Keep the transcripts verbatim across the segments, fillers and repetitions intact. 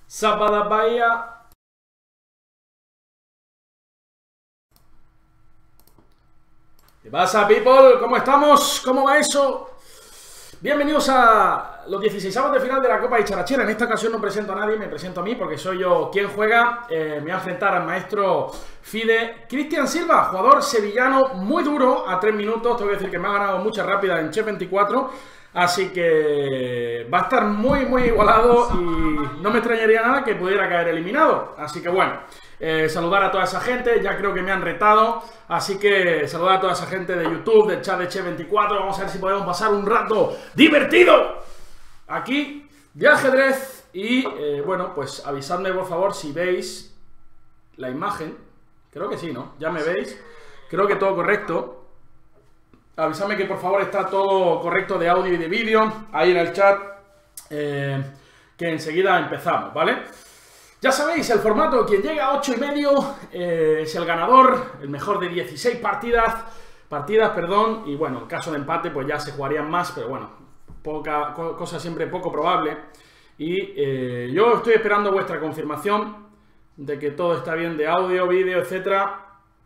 Zapada Bahía. ¿Qué pasa, people? ¿Cómo estamos? ¿Cómo va eso? Bienvenidos a los dieciseisavos de final de la Copa Dicharachera. En esta ocasión no presento a nadie, me presento a mí porque soy yo quien juega. Eh, me voy a enfrentar al maestro Fide. Cristian Silva, jugador sevillano muy duro a tres minutos. Tengo que decir que me ha ganado mucha rápida en Chef veinticuatro. Así que va a estar muy, muy igualado y no me extrañaría nada que pudiera caer eliminado. Así que bueno, eh, saludar a toda esa gente, ya creo que me han retado. Así que saludar a toda esa gente de YouTube, del chat de Chef veinticuatro. Vamos a ver si podemos pasar un rato divertido aquí de ajedrez. Y eh, bueno, pues avisadme por favor si veis la imagen. Creo que sí, ¿no? Ya me veis. Creo que todo correcto. Avisadme que por favor está todo correcto de audio y de vídeo ahí en el chat, eh, que enseguida empezamos, ¿vale? Ya sabéis, el formato, quien llega a ocho y medio eh, es el ganador, el mejor de dieciséis partidas, partidas, perdón, y bueno, en caso de empate pues ya se jugarían más, pero bueno, poca, cosa siempre poco probable. Y eh, yo estoy esperando vuestra confirmación de que todo está bien de audio, vídeo, etcétera.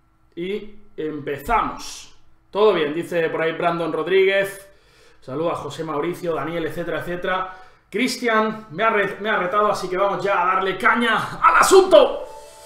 Y empezamos. Todo bien, dice por ahí Brandon Rodríguez. Saluda a José Mauricio, Daniel, etcétera, etcétera. Cristian me ha, re, me ha retado, así que vamos ya a darle caña al asunto.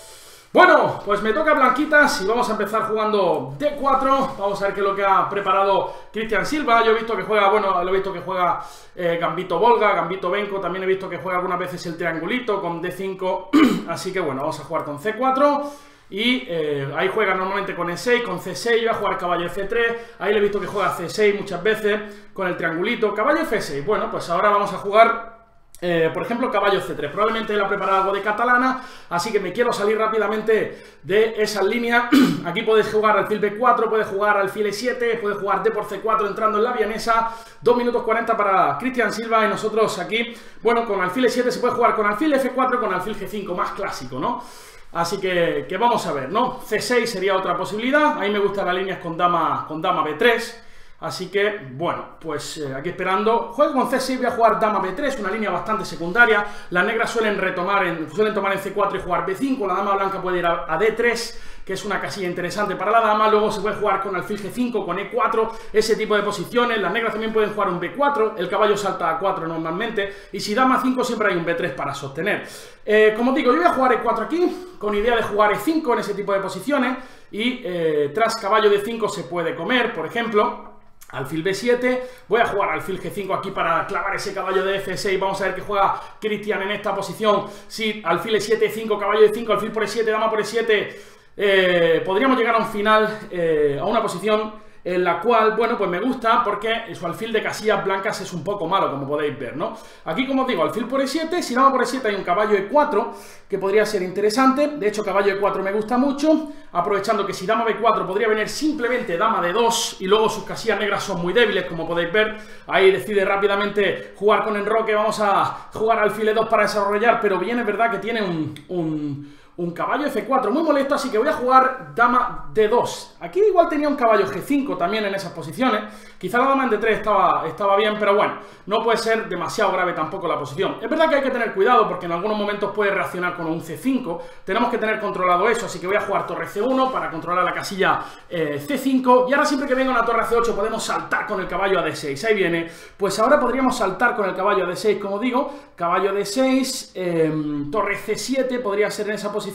Bueno, pues me toca blanquitas y vamos a empezar jugando D cuatro. Vamos a ver qué es lo que ha preparado Cristian Silva. Yo he visto que juega, bueno, lo he visto que juega eh, Gambito Volga, Gambito Benko. También he visto que juega algunas veces el triangulito con D cinco. Así que bueno, vamos a jugar con C cuatro. Y eh, ahí juega normalmente con E seis, con C seis, va a jugar caballo F tres, ahí le he visto que juega C seis muchas veces, con el triangulito, caballo F seis, bueno, pues ahora vamos a jugar, eh, por ejemplo, caballo C tres, probablemente él ha preparado algo de catalana, así que me quiero salir rápidamente de esas líneas. Aquí puedes jugar alfil B cuatro, puedes jugar alfil E siete, puedes jugar D por C cuatro entrando en la vienesa, dos minutos cuarenta para Cristian Silva y nosotros aquí, bueno, con alfil E siete se puede jugar con alfil F cuatro, con alfil G cinco, más clásico, ¿no? Así que, que vamos a ver, ¿no? C seis sería otra posibilidad. A mí me gustan las líneas con dama, con dama B tres. Así que, bueno, pues eh, aquí esperando. Juego con C seis, voy a jugar dama B tres, una línea bastante secundaria. Las negras suelen retomar en, suelen tomar en C cuatro y jugar B cinco. La dama blanca puede ir a, a D tres, que es una casilla interesante para la dama. Luego se puede jugar con alfil G cinco, con E cuatro, ese tipo de posiciones. Las negras también pueden jugar un B cuatro, el caballo salta a A cuatro normalmente. Y si dama cinco siempre hay un B tres para sostener. Eh, como digo, yo voy a jugar E cuatro aquí, con idea de jugar E cinco en ese tipo de posiciones. Y eh, tras caballo D cinco se puede comer, por ejemplo, alfil B siete, voy a jugar alfil G cinco aquí para clavar ese caballo de F seis, vamos a ver qué juega Cristian en esta posición. Si alfil E siete, E cinco, caballo D cinco, alfil por E siete, dama por E siete, eh, podríamos llegar a un final, eh, a una posición en la cual, bueno, pues me gusta porque su alfil de casillas blancas es un poco malo, como podéis ver, ¿no? Aquí, como os digo, alfil por E siete, si dama por E siete hay un caballo E cuatro, que podría ser interesante. De hecho, caballo E cuatro me gusta mucho, aprovechando que si dama B cuatro podría venir simplemente dama D dos, y luego sus casillas negras son muy débiles, como podéis ver. Ahí decide rápidamente jugar con enroque, vamos a jugar alfil E dos para desarrollar, pero bien es verdad que tiene un... un Un caballo F cuatro muy molesto, así que voy a jugar dama D dos. Aquí igual tenía un caballo G cinco también en esas posiciones. Quizá la dama en D tres estaba, estaba bien, pero bueno, no puede ser demasiado grave tampoco la posición. Es verdad que hay que tener cuidado porque en algunos momentos puede reaccionar con un C cinco. Tenemos que tener controlado eso, así que voy a jugar torre C uno para controlar la casilla eh, C cinco. Y ahora siempre que venga una torre C ocho podemos saltar con el caballo a D seis. Ahí viene. Pues ahora podríamos saltar con el caballo a D seis, como digo. Caballo D seis, eh, torre C siete podría ser en esa posición.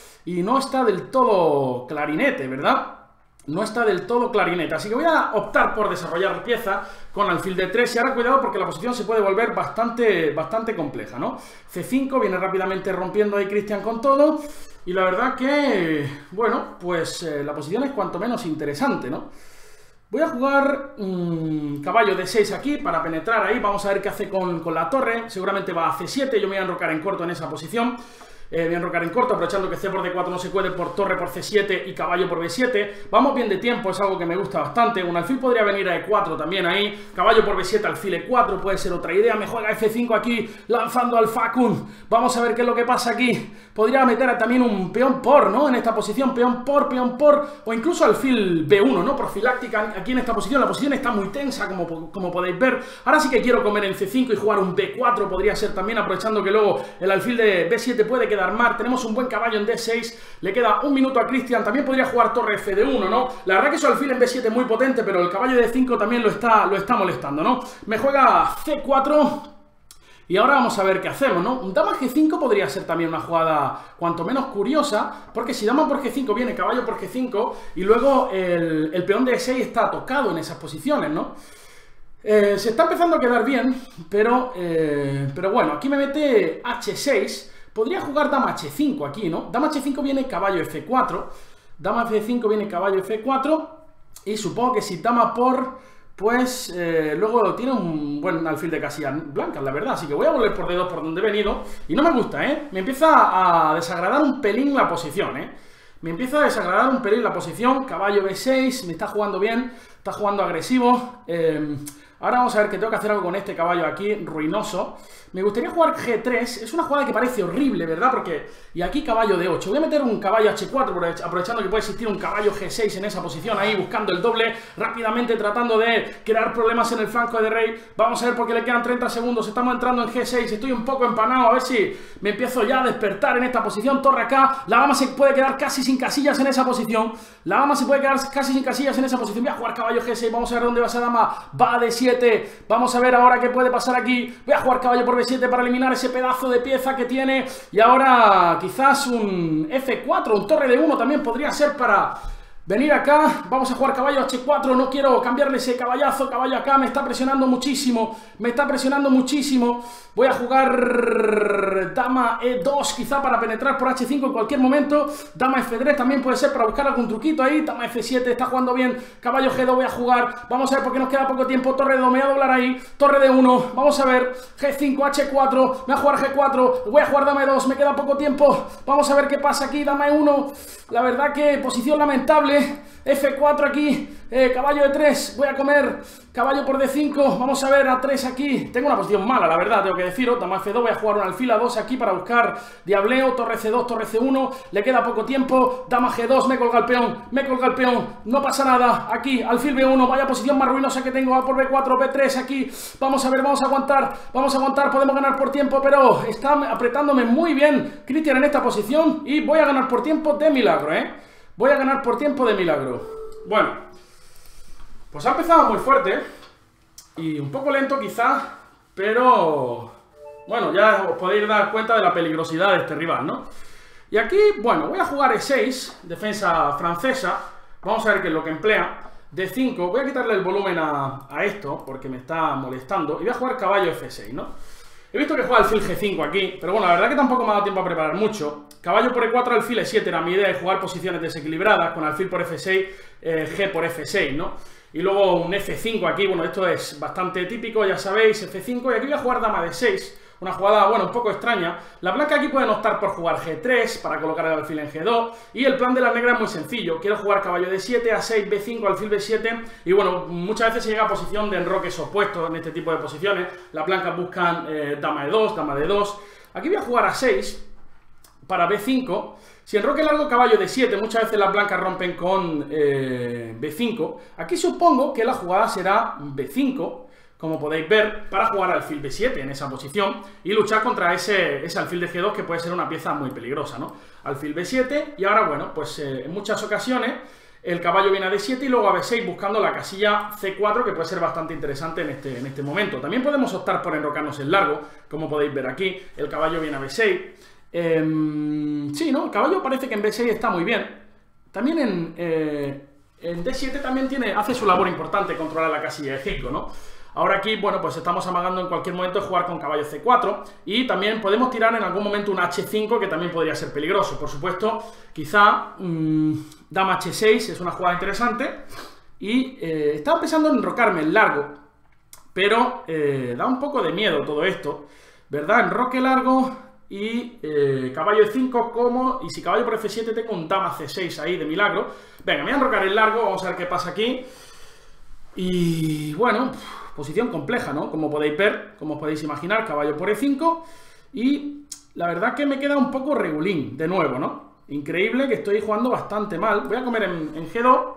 Y no está del todo clarinete, ¿verdad? No está del todo clarinete, así que voy a optar por desarrollar pieza con alfil D tres. Y ahora cuidado porque la posición se puede volver bastante, bastante compleja, ¿no? C cinco viene rápidamente rompiendo ahí Cristian con todo. Y la verdad que, bueno, pues eh, la posición es cuanto menos interesante, ¿no? Voy a jugar mmm, caballo D seis aquí para penetrar ahí. Vamos a ver qué hace con, con la torre. Seguramente va a C siete, yo me voy a enrocar en corto en esa posición. Eh, voy a enrocar en corto, aprovechando que C por D cuatro no se cuele por torre por C siete y caballo por B siete. Vamos bien de tiempo, es algo que me gusta bastante. Un alfil podría venir a E cuatro también ahí. Caballo por B siete, alfil E cuatro, puede ser otra idea. Me juega F cinco aquí, lanzando al Facun. Vamos a ver qué es lo que pasa aquí. Podría meter también un peón por, ¿no? En esta posición, peón por, peón por, o incluso alfil B uno, ¿no? Profiláctica aquí en esta posición. La posición está muy tensa, como, como podéis ver. Ahora sí que quiero comer en C cinco y jugar un B cuatro, podría ser también, aprovechando que luego el alfil de B siete puede quedar mal. Tenemos un buen caballo en D seis, le queda un minuto a Cristian. También podría jugar torre F D uno, ¿no? La verdad que su alfil en B siete es muy potente, pero el caballo de D cinco también lo está, lo está molestando, ¿no? Me juega C cuatro y ahora vamos a ver qué hacemos, ¿no? Dama G cinco podría ser también una jugada cuanto menos curiosa, porque si dama por G cinco viene caballo por G cinco y luego el, el peón de E seis está tocado en esas posiciones, ¿no? Eh, se está empezando a quedar bien, pero, eh, pero bueno, aquí me mete H seis. Podría jugar dama H cinco aquí, ¿no? Dama H cinco viene caballo F cuatro. Dama F cinco viene caballo F cuatro. Y supongo que si dama por, pues eh, luego tiene un buen alfil de casillas blancas, la verdad. Así que voy a volver por D dos por donde he venido. Y no me gusta, ¿eh? Me empieza a desagradar un pelín la posición, ¿eh? Me empieza a desagradar un pelín la posición. Caballo B seis, me está jugando bien. Está jugando agresivo. Eh... Ahora vamos a ver que tengo que hacer algo con este caballo aquí, ruinoso. Me gustaría jugar G tres, es una jugada que parece horrible, ¿verdad? Porque, y aquí caballo D ocho. Voy a meter un caballo H cuatro, aprovechando que puede existir un caballo G seis en esa posición, ahí buscando el doble, rápidamente tratando de crear problemas en el flanco de rey. Vamos a ver porque le quedan treinta segundos, estamos entrando en G seis, estoy un poco empanado, a ver si me empiezo ya a despertar en esta posición. Torre acá, la dama se puede quedar casi sin casillas en esa posición. La dama se puede quedar casi sin casillas en esa posición. Voy a jugar caballo G seis, vamos a ver dónde va esa dama. Va a D siete. Vamos a ver ahora qué puede pasar aquí. Voy a jugar caballo por B siete para eliminar ese pedazo de pieza que tiene. Y ahora quizás un F cuatro, un torre D uno también podría ser para venir acá. Vamos a jugar caballo H cuatro. No quiero cambiarle ese caballazo. Caballo acá, me está presionando muchísimo. Me está presionando muchísimo. Voy a jugar dama E dos quizá para penetrar por H cinco en cualquier momento. Dama F tres también puede ser para buscar algún truquito ahí. Dama F siete está jugando bien. Caballo G dos voy a jugar. Vamos a ver porque nos queda poco tiempo. Torre D dos, me voy a doblar ahí. Torre D uno. Vamos a ver. G cinco, H cuatro. Me voy a jugar G cuatro. Voy a jugar dama E dos. Me queda poco tiempo. Vamos a ver qué pasa aquí. Dama E uno. La verdad que posición lamentable. F cuatro aquí. Eh, caballo E tres. Voy a comer caballo por D cinco. Vamos a ver A tres aquí. Tengo una posición mala, la verdad, tengo que deciros. Dama F dos. Voy a jugar un alfil A dos aquí para buscar diableo. Torre C dos, torre C uno. Le queda poco tiempo. Dama G dos. Me colga el peón. Me colga el peón. No pasa nada. Aquí, alfil B uno. Vaya posición más ruinosa que tengo. A por B cuatro, B tres aquí. Vamos a ver, vamos a aguantar. Vamos a aguantar. Podemos ganar por tiempo, pero está apretándome muy bien Cristian en esta posición. Y voy a ganar por tiempo de milagro, ¿eh? Voy a ganar por tiempo de milagro. Bueno, pues ha empezado muy fuerte y un poco lento quizás, pero bueno, ya os podéis dar cuenta de la peligrosidad de este rival, ¿no? Y aquí, bueno, voy a jugar E seis, defensa francesa. Vamos a ver qué es lo que emplea. D cinco, voy a quitarle el volumen a, a esto porque me está molestando. Y voy a jugar caballo F seis, ¿no? He visto que juega alfil G cinco aquí, pero bueno, la verdad que tampoco me ha dado tiempo a preparar mucho. Caballo por E cuatro, alfil E siete, era mi idea de jugar posiciones desequilibradas, con alfil por F seis, eh, G por F seis, ¿no? Y luego un F cinco aquí, bueno, esto es bastante típico, ya sabéis, F cinco, y aquí voy a jugar dama D seis, una jugada, bueno, un poco extraña. La blanca aquí pueden optar por jugar G tres, para colocar el alfil en G dos, y el plan de la negra es muy sencillo, quiero jugar caballo D siete, A seis, B cinco, alfil B siete, y bueno, muchas veces se llega a posición de enroques opuestos en este tipo de posiciones. Las blancas buscan eh, dama E dos, dama D dos, aquí voy a jugar A seis, para B cinco, si enroque largo caballo D siete, muchas veces las blancas rompen con eh, B cinco, aquí supongo que la jugada será B cinco, como podéis ver, para jugar alfil B siete en esa posición y luchar contra ese, ese alfil de G dos que puede ser una pieza muy peligrosa, ¿no? Alfil B siete y ahora, bueno, pues eh, en muchas ocasiones el caballo viene a D siete y luego a B seis buscando la casilla C cuatro, que puede ser bastante interesante en este, en este momento. También podemos optar por enrocarnos en largo, como podéis ver aquí, el caballo viene a B seis. Eh, sí, ¿no? El caballo parece que en B seis está muy bien. También en, eh, en D siete también tiene, hace su labor importante controlar la casilla de cinco, ¿no? Ahora aquí, bueno, pues estamos amagando en cualquier momento de jugar con caballo C cuatro y también podemos tirar en algún momento un H cinco, que también podría ser peligroso. Por supuesto, quizá mmm, dama H seis es una jugada interesante y eh, estaba pensando en enrocarme en largo, pero eh, da un poco de miedo todo esto, ¿verdad? Enroque largo, y eh, caballo E cinco como, y si caballo por F siete tengo un dama C seis ahí de milagro. Venga, me voy a enrocar el largo, vamos a ver qué pasa aquí. Y bueno, posición compleja, ¿no? Como podéis ver, como podéis imaginar, caballo por E cinco, y la verdad que me queda un poco regulín, de nuevo, ¿no? Increíble que estoy jugando bastante mal. Voy a comer en, en G dos,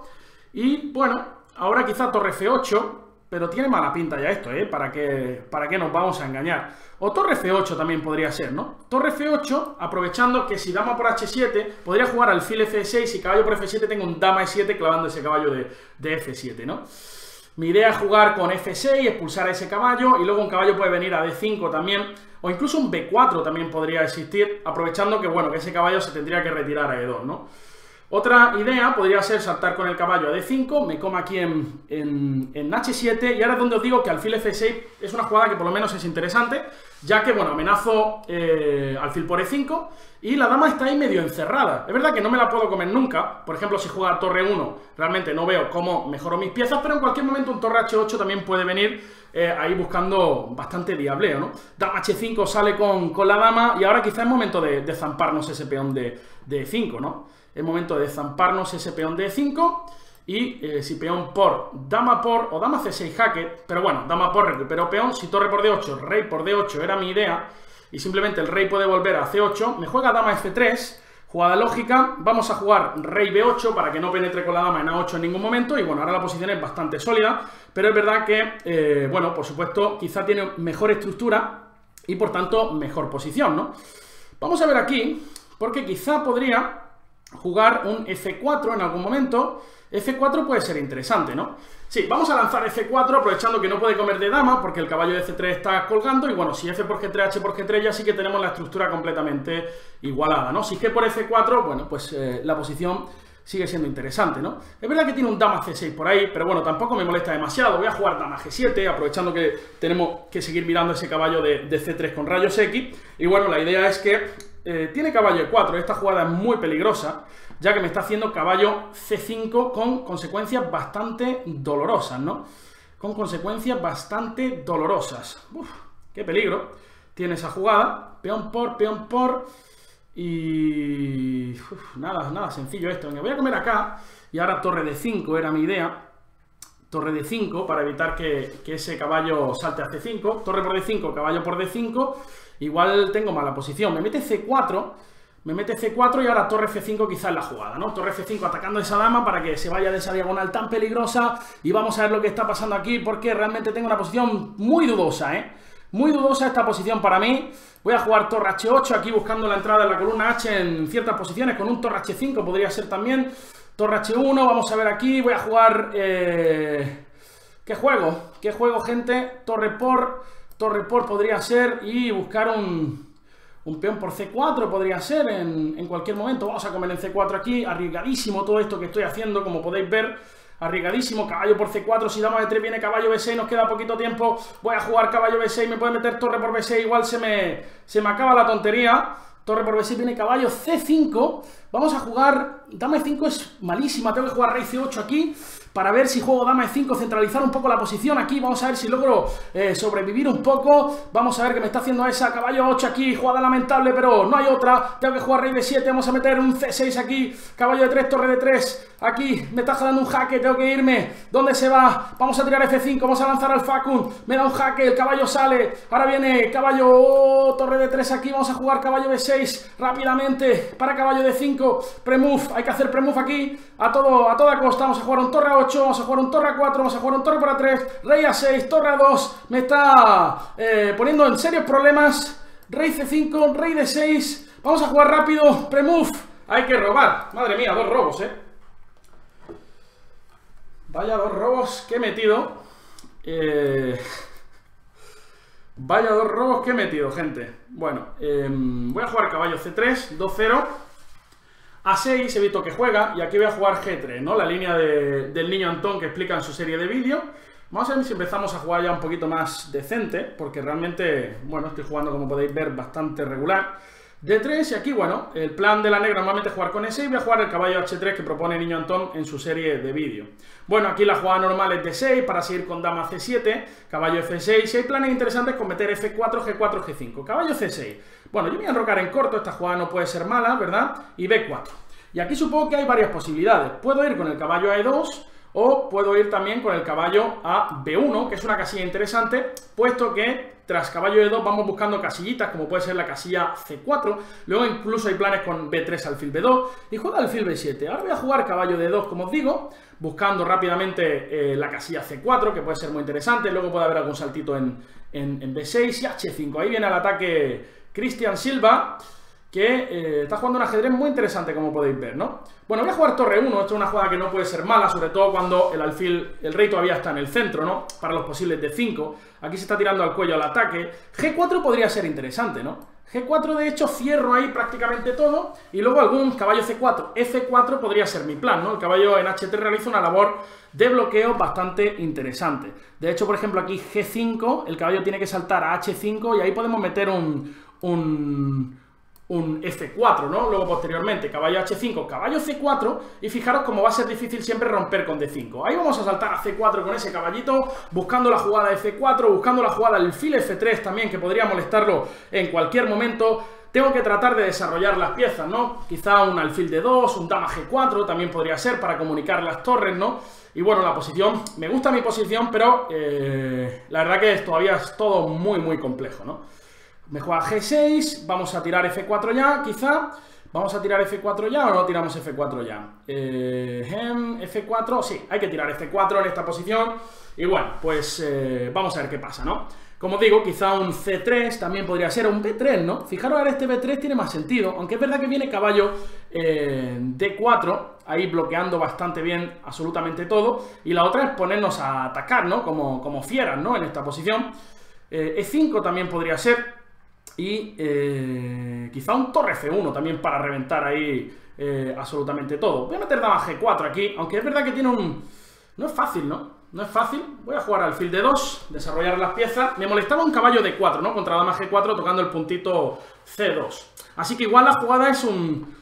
y bueno, ahora quizá torre F ocho, pero tiene mala pinta ya esto, ¿eh? ¿Para qué, para qué nos vamos a engañar? O torre F ocho también podría ser, ¿no? Torre F ocho, aprovechando que si dama por H siete, podría jugar alfil F seis y caballo por F siete tengo un dama E siete clavando ese caballo de, de F siete, ¿no? Mi idea es jugar con F seis, expulsar a ese caballo, y luego un caballo puede venir a D cinco también, o incluso un B cuatro también podría existir, aprovechando que, bueno, que ese caballo se tendría que retirar a E dos, ¿no? Otra idea podría ser saltar con el caballo a D cinco, me coma aquí en, en, en H siete, y ahora es donde os digo que alfil F seis es una jugada que por lo menos es interesante, ya que, bueno, amenazo eh, alfil por E cinco, y la dama está ahí medio encerrada. Es verdad que no me la puedo comer nunca, por ejemplo, si juega torre uno, realmente no veo cómo mejoro mis piezas, pero en cualquier momento un torre H ocho también puede venir eh, ahí buscando bastante diableo, ¿no? Dama H cinco sale con, con la dama, y ahora quizá es momento de, de zamparnos ese peón de, de E cinco, ¿no? Es momento de zamparnos ese peón de E cinco, y eh, si peón por, dama por o dama C seis jaque, pero bueno, dama por recupero peón, si torre por D ocho, rey por D ocho era mi idea, y simplemente el rey puede volver a C ocho, me juega dama F tres, jugada lógica, vamos a jugar rey B ocho para que no penetre con la dama en A ocho en ningún momento, y bueno, ahora la posición es bastante sólida, pero es verdad que, eh, bueno, por supuesto, quizá tiene mejor estructura y por tanto mejor posición, ¿no? Vamos a ver aquí, porque quizá podría jugar un F cuatro en algún momento. F cuatro puede ser interesante, ¿no? Sí, vamos a lanzar F cuatro aprovechando que no puede comer de dama porque el caballo de C tres está colgando, y bueno, si F por G tres, H por G tres ya sí que tenemos la estructura completamente igualada, ¿no? Si G por F cuatro, bueno, pues eh, la posición sigue siendo interesante, ¿no? Es verdad que tiene un dama C seis por ahí, pero bueno, tampoco me molesta demasiado. Voy a jugar dama G siete, aprovechando que tenemos que seguir mirando ese caballo de, de C tres con rayos X, y bueno, la idea es que Eh, tiene caballo E cuatro, esta jugada es muy peligrosa, ya que me está haciendo caballo C cinco con consecuencias bastante dolorosas, ¿no? Con consecuencias bastante dolorosas. Uf, qué peligro tiene esa jugada. Peón por, peón por, y... Uf, nada, nada sencillo esto. Me voy a comer acá, y ahora torre D cinco era mi idea. Torre D cinco para evitar que, que ese caballo salte a C cinco. Torre por D cinco, caballo por D cinco. Igual tengo mala posición. Me mete C cuatro, me mete C cuatro y ahora torre F cinco quizás la jugada, ¿no? Torre F cinco atacando a esa dama para que se vaya de esa diagonal tan peligrosa, y vamos a ver lo que está pasando aquí, porque realmente tengo una posición muy dudosa, ¿eh? Muy dudosa esta posición para mí. Voy a jugar torre H ocho aquí buscando la entrada en la columna H en ciertas posiciones, con un torre H cinco podría ser también. Torre H uno, vamos a ver aquí, voy a jugar... Eh... ¿Qué juego? ¿Qué juego, gente? Torre por... Torre por podría ser, y buscar un, un peón por C cuatro podría ser en, en cualquier momento. Vamos a comer en C cuatro aquí, arriesgadísimo todo esto que estoy haciendo, como podéis ver, arriesgadísimo. Caballo por C cuatro, si dama de tres viene caballo B seis, nos queda poquito tiempo. Voy a jugar caballo B seis, me puede meter torre por B seis, igual se me, se me acaba la tontería. Torre por B seis, viene caballo C cinco, vamos a jugar, dama E cinco es malísima, tengo que jugar rey C ocho aquí, para ver si juego dama E cinco, centralizar un poco la posición aquí, vamos a ver si logro eh, sobrevivir un poco, vamos a ver que me está haciendo esa, caballo ocho aquí, jugada lamentable, pero no hay otra, tengo que jugar rey D siete, vamos a meter un C seis aquí, caballo de tres, torre de tres, aquí, me está jalando un jaque, tengo que irme, ¿dónde se va? Vamos a tirar F cinco, vamos a lanzar al Facun, me da un jaque, el caballo sale, ahora viene caballo, oh, torre de tres aquí, vamos a jugar caballo B seis, rápidamente, para caballo D cinco, premove, hay que hacer premove aquí, a, todo, a toda costa, vamos a jugar un torre A ocho, vamos a jugar un torre A cuatro, vamos a jugar un torre por A tres, rey A seis, torre A dos, me está eh, poniendo en serios problemas, rey C cinco, rey D seis, vamos a jugar rápido, premove, hay que robar, madre mía, dos robos, eh. Vaya dos robos que he metido, eh... Vaya dos robos que he metido, gente. Bueno, eh, voy a jugar caballo C tres, dos cero. A seis, he visto que juega. Y aquí voy a jugar G tres, ¿no? La línea de, del niño Antón que explica en su serie de vídeos. Vamos a ver si empezamos a jugar ya un poquito más decente. Porque realmente, bueno, estoy jugando, como podéis ver, bastante regular. D tres, y aquí, bueno, el plan de la negra normalmente es jugar con E seis, voy a jugar el caballo H tres que propone Niño Antón en su serie de vídeo. Bueno, aquí la jugada normal es D seis para seguir con dama C siete, caballo F seis, y hay planes interesantes con meter F cuatro, G cuatro, G cinco, caballo C seis. Bueno, yo me voy a enrocar en corto, esta jugada no puede ser mala, ¿verdad? Y B cuatro. Y aquí supongo que hay varias posibilidades. Puedo ir con el caballo a E dos, o puedo ir también con el caballo a B uno, que es una casilla interesante, puesto que tras caballo E dos vamos buscando casillitas, como puede ser la casilla C cuatro, luego incluso hay planes con B tres, alfil B dos, y juega alfil B siete. Ahora voy a jugar caballo D dos, como os digo, buscando rápidamente eh, la casilla C cuatro, que puede ser muy interesante, luego puede haber algún saltito en, en, en B seis y H cinco. Ahí viene al ataque Cristian Silva, que eh, está jugando un ajedrez muy interesante, como podéis ver, ¿no? Bueno, voy a jugar torre uno, esto es una jugada que no puede ser mala, sobre todo cuando el alfil, el rey todavía está en el centro, ¿no? Para los posibles D cinco, aquí se está tirando al cuello al ataque. G cuatro podría ser interesante, ¿no? G cuatro, de hecho, cierro ahí prácticamente todo, y luego algún caballo C cuatro, F cuatro podría ser mi plan, ¿no? El caballo en H tres realiza una labor de bloqueo bastante interesante. De hecho, por ejemplo, aquí G cinco, el caballo tiene que saltar a H cinco, y ahí podemos meter un... un un F cuatro, ¿no? Luego posteriormente caballo H cinco, caballo C cuatro, y fijaros cómo va a ser difícil siempre romper con D cinco. Ahí vamos a saltar a C cuatro con ese caballito, buscando la jugada F cuatro, buscando la jugada alfil F tres también, que podría molestarlo en cualquier momento. Tengo que tratar de desarrollar las piezas, ¿no? Quizá un alfil D dos, un dama G cuatro también podría ser para comunicar las torres, ¿no? Y bueno, la posición, me gusta mi posición, pero eh, la verdad que todavía es todo muy, muy complejo, ¿no? Me juega G seis, vamos a tirar F cuatro ya, quizá. ¿Vamos a tirar F cuatro ya o no tiramos F cuatro ya? Eh, F cuatro, sí, hay que tirar F cuatro en esta posición. Y bueno, pues eh, vamos a ver qué pasa, ¿no? Como digo, quizá un C tres también podría ser, un B tres, ¿no? Fijaros, ahora este B tres tiene más sentido, aunque es verdad que viene caballo eh, D cuatro, ahí bloqueando bastante bien absolutamente todo. Y la otra es ponernos a atacar, ¿no? Como, como fieras, ¿no? En esta posición. Eh, E cinco también podría ser. Y eh, quizá un torre F uno también para reventar ahí eh, absolutamente todo. Voy a meter dama G cuatro aquí, aunque es verdad que tiene un... No es fácil, ¿no? No es fácil. Voy a jugar alfil D dos, desarrollar las piezas. Me molestaba un caballo D cuatro, ¿no? Contra dama G cuatro tocando el puntito C dos. Así que igual la jugada es un...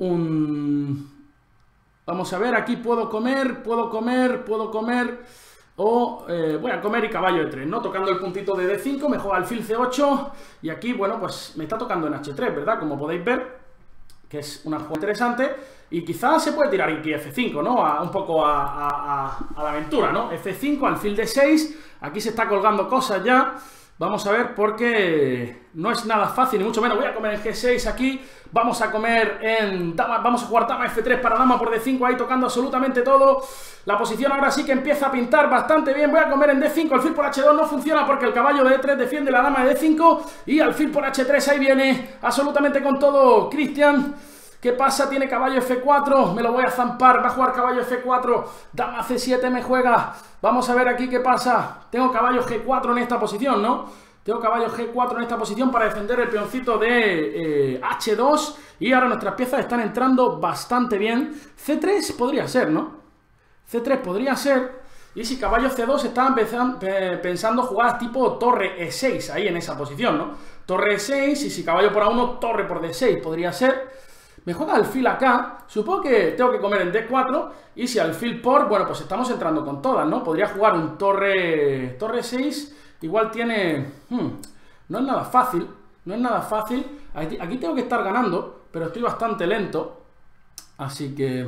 un... Vamos a ver, aquí puedo comer, puedo comer, puedo comer... O eh, voy a comer y caballo E tres, ¿no? Tocando el puntito de D cinco, me juega alfil C ocho. Y aquí, bueno, pues me está tocando en H tres, ¿verdad? Como podéis ver, que es una jugada interesante. Y quizás se puede tirar aquí F cinco, ¿no? A, un poco a, a, a, a la aventura, ¿no? F cinco, alfil D seis. Aquí se está colgando cosas ya. Vamos a ver, porque no es nada fácil, ni mucho menos. Voy a comer en G seis aquí. Vamos a comer en dama, vamos a jugar dama F tres para dama por D cinco, ahí tocando absolutamente todo. La posición ahora sí que empieza a pintar bastante bien. Voy a comer en D cinco, alfil por H dos no funciona porque el caballo de E tres defiende la dama de D cinco. Y alfil por H tres, ahí viene absolutamente con todo Cristian. ¿Qué pasa? Tiene caballo F cuatro, me lo voy a zampar, va a jugar caballo F cuatro, dama C siete me juega. Vamos a ver aquí qué pasa. Tengo caballo G cuatro en esta posición, ¿no? Tengo caballo G cuatro en esta posición para defender el peoncito de eh, H dos. Y ahora nuestras piezas están entrando bastante bien. C tres podría ser, ¿no? C tres podría ser. Y si caballo C dos estaban pensando jugadas tipo torre E seis ahí en esa posición, ¿no? Torre E seis y si caballo por A uno, torre por D seis podría ser. Me juega alfil acá, supongo que tengo que comer en D cuatro. Y si alfil por, bueno, pues estamos entrando con todas, ¿no? Podría jugar un torre torre seis. Igual tiene... Hmm, no es nada fácil, no es nada fácil. Aquí, aquí tengo que estar ganando, pero estoy bastante lento. Así que...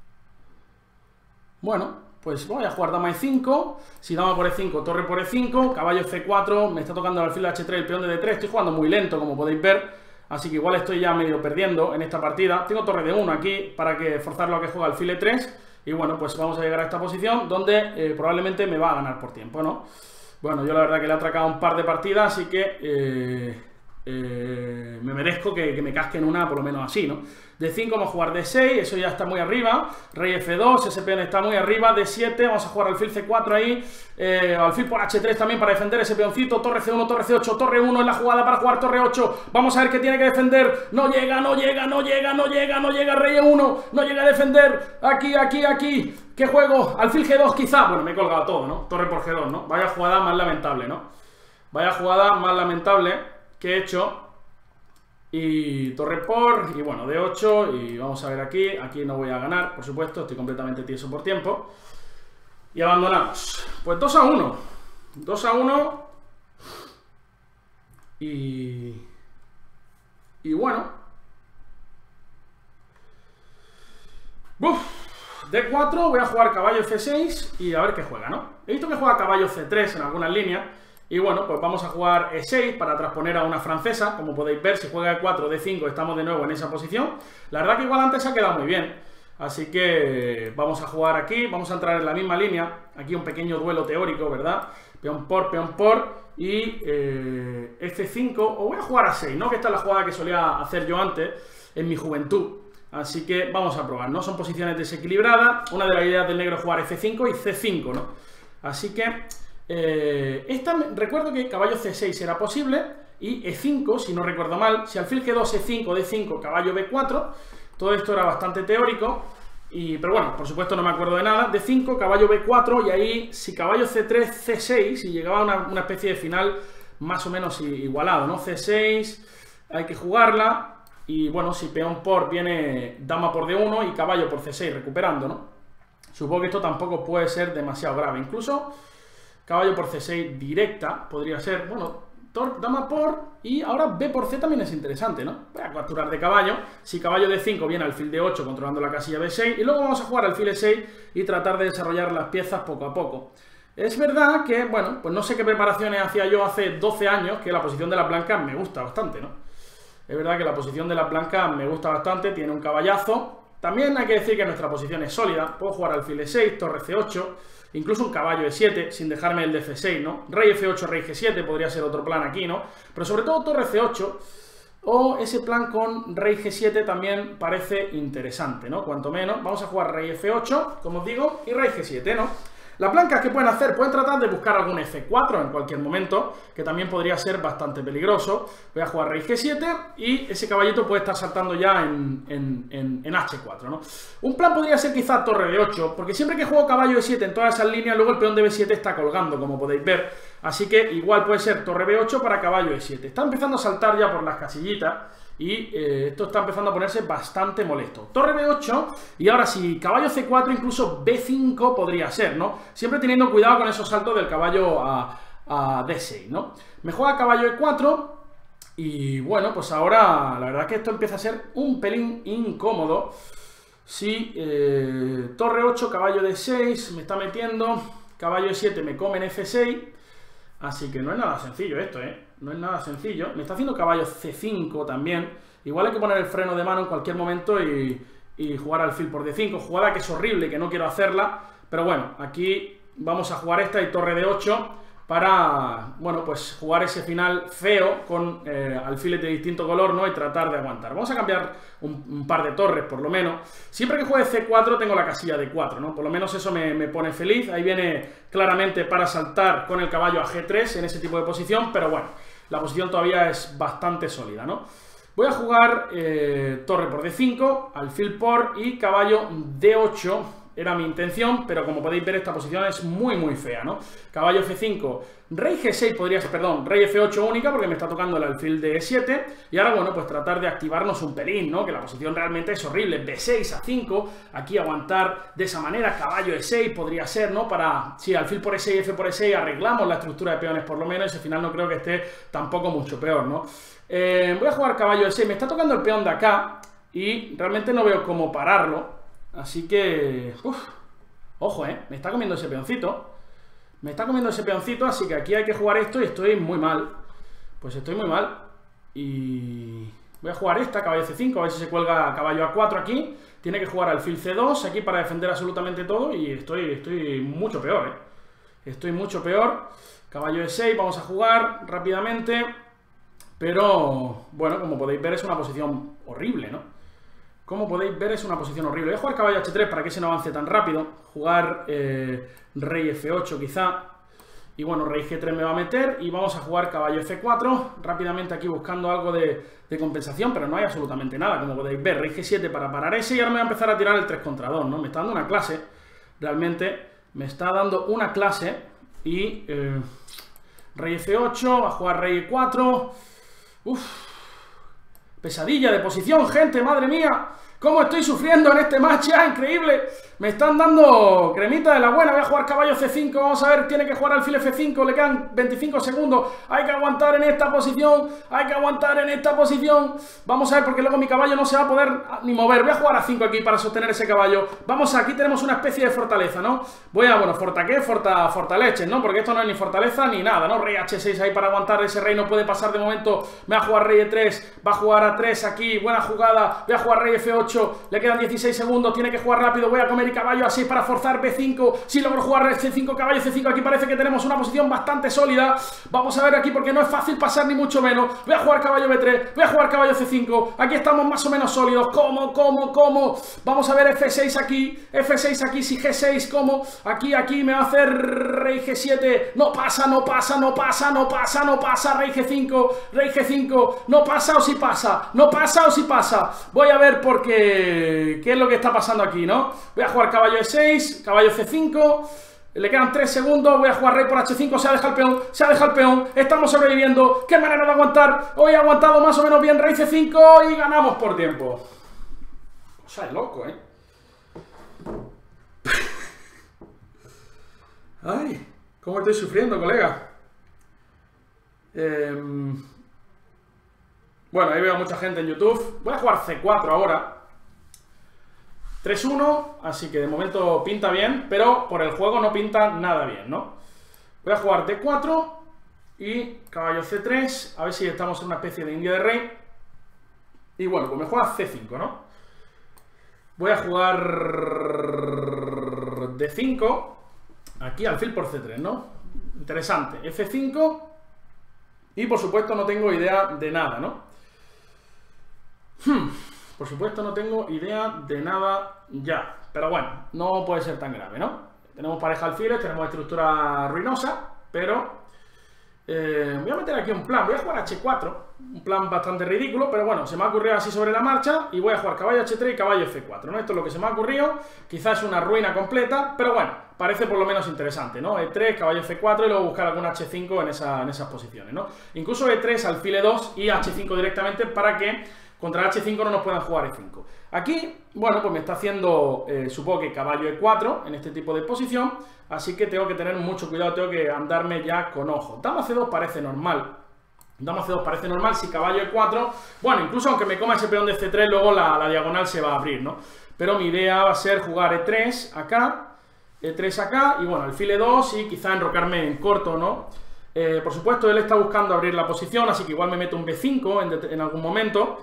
Bueno, pues voy a jugar dama E cinco. Si dama por E cinco, torre por E cinco, caballo C cuatro, me está tocando el alfil de H tres, el peón de D tres. Estoy jugando muy lento, como podéis ver. Así que igual estoy ya medio perdiendo en esta partida. Tengo torre D uno aquí para que forzarlo a que juegue alfil E tres. Y bueno, pues vamos a llegar a esta posición donde eh, probablemente me va a ganar por tiempo, ¿no? Bueno, yo la verdad que le he atracado un par de partidas, así que eh, eh, me merezco que, que me casquen una por lo menos así, ¿no? D cinco vamos a jugar D seis, eso ya está muy arriba. Rey F dos, ese peón está muy arriba. D siete, vamos a jugar alfil C cuatro ahí. Eh, alfil por H tres también para defender ese peoncito. Torre C uno, torre C ocho, torre uno en la jugada para jugar torre ocho. Vamos a ver qué tiene que defender. No llega, no llega, no llega, no llega, no llega. Rey E uno, no llega a defender. Aquí, aquí, aquí. ¿Qué juego? Alfil G dos quizá. Bueno, me he colgado todo, ¿no? Torre por G dos, ¿no? Vaya jugada más lamentable, ¿no? Vaya jugada más lamentable que he hecho. Y torre por, y bueno, de ocho, y vamos a ver aquí, aquí no voy a ganar, por supuesto, estoy completamente tieso por tiempo. Y abandonamos. Pues dos a uno. dos a uno. Y... Y bueno. Uf. D cuatro, voy a jugar caballo F seis y a ver qué juega, ¿no? He visto que juega caballo C tres en algunas líneas. Y bueno, pues vamos a jugar E seis para transponer a una francesa. Como podéis ver, si juega E cuatro, D cinco, estamos de nuevo en esa posición. La verdad que igual antes se ha quedado muy bien. Así que vamos a jugar aquí, vamos a entrar en la misma línea. Aquí un pequeño duelo teórico, ¿verdad? Peón por, peón por y eh, F cinco. O voy a jugar A seis, ¿no? Que esta es la jugada que solía hacer yo antes en mi juventud. Así que vamos a probar, ¿no? Son posiciones desequilibradas. Una de las ideas del negro es jugar F cinco y C cinco, ¿no? Así que... Eh, esta, recuerdo que caballo C seis era posible y E cinco, si no recuerdo mal, si alfil G dos, E cinco, D cinco, caballo B cuatro, todo esto era bastante teórico, y, pero bueno, por supuesto no me acuerdo de nada. D cinco, caballo B cuatro, y ahí si caballo C tres, C seis, y llegaba a una, una especie de final más o menos igualado, ¿no? C seis, hay que jugarla, y bueno, si peón por viene dama por D uno y caballo por C seis recuperando, ¿no? Supongo que esto tampoco puede ser demasiado grave, incluso... Caballo por C seis directa, podría ser, bueno, dama por, y ahora B por C también es interesante, ¿no? Voy a capturar de caballo, si caballo D cinco viene alfil D ocho controlando la casilla B seis, y luego vamos a jugar alfil E seis y tratar de desarrollar las piezas poco a poco. Es verdad que, bueno, pues no sé qué preparaciones hacía yo hace doce años, que la posición de las blancas me gusta bastante, ¿no? Es verdad que la posición de las blancas me gusta bastante, tiene un caballazo. También hay que decir que nuestra posición es sólida, puedo jugar alfil E seis, torre C ocho... Incluso un caballo E siete, sin dejarme el de F seis, ¿no? Rey F ocho, rey G siete, podría ser otro plan aquí, ¿no? Pero sobre todo torre C ocho, o ese plan con rey G siete también parece interesante, ¿no? Cuanto menos. Vamos a jugar rey F ocho, como os digo, y rey G siete, ¿no? Las blancas que pueden hacer, pueden tratar de buscar algún F cuatro en cualquier momento, que también podría ser bastante peligroso. Voy a jugar rey G siete y ese caballito puede estar saltando ya en, en, en, en H cuatro, ¿no? Un plan podría ser quizá torre D ocho, porque siempre que juego caballo E siete en todas esas líneas, luego el peón de B siete está colgando, como podéis ver. Así que igual puede ser torre B ocho para caballo E siete. Está empezando a saltar ya por las casillitas. Y eh, esto está empezando a ponerse bastante molesto. Torre B ocho, y ahora sí, caballo C cuatro, incluso B cinco podría ser, ¿no? Siempre teniendo cuidado con esos saltos del caballo a, a D seis, ¿no? Me juega caballo E cuatro, y bueno, pues ahora la verdad que esto empieza a ser un pelín incómodo. Sí, eh, torre ocho, caballo D seis, me está metiendo, caballo E siete me come en F seis, así que no es nada sencillo esto, ¿eh? No es nada sencillo. Me está haciendo caballo C cinco también. Igual hay que poner el freno de mano en cualquier momento y, y jugar alfil por D cinco. Jugada que es horrible, que no quiero hacerla. Pero bueno, aquí vamos a jugar esta y torre D ocho para, bueno, pues jugar ese final feo con eh, alfiles de distinto color, ¿no? Y tratar de aguantar. Vamos a cambiar un, un par de torres, por lo menos. Siempre que juegue C cuatro tengo la casilla de cuatro, ¿no? Por lo menos eso me, me pone feliz. Ahí viene claramente para saltar con el caballo a G tres en ese tipo de posición, pero bueno, la posición todavía es bastante sólida, ¿no? Voy a jugar eh, torre por D cinco, alfil por y caballo D ocho. Era mi intención, pero como podéis ver esta posición es muy muy fea, ¿no? Caballo F cinco, rey G seis podría ser, perdón, rey F ocho única porque me está tocando el alfil de E siete. Y ahora, bueno, pues tratar de activarnos un pelín, ¿no? Que la posición realmente es horrible. B seis, A cinco, aquí aguantar de esa manera. Caballo E seis podría ser, ¿no? Para, sí, alfil por E seis, F por E seis, arreglamos la estructura de peones por lo menos. Ese final no creo que esté tampoco mucho peor, ¿no? Eh, voy a jugar caballo E seis, me está tocando el peón de acá y realmente no veo cómo pararlo. Así que... Uf, ojo, ¿eh? Me está comiendo ese peoncito. Me está comiendo ese peoncito, así que aquí hay que jugar esto y estoy muy mal. Pues estoy muy mal. Y... voy a jugar esta, caballo C cinco, a ver si se cuelga caballo A cuatro aquí. Tiene que jugar alfil C dos aquí para defender absolutamente todo y estoy, estoy mucho peor, ¿eh? Estoy mucho peor. Caballo E seis, vamos a jugar rápidamente. Pero, bueno, como podéis ver es una posición horrible, ¿no? Como podéis ver es una posición horrible. Voy a jugar caballo H tres para que ese no avance tan rápido. Jugar eh, rey F ocho quizá. Y bueno, rey G tres me va a meter. Y vamos a jugar caballo F cuatro. Rápidamente aquí buscando algo de, de compensación. Pero no hay absolutamente nada, como podéis ver. Rey G siete para parar ese. Y ahora me voy a empezar a tirar el tres contra dos, ¿no? Me está dando una clase. Realmente me está dando una clase. Y eh, rey F ocho. Va a jugar rey E cuatro. Uff. Pesadilla de posición, gente, madre mía. Cómo estoy sufriendo en este match, ya, increíble. Me están dando cremita de la buena. Voy a jugar caballo C cinco, vamos a ver, tiene que jugar alfil F cinco. Le quedan veinticinco segundos. Hay que aguantar en esta posición. Hay que aguantar en esta posición. Vamos a ver, porque luego mi caballo no se va a poder ni mover. Voy a jugar a cinco aquí para sostener ese caballo. Vamos, aquí tenemos una especie de fortaleza, ¿no? Voy a, bueno, ¿forta qué? Forta, fortaleches, ¿no? Porque esto no es ni fortaleza ni nada, ¿no? Rey H seis ahí para aguantar. Ese rey no puede pasar de momento. Me va a jugar rey E tres. Va a jugar a tres aquí. Buena jugada. Voy a jugar rey F ocho. Le quedan dieciséis segundos, tiene que jugar rápido. Voy a comer y caballo a seis para forzar B cinco. Si logro jugar C cinco, caballo C cinco, aquí parece que tenemos una posición bastante sólida. Vamos a ver aquí porque no es fácil pasar ni mucho menos. Voy a jugar caballo B tres, voy a jugar caballo C cinco. Aquí estamos más o menos sólidos. ¿Cómo, cómo, cómo? Vamos a ver F seis aquí, F seis aquí, si G seis, ¿cómo? Aquí, aquí me va a hacer rey G siete. No pasa, no pasa, no pasa, no pasa, no pasa. Rey G cinco, rey G cinco. No pasa o si pasa, no pasa o si pasa. Voy a ver porque... ¿qué es lo que está pasando aquí, no? Voy a jugar caballo E seis, caballo C cinco. Le quedan tres segundos. Voy a jugar rey por H cinco. Se ha dejado el peón, se ha dejado el peón. Estamos sobreviviendo. ¿Qué manera de aguantar? Hoy he aguantado más o menos bien rey C cinco y ganamos por tiempo. O sea, es loco, ¿eh? Ay, cómo estoy sufriendo, colega. Eh... Bueno, ahí veo mucha gente en YouTube. Voy a jugar C cuatro ahora. tres uno, así que de momento pinta bien, pero por el juego no pinta nada bien, ¿no? Voy a jugar D cuatro y caballo C tres, a ver si estamos en una especie de india de rey. Y bueno, pues me juega C cinco, ¿no? Voy a jugar D cinco, aquí alfil por C tres, ¿no? Interesante, F cinco y por supuesto no tengo idea de nada, ¿no? Hmm... Por supuesto no tengo idea de nada ya, pero bueno, no puede ser tan grave, ¿no? Tenemos pareja alfiles, tenemos estructura ruinosa, pero eh, voy a meter aquí un plan, voy a jugar H cuatro, un plan bastante ridículo, pero bueno, se me ha ocurrido así sobre la marcha y voy a jugar caballo H tres y caballo F cuatro, ¿no? Esto es lo que se me ha ocurrido, quizás es una ruina completa, pero bueno, parece por lo menos interesante, ¿no? E tres, caballo F cuatro y luego buscar algún H cinco en, esa, en esas posiciones, ¿no? Incluso E tres, alfil E dos y H cinco directamente para que contra H cinco no nos puedan jugar E cinco. Aquí, bueno, pues me está haciendo, eh, supongo que caballo E cuatro en este tipo de posición, así que tengo que tener mucho cuidado, tengo que andarme ya con ojo. Dama C dos parece normal. Dama C dos parece normal, si caballo E cuatro, bueno, incluso aunque me coma ese peón de C tres, luego la, la diagonal se va a abrir, ¿no? Pero mi idea va a ser jugar E tres acá, E tres acá, y bueno, alfil E dos y quizá enrocarme en corto, ¿no? Eh, por supuesto, él está buscando abrir la posición, así que igual me meto un B cinco en, en algún momento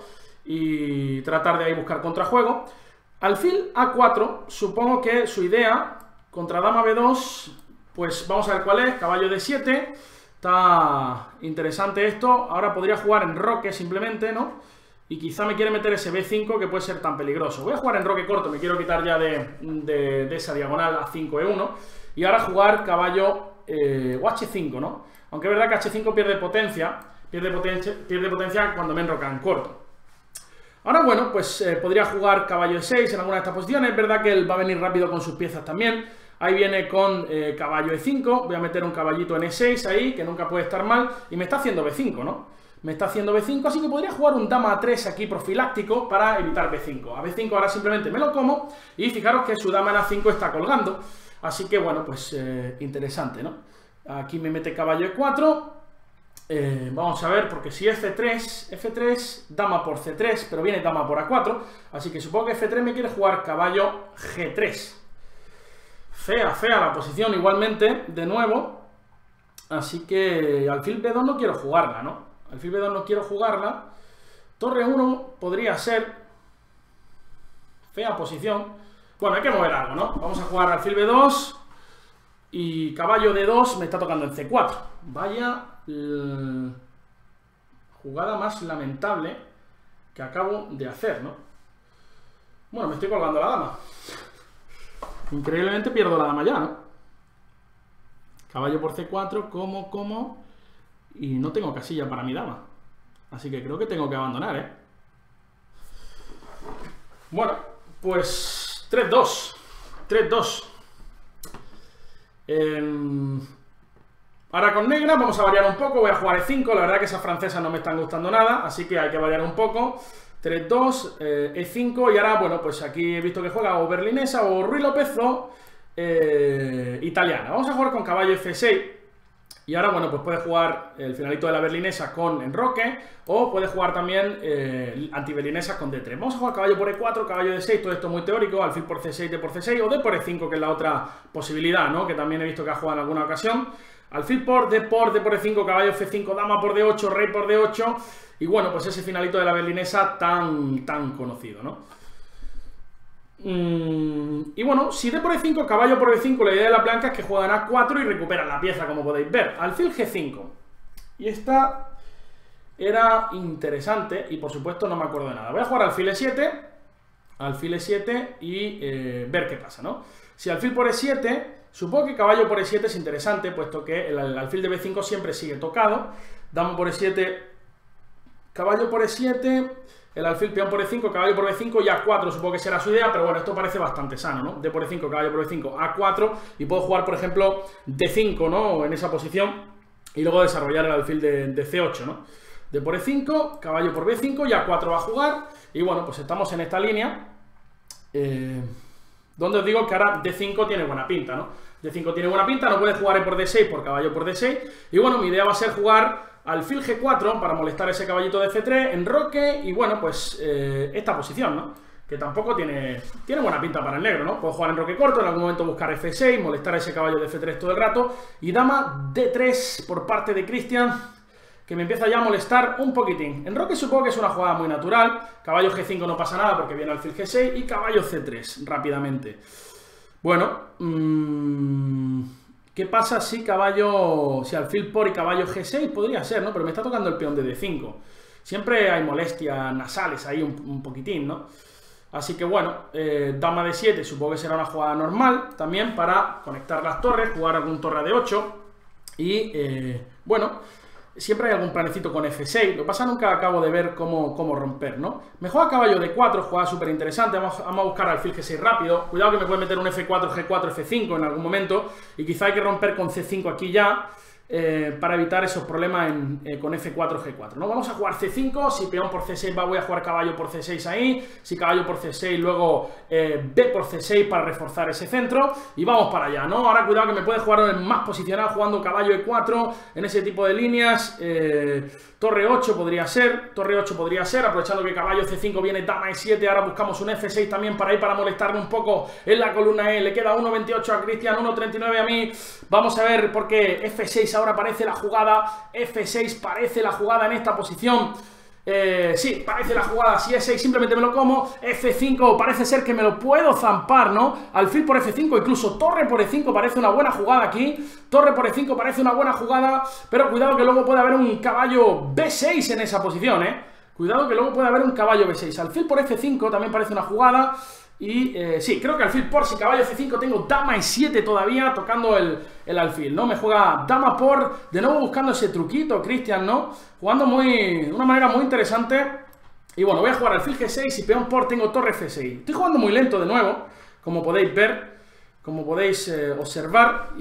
y tratar de ahí buscar contrajuego. Alfil A cuatro, supongo que su idea contra dama B dos, pues vamos a ver cuál es, caballo D siete, está interesante esto. Ahora podría jugar en roque simplemente, ¿no? Y quizá me quiere meter ese B cinco que puede ser tan peligroso. Voy a jugar en roque corto, me quiero quitar ya de, de, de esa diagonal A cinco E uno. Y ahora jugar caballo eh, o H cinco, ¿no? Aunque es verdad que H cinco pierde potencia, pierde potencia, pierde potencia cuando me enroca en corto. Ahora, bueno, pues eh, podría jugar caballo E seis en alguna de estas posiciones. Es verdad que él va a venir rápido con sus piezas también. Ahí viene con eh, caballo E cinco. Voy a meter un caballito en E seis ahí, que nunca puede estar mal. Y me está haciendo B cinco, ¿no? Me está haciendo B cinco, así que podría jugar un dama A tres aquí profiláctico para evitar B cinco. A B cinco ahora simplemente me lo como. Y fijaros que su dama en A cinco está colgando. Así que, bueno, pues eh, interesante, ¿no? Aquí me mete caballo E cuatro. Eh, vamos a ver, porque si F tres, F tres, dama por C tres, pero viene dama por A cuatro, así que supongo que F tres me quiere jugar caballo G tres. Fea, fea la posición igualmente, de nuevo, así que alfil B dos no quiero jugarla, ¿no? Alfil B dos no quiero jugarla. Torre uno podría ser fea posición. Bueno, hay que mover algo, ¿no? Vamos a jugar alfil B dos y caballo D dos me está tocando en C cuatro. Vaya eh, jugada más lamentable que acabo de hacer, ¿no? Bueno, me estoy colgando la dama. Increíblemente pierdo la dama ya, ¿no? Caballo por C cuatro, como, como, y no tengo casilla para mi dama. Así que creo que tengo que abandonar, ¿eh? Bueno, pues tres dos. tres dos. Eh, Ahora con negra vamos a variar un poco, voy a jugar E cinco, la verdad que esas francesas no me están gustando nada, así que hay que variar un poco. tres dos, eh, E cinco, y ahora, bueno, pues aquí he visto que juega o berlinesa o Ruy López o eh, italiana. Vamos a jugar con caballo F seis, y ahora, bueno, pues puede jugar el finalito de la berlinesa con enroque, o puede jugar también eh, antiberlinesa con D tres. Vamos a jugar caballo por E cuatro, caballo D seis, todo esto muy teórico, alfil por C seis, D por C seis, o D por E cinco, que es la otra posibilidad, ¿no? Que también he visto que ha jugado en alguna ocasión. Alfil por D por, D por E cinco, caballo F cinco, dama por D ocho, rey por D ocho, y bueno, pues ese finalito de la berlinesa tan, tan conocido, ¿no? Mm, y bueno, si D por E cinco, caballo por E cinco, la idea de la blanca es que juegan A cuatro y recuperan la pieza, como podéis ver. Alfil G cinco. Y esta era interesante y por supuesto no me acuerdo de nada. Voy a jugar alfil E siete, alfil E siete y eh, ver qué pasa, ¿no? Si alfil por E siete... Supongo que caballo por E siete es interesante, puesto que el, el alfil de B cinco siempre sigue tocado. Dama por E siete, caballo por E siete, el alfil peón por E cinco, caballo por B cinco y A cuatro, supongo que será su idea, pero bueno, esto parece bastante sano, ¿no? D por E cinco, caballo por B cinco, A cuatro, y puedo jugar, por ejemplo, D cinco, ¿no? En esa posición, y luego desarrollar el alfil de, de C ocho, ¿no? D por E cinco, caballo por B cinco y A cuatro va a jugar, y bueno, pues estamos en esta línea. Eh... Donde os digo que ahora D cinco tiene buena pinta, ¿no? D cinco tiene buena pinta, no puede jugar E por D seis por caballo por D seis. Y bueno, mi idea va a ser jugar alfil G cuatro para molestar ese caballito de F tres, enroque, y bueno, pues eh, esta posición, ¿no? Que tampoco tiene, tiene buena pinta para el negro, ¿no? Puedo jugar enroque corto, en algún momento buscar F seis, molestar ese caballo de F tres todo el rato. Y dama D tres por parte de Cristian, que me empieza ya a molestar un poquitín. Enroque supongo que es una jugada muy natural. Caballo G cinco no pasa nada porque viene alfil G seis y caballo C tres rápidamente. Bueno, mmm, ¿qué pasa si caballo, si alfil por y caballo G seis? Podría ser, ¿no? Pero me está tocando el peón de D cinco. Siempre hay molestias nasales ahí un, un poquitín, ¿no? Así que bueno, eh, dama D siete supongo que será una jugada normal también para conectar las torres, jugar algún torre a D ocho y, eh, bueno... Siempre hay algún planecito con F seis, lo que pasa nunca acabo de ver cómo, cómo romper, ¿no? Me juega caballo D cuatro, jugada súper interesante, vamos, vamos a buscar alfil G seis rápido, cuidado que me puede meter un F cuatro, G cuatro, F cinco en algún momento, y quizá hay que romper con C cinco aquí ya, eh, para evitar esos problemas en, eh, con F cuatro, G cuatro, ¿no? Vamos a jugar C cinco, si peón por C seis va, voy a jugar caballo por C seis ahí, si caballo por C seis, luego eh, B por C seis para reforzar ese centro, y vamos para allá, ¿no? Ahora cuidado que me puede jugar más posicional jugando caballo E cuatro en ese tipo de líneas, eh, torre ocho podría ser, torre ocho podría ser, aprovechando que caballo C cinco viene dama E siete, ahora buscamos un F seis también para ir para molestarme un poco en la columna E, le queda uno veintiocho a Cristian, uno treinta y nueve a mí, vamos a ver porque F seis ahora parece la jugada, F seis parece la jugada en esta posición. Eh, sí, parece la jugada, si E seis simplemente me lo como, F cinco parece ser que me lo puedo zampar, ¿no? Alfil por F cinco, incluso torre por E cinco parece una buena jugada aquí, torre por E cinco parece una buena jugada, pero cuidado que luego puede haber un caballo B seis en esa posición, ¿eh? Cuidado que luego puede haber un caballo B seis, alfil por F cinco también parece una jugada. Y eh, sí, creo que alfil por, si caballo C cinco tengo dama E siete todavía tocando el, el alfil, ¿no? Me juega dama por, de nuevo buscando ese truquito, Cristian, ¿no? Jugando muy, de una manera muy interesante. Y bueno, voy a jugar alfil G seis y peón por tengo torre F seis. Estoy jugando muy lento de nuevo, como podéis ver, como podéis eh, observar.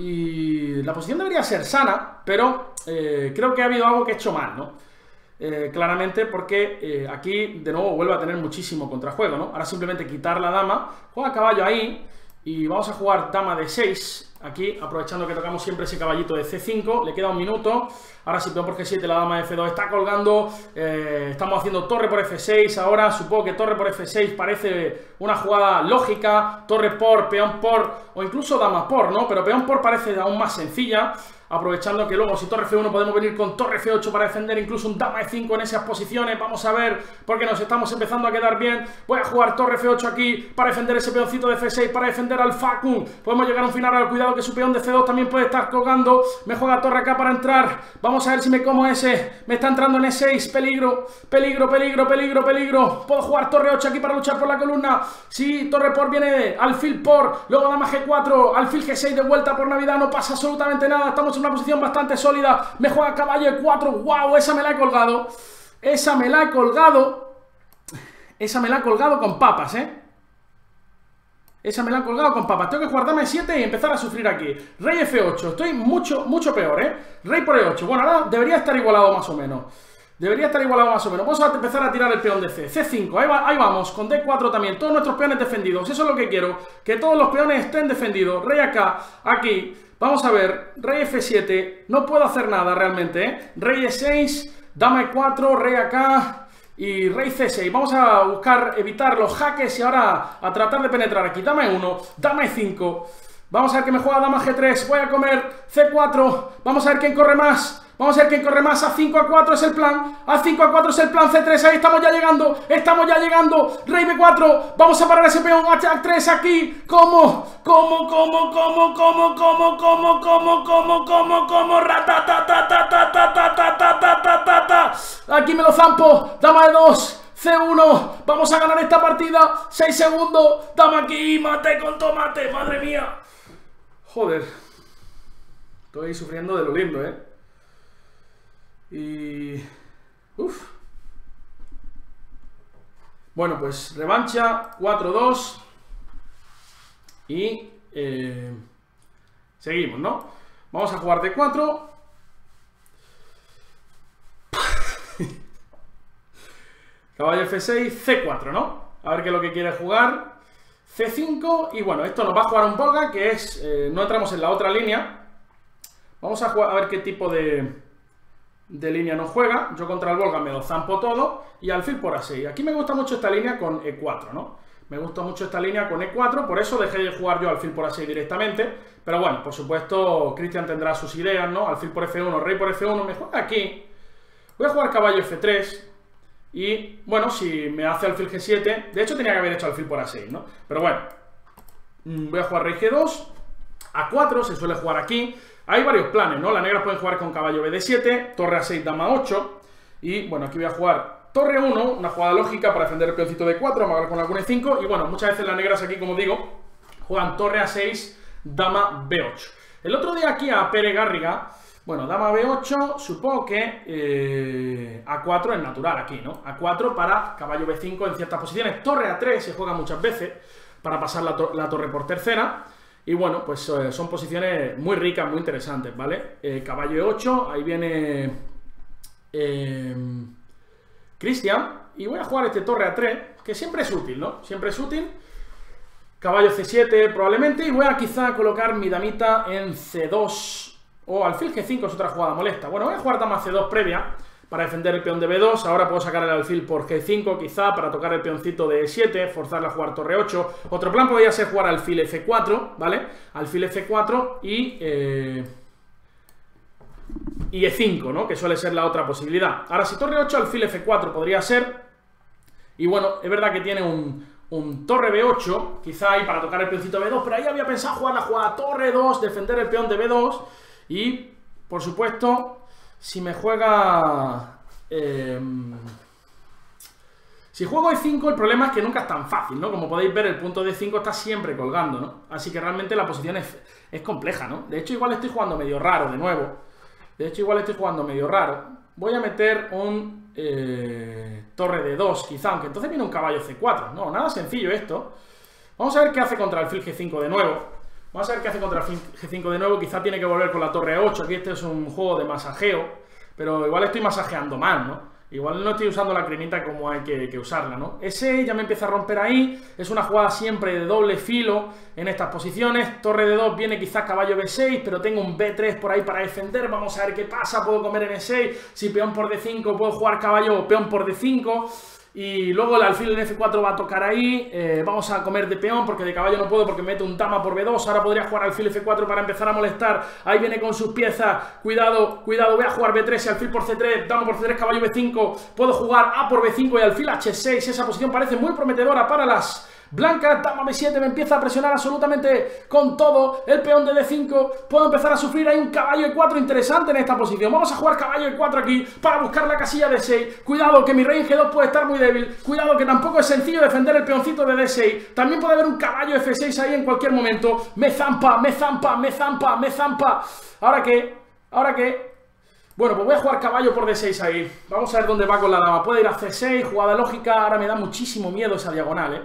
Y la posición debería ser sana, pero eh, creo que ha habido algo que he hecho mal, ¿no? Eh, claramente porque eh, aquí de nuevo vuelve a tener muchísimo contrajuego, ¿no? Ahora simplemente quitar la dama, juega caballo ahí y vamos a jugar dama D seis aquí, aprovechando que tocamos siempre ese caballito de C cinco, le queda un minuto. Ahora si peón por G siete, la dama de F dos está colgando, eh, estamos haciendo torre por F seis ahora, supongo que torre por F seis parece una jugada lógica, torre por, peón por, o incluso dama por, ¿no? Pero peón por parece aún más sencilla, aprovechando que luego si torre F uno podemos venir con torre F ocho para defender incluso un dama E cinco en esas posiciones. Vamos a ver, porque nos estamos empezando a quedar bien. Voy a jugar torre F ocho aquí para defender ese peoncito de F seis, para defender al Facu. Podemos llegar a un final, al cuidado que su peón de C dos también puede estar colgando. Me juega torre acá para entrar. Vamos a ver si me como ese. Me está entrando en E seis, peligro, peligro, peligro, peligro, peligro. Puedo jugar torre ocho aquí para luchar por la columna. Sí, torre por viene, alfil por, luego dama G cuatro, alfil G seis de vuelta por Navidad, no pasa absolutamente nada. Estamos en una posición bastante sólida. Me juega caballo E cuatro. Wow, esa me la he colgado. Esa me la he colgado. Esa me la he colgado con papas, ¿eh? Esa me la han colgado con papas. Tengo que jugar dama e siete y empezar a sufrir aquí. Rey efe ocho. Estoy mucho, mucho peor, ¿eh? Rey por e ocho. Bueno, ahora debería estar igualado más o menos. Debería estar igualado más o menos. Vamos a empezar a tirar el peón de ce. ce cinco. Ahí, va, ahí vamos. Con de cuatro también. Todos nuestros peones defendidos. Eso es lo que quiero. Que todos los peones estén defendidos. Rey acá. Aquí. Vamos a ver. Rey efe siete. No puedo hacer nada realmente, ¿eh? Rey e seis. Dama e cuatro. Rey acá. Y rey ce seis, vamos a buscar evitar los jaques y ahora a tratar de penetrar aquí. Dama e uno, dama e cinco. Vamos a ver que me juega dama ge tres. Voy a comer ce cuatro. Vamos a ver quién corre más. Vamos a ver quién corre más. a cinco a cuatro es el plan. a cinco a cuatro es el plan. ce tres, ahí estamos ya llegando. Estamos ya llegando. Rey be cuatro. Vamos a parar ese peón. hache tres aquí. ¿Cómo? ¿Cómo? ¿Cómo? ¿Cómo? ¿Cómo? ¿Cómo? ¿Cómo? ¿Cómo? ¿Cómo? ¿Cómo? ¿Cómo? Ratatatatatatatatatatata. Aquí me lo zampo. Dama de dos. ce uno. Vamos a ganar esta partida. seis segundos. Dama aquí. Mate con tomate. Madre mía. Joder. Estoy sufriendo de lo lindo, ¿eh? Y... Uf. Bueno, pues revancha, cuatro dos. Y... Eh, seguimos, ¿no? Vamos a jugar de cuatro. Caballo efe seis, ce cuatro, ¿no? A ver qué es lo que quiere jugar. ce cinco. Y bueno, esto nos va a jugar un Volga, que es... Eh, no entramos en la otra línea. Vamos a jugar a ver qué tipo de... de línea no juega. Yo contra el Volga me lo zampo todo y alfil por a seis. Aquí me gusta mucho esta línea con e cuatro, ¿no? Me gusta mucho esta línea con e cuatro, por eso dejé de jugar yo alfil por a seis directamente. Pero bueno, por supuesto, Cristian tendrá sus ideas, ¿no? Alfil por efe uno, rey por efe uno, me juega aquí. Voy a jugar caballo efe tres. Y bueno, si me hace alfil ge siete, de hecho tenía que haber hecho alfil por a seis, ¿no? Pero bueno, voy a jugar rey ge dos. a cuatro se suele jugar aquí. Hay varios planes, ¿no? Las negras pueden jugar con caballo be de siete, torre a seis, dama ocho. Y bueno, aquí voy a jugar torre uno, una jugada lógica para defender el peoncito de cuatro, amagar con la cuna e cinco. Y bueno, muchas veces las negras aquí, como digo, juegan torre a seis, dama be ocho. El otro día aquí a Pere Garriga, bueno, dama be ocho, supongo que eh, a cuatro es natural aquí, ¿no? a cuatro para caballo be cinco en ciertas posiciones. Torre a tres se juega muchas veces para pasar la, to la torre por tercera. Y bueno, pues eh, son posiciones muy ricas, muy interesantes, ¿vale? Eh, caballo e ocho, ahí viene eh, Cristian. Y voy a jugar este torre a tres, que siempre es útil, ¿no? Siempre es útil. Caballo ce siete probablemente. Y voy a quizá colocar mi damita en ce dos. O alfil ge cinco es otra jugada molesta. Bueno, voy a jugar dama ce dos previa para defender el peón de be dos. Ahora puedo sacar el alfil por ge cinco quizá para tocar el peoncito de e siete, forzarle a jugar torre ocho. Otro plan podría ser jugar alfil efe cuatro, ¿vale? Alfil efe cuatro y... Eh, y e cinco, ¿no? Que suele ser la otra posibilidad. Ahora, si torre ocho, alfil efe cuatro podría ser. Y bueno, es verdad que tiene un, un torre be ocho, quizá ahí para tocar el peoncito be dos, pero ahí había pensado jugar la jugada torre dos, defender el peón de be dos. Y, por supuesto, si me juega... Eh, si juego e cinco, el problema es que nunca es tan fácil, ¿no? Como podéis ver, el punto de cinco está siempre colgando, ¿no? Así que realmente la posición es, es compleja, ¿no? De hecho, igual estoy jugando medio raro, de nuevo. De hecho, igual estoy jugando medio raro. Voy a meter un eh, torre de dos, quizá, aunque entonces viene un caballo ce cuatro. No, nada sencillo esto. Vamos a ver qué hace contra el alfil ge cinco de nuevo. Vamos a ver qué hace contra el alfil ge cinco de nuevo. Quizá tiene que volver con la torre a ocho. Aquí este es un juego de masajeo. Pero igual estoy masajeando mal, ¿no? Igual no estoy usando la cremita como hay que, que usarla, ¿no? Ese ya me empieza a romper ahí. Es una jugada siempre de doble filo en estas posiciones. Torre de dos viene quizás caballo be seis, pero tengo un be tres por ahí para defender. Vamos a ver qué pasa. Puedo comer en e seis. Si peón por de cinco, puedo jugar caballo peón por de cinco. Y luego el alfil en efe cuatro va a tocar ahí. eh, Vamos a comer de peón porque de caballo no puedo porque me meto un dama por be dos. Ahora podría jugar alfil efe cuatro para empezar a molestar. Ahí viene con sus piezas. Cuidado, cuidado, voy a jugar be tres y alfil por ce tres. Dama por ce tres, caballo be cinco. Puedo jugar a por be cinco y alfil hache seis. Esa posición parece muy prometedora para las blancas. Dama be siete me empieza a presionar absolutamente con todo. El peón de de cinco. Puedo empezar a sufrir. Hay un caballo e cuatro interesante en esta posición. Vamos a jugar caballo e cuatro aquí para buscar la casilla de seis. Cuidado que mi rey en ge dos puede estar muy débil. Cuidado que tampoco es sencillo defender el peoncito de de seis. También puede haber un caballo efe seis ahí en cualquier momento. Me zampa, me zampa, me zampa, me zampa. ¿Ahora qué? ¿Ahora qué? Bueno, pues voy a jugar caballo por de seis ahí. Vamos a ver dónde va con la dama. Puede ir a ce seis, jugada lógica. Ahora me da muchísimo miedo esa diagonal, ¿eh?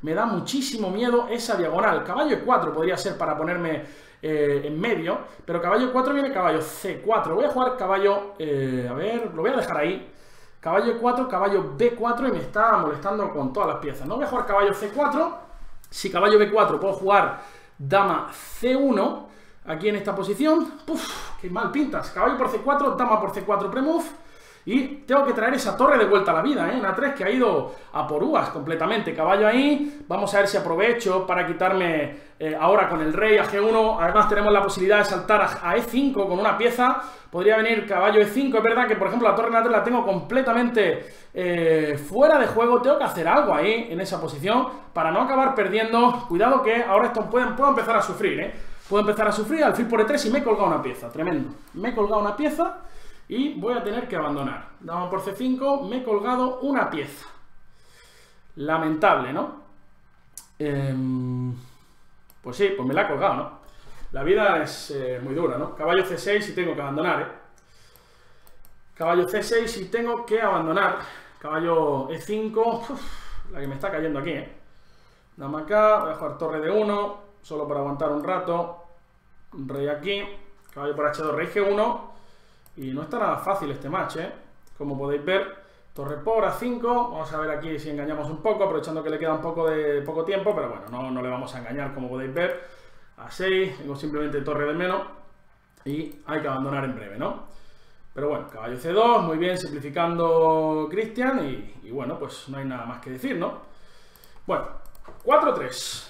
me da muchísimo miedo esa diagonal. Caballo e cuatro podría ser para ponerme eh, en medio, pero caballo e cuatro viene caballo ce cuatro. Voy a jugar caballo, eh, a ver, lo voy a dejar ahí. Caballo e cuatro, caballo be cuatro y me está molestando con todas las piezas. No voy a jugar caballo ce cuatro. Si caballo be cuatro puedo jugar dama ce uno aquí en esta posición. Puf, qué mal pintas. Caballo por ce cuatro, dama por ce cuatro premove. Y tengo que traer esa torre de vuelta a la vida, ¿eh? En a tres, que ha ido a por uvas completamente. Caballo ahí, vamos a ver si aprovecho para quitarme eh, ahora con el rey a ge uno. Además tenemos la posibilidad de saltar a, a e cinco con una pieza. Podría venir caballo e cinco. Es verdad que, por ejemplo, la torre en a tres la tengo completamente eh, fuera de juego. Tengo que hacer algo ahí, en esa posición, para no acabar perdiendo. Cuidado que ahora esto pueden, puedo empezar a sufrir, ¿eh? Puedo empezar a sufrir, alfil por e tres y me he colgado una pieza. Tremendo. Me he colgado una pieza y voy a tener que abandonar. Dama por ce cinco, me he colgado una pieza. Lamentable, ¿no? Eh, pues sí, pues me la he colgado, ¿no? La vida es eh, muy dura, ¿no? Caballo ce seis y tengo que abandonar, ¿eh? Caballo ce seis y tengo que abandonar. Caballo e cinco, uf, la que me está cayendo aquí, ¿eh? Dama acá, voy a jugar torre de uno, solo para aguantar un rato. Rey aquí, caballo por hache dos, rey ge uno. Y no está nada fácil este match, ¿eh? Como podéis ver, torre por a cinco. Vamos a ver aquí si engañamos un poco, aprovechando que le queda un poco de poco tiempo. Pero bueno, no, no le vamos a engañar, como podéis ver. A seis, tengo simplemente torre de menos. Y hay que abandonar en breve, ¿no? Pero bueno, caballo ce dos, muy bien, simplificando Cristian. Y, y bueno, pues no hay nada más que decir, ¿no? Bueno, cuatro tres.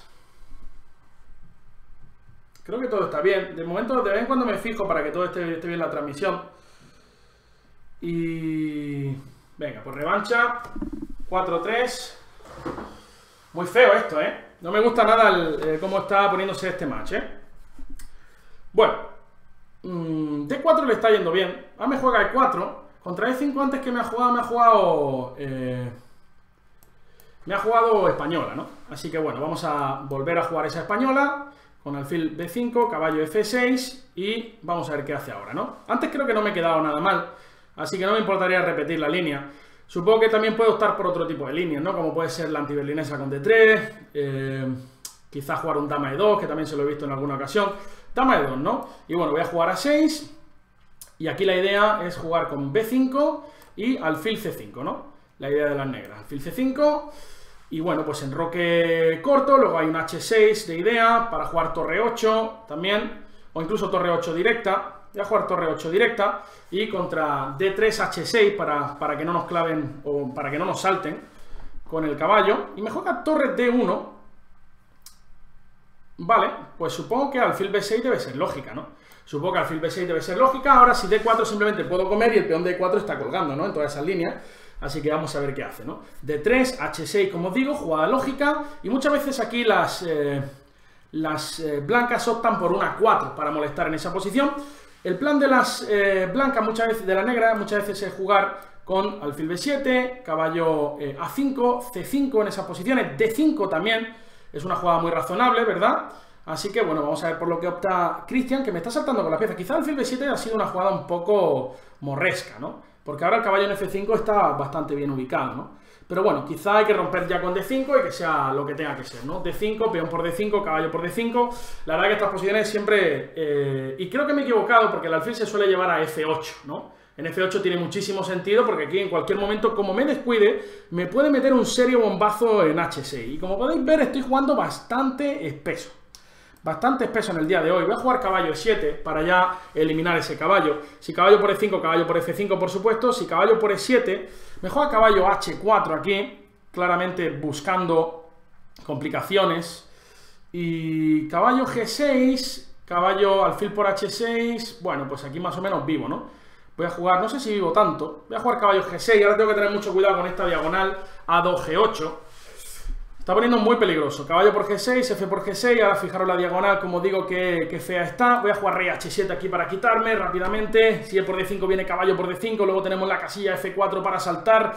Creo que todo está bien. De momento, de vez en cuando me fijo para que todo esté, esté bien la transmisión. Y... venga, pues revancha. cuatro tres. Muy feo esto, ¿eh? No me gusta nada el, eh, cómo está poniéndose este match, ¿eh? Bueno. Mmm, de cuatro le está yendo bien. Ahora me juega e cuatro. Contra e cinco antes que me ha jugado, me ha jugado... Eh, me ha jugado española, ¿no? Así que bueno, vamos a volver a jugar esa española. Con alfil be cinco, caballo efe seis y vamos a ver qué hace ahora, ¿no? Antes creo que no me he quedado nada mal, así que no me importaría repetir la línea. Supongo que también puedo optar por otro tipo de líneas, ¿no? Como puede ser la antiberlinesa con de tres, eh, quizás jugar un dama e dos, que también se lo he visto en alguna ocasión. Dama e dos, ¿no? Y bueno, voy a jugar a seis y aquí la idea es jugar con be cinco y alfil ce cinco, ¿no? La idea de las negras, alfil ce cinco... Y bueno, pues enroque corto, luego hay un hache seis de idea para jugar torre ocho también, o incluso torre ocho directa. Voy a jugar torre ocho directa y contra de tres hache seis para, para que no nos claven o para que no nos salten con el caballo. Y me juega torre de uno. Vale, pues supongo que alfil be seis debe ser lógica, ¿no? Supongo que alfil be seis debe ser lógica. Ahora si de cuatro simplemente puedo comer y el peón de cuatro está colgando, ¿no? En todas esas líneas. Así que vamos a ver qué hace, ¿no? de tres, hache seis, como os digo, jugada lógica. Y muchas veces aquí las, eh, las eh, blancas optan por una cuatro para molestar en esa posición. El plan de las eh, blancas, muchas veces, de la negra, muchas veces es jugar con alfil be siete, caballo eh, a cinco, ce cinco en esas posiciones, de cinco también. Es una jugada muy razonable, ¿verdad? Así que bueno, vamos a ver por lo que opta Cristian, que me está saltando con la pieza. Quizá alfil be siete ha sido una jugada un poco morresca, ¿no? Porque ahora el caballo en efe cinco está bastante bien ubicado, ¿no? Pero bueno, quizá hay que romper ya con de cinco y que sea lo que tenga que ser, ¿no? de cinco, peón por de cinco, caballo por de cinco. La verdad que estas posiciones siempre... Eh, y creo que me he equivocado porque el alfil se suele llevar a efe ocho, ¿no? En efe ocho tiene muchísimo sentido porque aquí en cualquier momento, como me descuide, me puede meter un serio bombazo en hache seis. Y como podéis ver, estoy jugando bastante espeso. Bastante espeso en el día de hoy. Voy a jugar caballo e siete para ya eliminar ese caballo. Si caballo por e cinco, caballo por efe cinco, por supuesto. Si caballo por e siete, me juega caballo hache cuatro aquí, claramente buscando complicaciones. Y caballo ge seis, caballo alfil por hache seis. Bueno, pues aquí más o menos vivo, ¿no? Voy a jugar, no sé si vivo tanto. Voy a jugar caballo ge seis. Ahora tengo que tener mucho cuidado con esta diagonal a dos, ge ocho. Está poniendo muy peligroso. Caballo por ge seis, efe por ge seis. Ahora fijaros la diagonal, como digo, que, que fea está. Voy a jugar rey hache siete aquí para quitarme rápidamente. Si el por de cinco viene caballo por de cinco. Luego tenemos la casilla efe cuatro para saltar.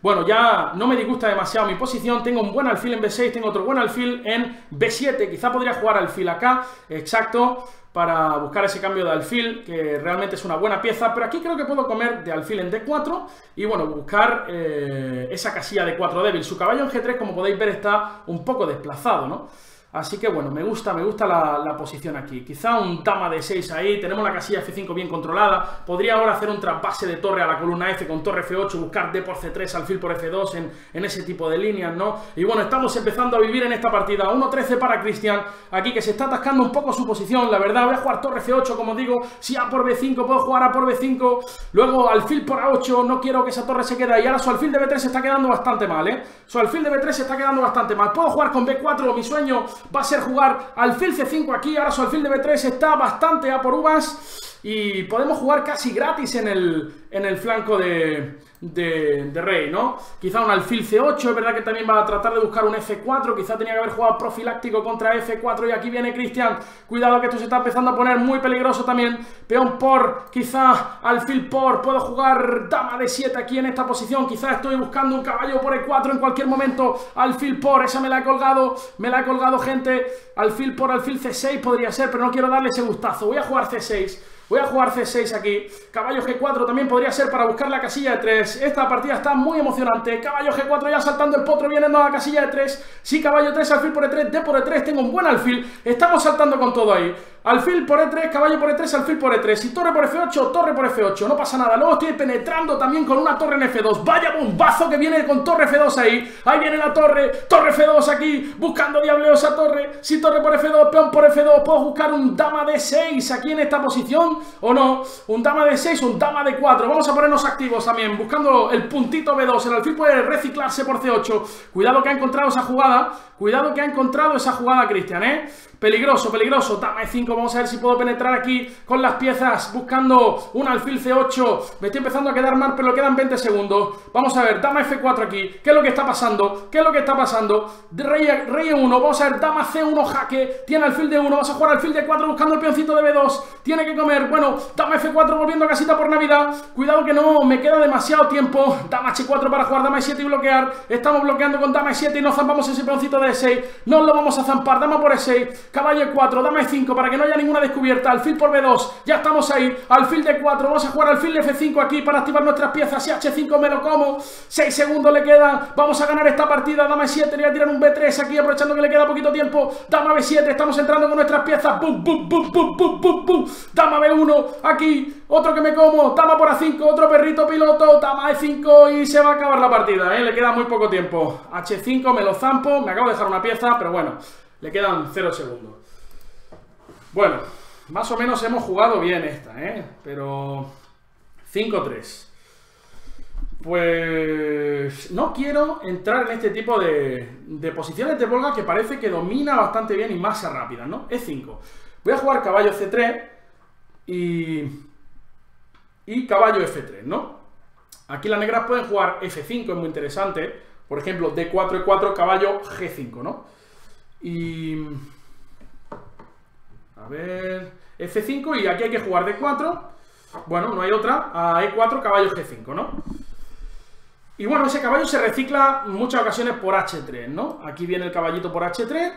Bueno, ya no me disgusta demasiado mi posición, tengo un buen alfil en B seis, tengo otro buen alfil en B siete, quizá podría jugar alfil acá, exacto, para buscar ese cambio de alfil, que realmente es una buena pieza, pero aquí creo que puedo comer de alfil en D cuatro y bueno, buscar eh, esa casilla de cuatro débil. Su caballo en G tres, como podéis ver, está un poco desplazado, ¿no? Así que bueno, me gusta, me gusta la, la posición aquí. Quizá un dama de seis ahí, tenemos la casilla F cinco bien controlada. Podría ahora hacer un trasvase de torre a la columna F con torre F ocho, buscar D por C tres, alfil por F dos en, en ese tipo de líneas, ¿no? Y bueno, estamos empezando a vivir en esta partida. uno trece para Cristian, aquí que se está atascando un poco su posición, la verdad. Voy a jugar torre F ocho, como digo, si A por B cinco, puedo jugar A por B cinco, luego alfil por A ocho, no quiero que esa torre se quede ahí. Ahora su alfil de B tres se está quedando bastante mal, ¿eh? Su alfil de B tres se está quedando bastante mal. Puedo jugar con B cuatro, mi sueño va a ser jugar alfil C cinco aquí. Ahora su alfil de B tres está bastante a por uvas y podemos jugar casi gratis en el, en el flanco de, de, de rey, ¿no? Quizá un alfil C ocho, es verdad que también va a tratar de buscar un F cuatro, quizá tenía que haber jugado profiláctico contra F cuatro y aquí viene Cristian. Cuidado que esto se está empezando a poner muy peligroso también. Peón por, quizá alfil por, puedo jugar dama de siete aquí en esta posición, quizá estoy buscando un caballo por E cuatro en cualquier momento. Alfil por, esa me la he colgado, me la he colgado, gente. Alfil por alfil C seis podría ser, pero no quiero darle ese gustazo. Voy a jugar C seis. Voy a jugar C seis aquí. Caballo G cuatro también podría ser para buscar la casilla de tres. Esta partida está muy emocionante. Caballo G cuatro ya saltando el potro, viene a la casilla de tres. Sí, caballo tres, alfil por E tres, D por E tres. Tengo un buen alfil. Estamos saltando con todo ahí. Alfil por E tres, caballo por E tres, alfil por E tres. Y torre por F ocho, torre por F ocho. No pasa nada. Luego estoy penetrando también con una torre en F dos. Vaya bombazo que viene con torre F dos ahí. Ahí viene la torre. Torre F dos aquí. Buscando diableo esa torre. Si torre por F dos, peón por F dos. Puedo buscar un dama de seis aquí en esta posición. ¿O no? Un dama de seis, un dama de cuatro. Vamos a ponernos activos también. Buscando el puntito B dos. El alfil puede reciclarse por C ocho. Cuidado que ha encontrado esa jugada. Cuidado que ha encontrado esa jugada Cristian, ¿eh? Peligroso, peligroso. Dama E cinco. Vamos a ver si puedo penetrar aquí con las piezas. Buscando un alfil C ocho. Me estoy empezando a quedar mal, pero quedan veinte segundos. Vamos a ver. Dama F cuatro aquí. ¿Qué es lo que está pasando? ¿Qué es lo que está pasando? Rey, rey E uno. Vamos a ver. Dama C uno jaque. Tiene alfil D uno. Vamos a jugar alfil D cuatro buscando el peoncito de B dos. Tiene que comer. Bueno, dama F cuatro volviendo a casita por Navidad. Cuidado que no me queda demasiado tiempo. Dama H cuatro para jugar dama E siete y bloquear. Estamos bloqueando con dama E siete y nos zampamos ese peoncito de E seis. No lo vamos a zampar. Dama por E seis. Caballo E cuatro. Dama E cinco para que no haya ninguna descubierta. Alfil por B dos. Ya estamos ahí. Alfil D cuatro. Vamos a jugar alfil F cinco aquí para activar nuestras piezas. Si H cinco me lo como. seis segundos le quedan. Vamos a ganar esta partida. Dama E siete. Le voy a tirar un B tres aquí aprovechando que le queda poquito tiempo. Dama B siete. Estamos entrando con nuestras piezas. Bum, bum, bum, bum, bum, bum, bum. Dama B uno. Aquí. Otro que me como. Dama por A cinco. Otro perrito piloto. Dama E cinco. Y se va a acabar la partida, ¿eh? Le queda muy poco tiempo. H cinco. Me lo zampo. Me acabo de dejar una pieza. Pero bueno. Le quedan cero segundos. Bueno, más o menos hemos jugado bien esta, ¿eh? Pero cinco tres. Pues no quiero entrar en este tipo de, de posiciones de Volga que parece que domina bastante bien y masa rápida, ¿no? E cinco. Voy a jugar caballo C tres y, y caballo F tres, ¿no? Aquí las negras pueden jugar F cinco, es muy interesante. Por ejemplo, D cuatro, E cuatro, caballo G cinco, ¿no? Y... a ver... F cinco y aquí hay que jugar D cuatro. Bueno, no hay otra. A E cuatro, caballo G cinco, ¿no? Y bueno, ese caballo se recicla en muchas ocasiones por H tres, ¿no? Aquí viene el caballito por H tres.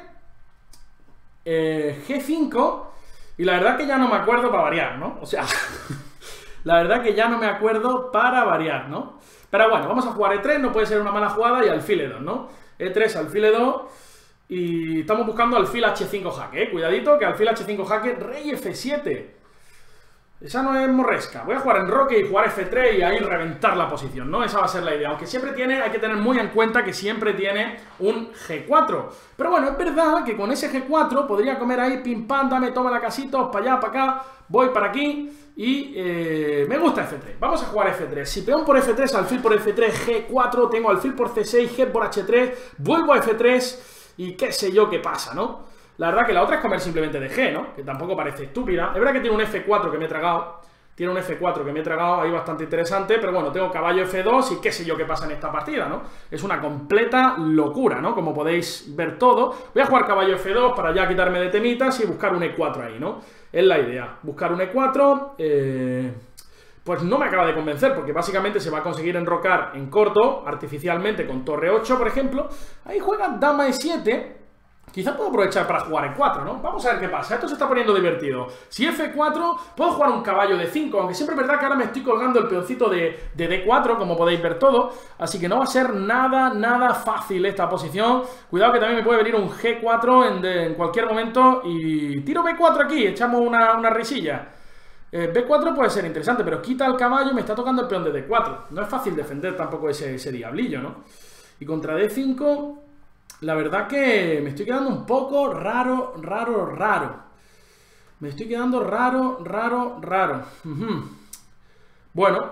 Eh, G cinco. Y la verdad que ya no me acuerdo para variar, ¿no? O sea... la verdad que ya no me acuerdo para variar, ¿no? Pero bueno, vamos a jugar E tres. No puede ser una mala jugada y alfil E dos, ¿no? E tres, alfil E dos... y estamos buscando alfil H cinco jaque, ¿eh? Cuidadito, que alfil H cinco jaque, rey F siete. Esa no es morresca. Voy a jugar en roque y jugar F tres y ahí reventar la posición, ¿no? Esa va a ser la idea. Aunque siempre tiene, hay que tener muy en cuenta que siempre tiene un G cuatro. Pero bueno, es verdad que con ese G cuatro podría comer ahí, pim pam, dame, toma la casita, para allá, para acá, voy para aquí y eh, me gusta F tres. Vamos a jugar F tres. Si peón por F tres, alfil por F tres, G cuatro, tengo alfil por C seis, G por H tres, vuelvo a F tres y qué sé yo qué pasa, ¿no? La verdad que la otra es comer simplemente de G, ¿no? Que tampoco parece estúpida. Es verdad que tiene un F cuatro que me he tragado. Tiene un F cuatro que me he tragado ahí bastante interesante. Pero bueno, tengo caballo F dos y qué sé yo qué pasa en esta partida, ¿no? Es una completa locura, ¿no? Como podéis ver todo. Voy a jugar caballo F dos para ya quitarme de temitas y buscar un E cuatro ahí, ¿no? Es la idea. Buscar un E cuatro. Eh... pues no me acaba de convencer, porque básicamente se va a conseguir enrocar en corto, artificialmente, con torre ocho, por ejemplo. Ahí juega dama e siete. Quizá puedo aprovechar para jugar en cuatro, ¿no? Vamos a ver qué pasa. Esto se está poniendo divertido. Si efe cuatro, puedo jugar un caballo de cinco, aunque siempre es verdad que ahora me estoy colgando el peoncito de, de de cuatro, como podéis ver todo. Así que no va a ser nada, nada fácil esta posición. Cuidado que también me puede venir un ge cuatro en, de, en cualquier momento. Y tiro be cuatro aquí, echamos una, una risilla. Eh, be cuatro puede ser interesante, pero quita el caballo y me está tocando el peón de de cuatro. No es fácil defender tampoco ese, ese diablillo, ¿no? Y contra de cinco... La verdad que me estoy quedando un poco raro, raro, raro. Me estoy quedando raro, raro, raro. Uh-huh. Bueno,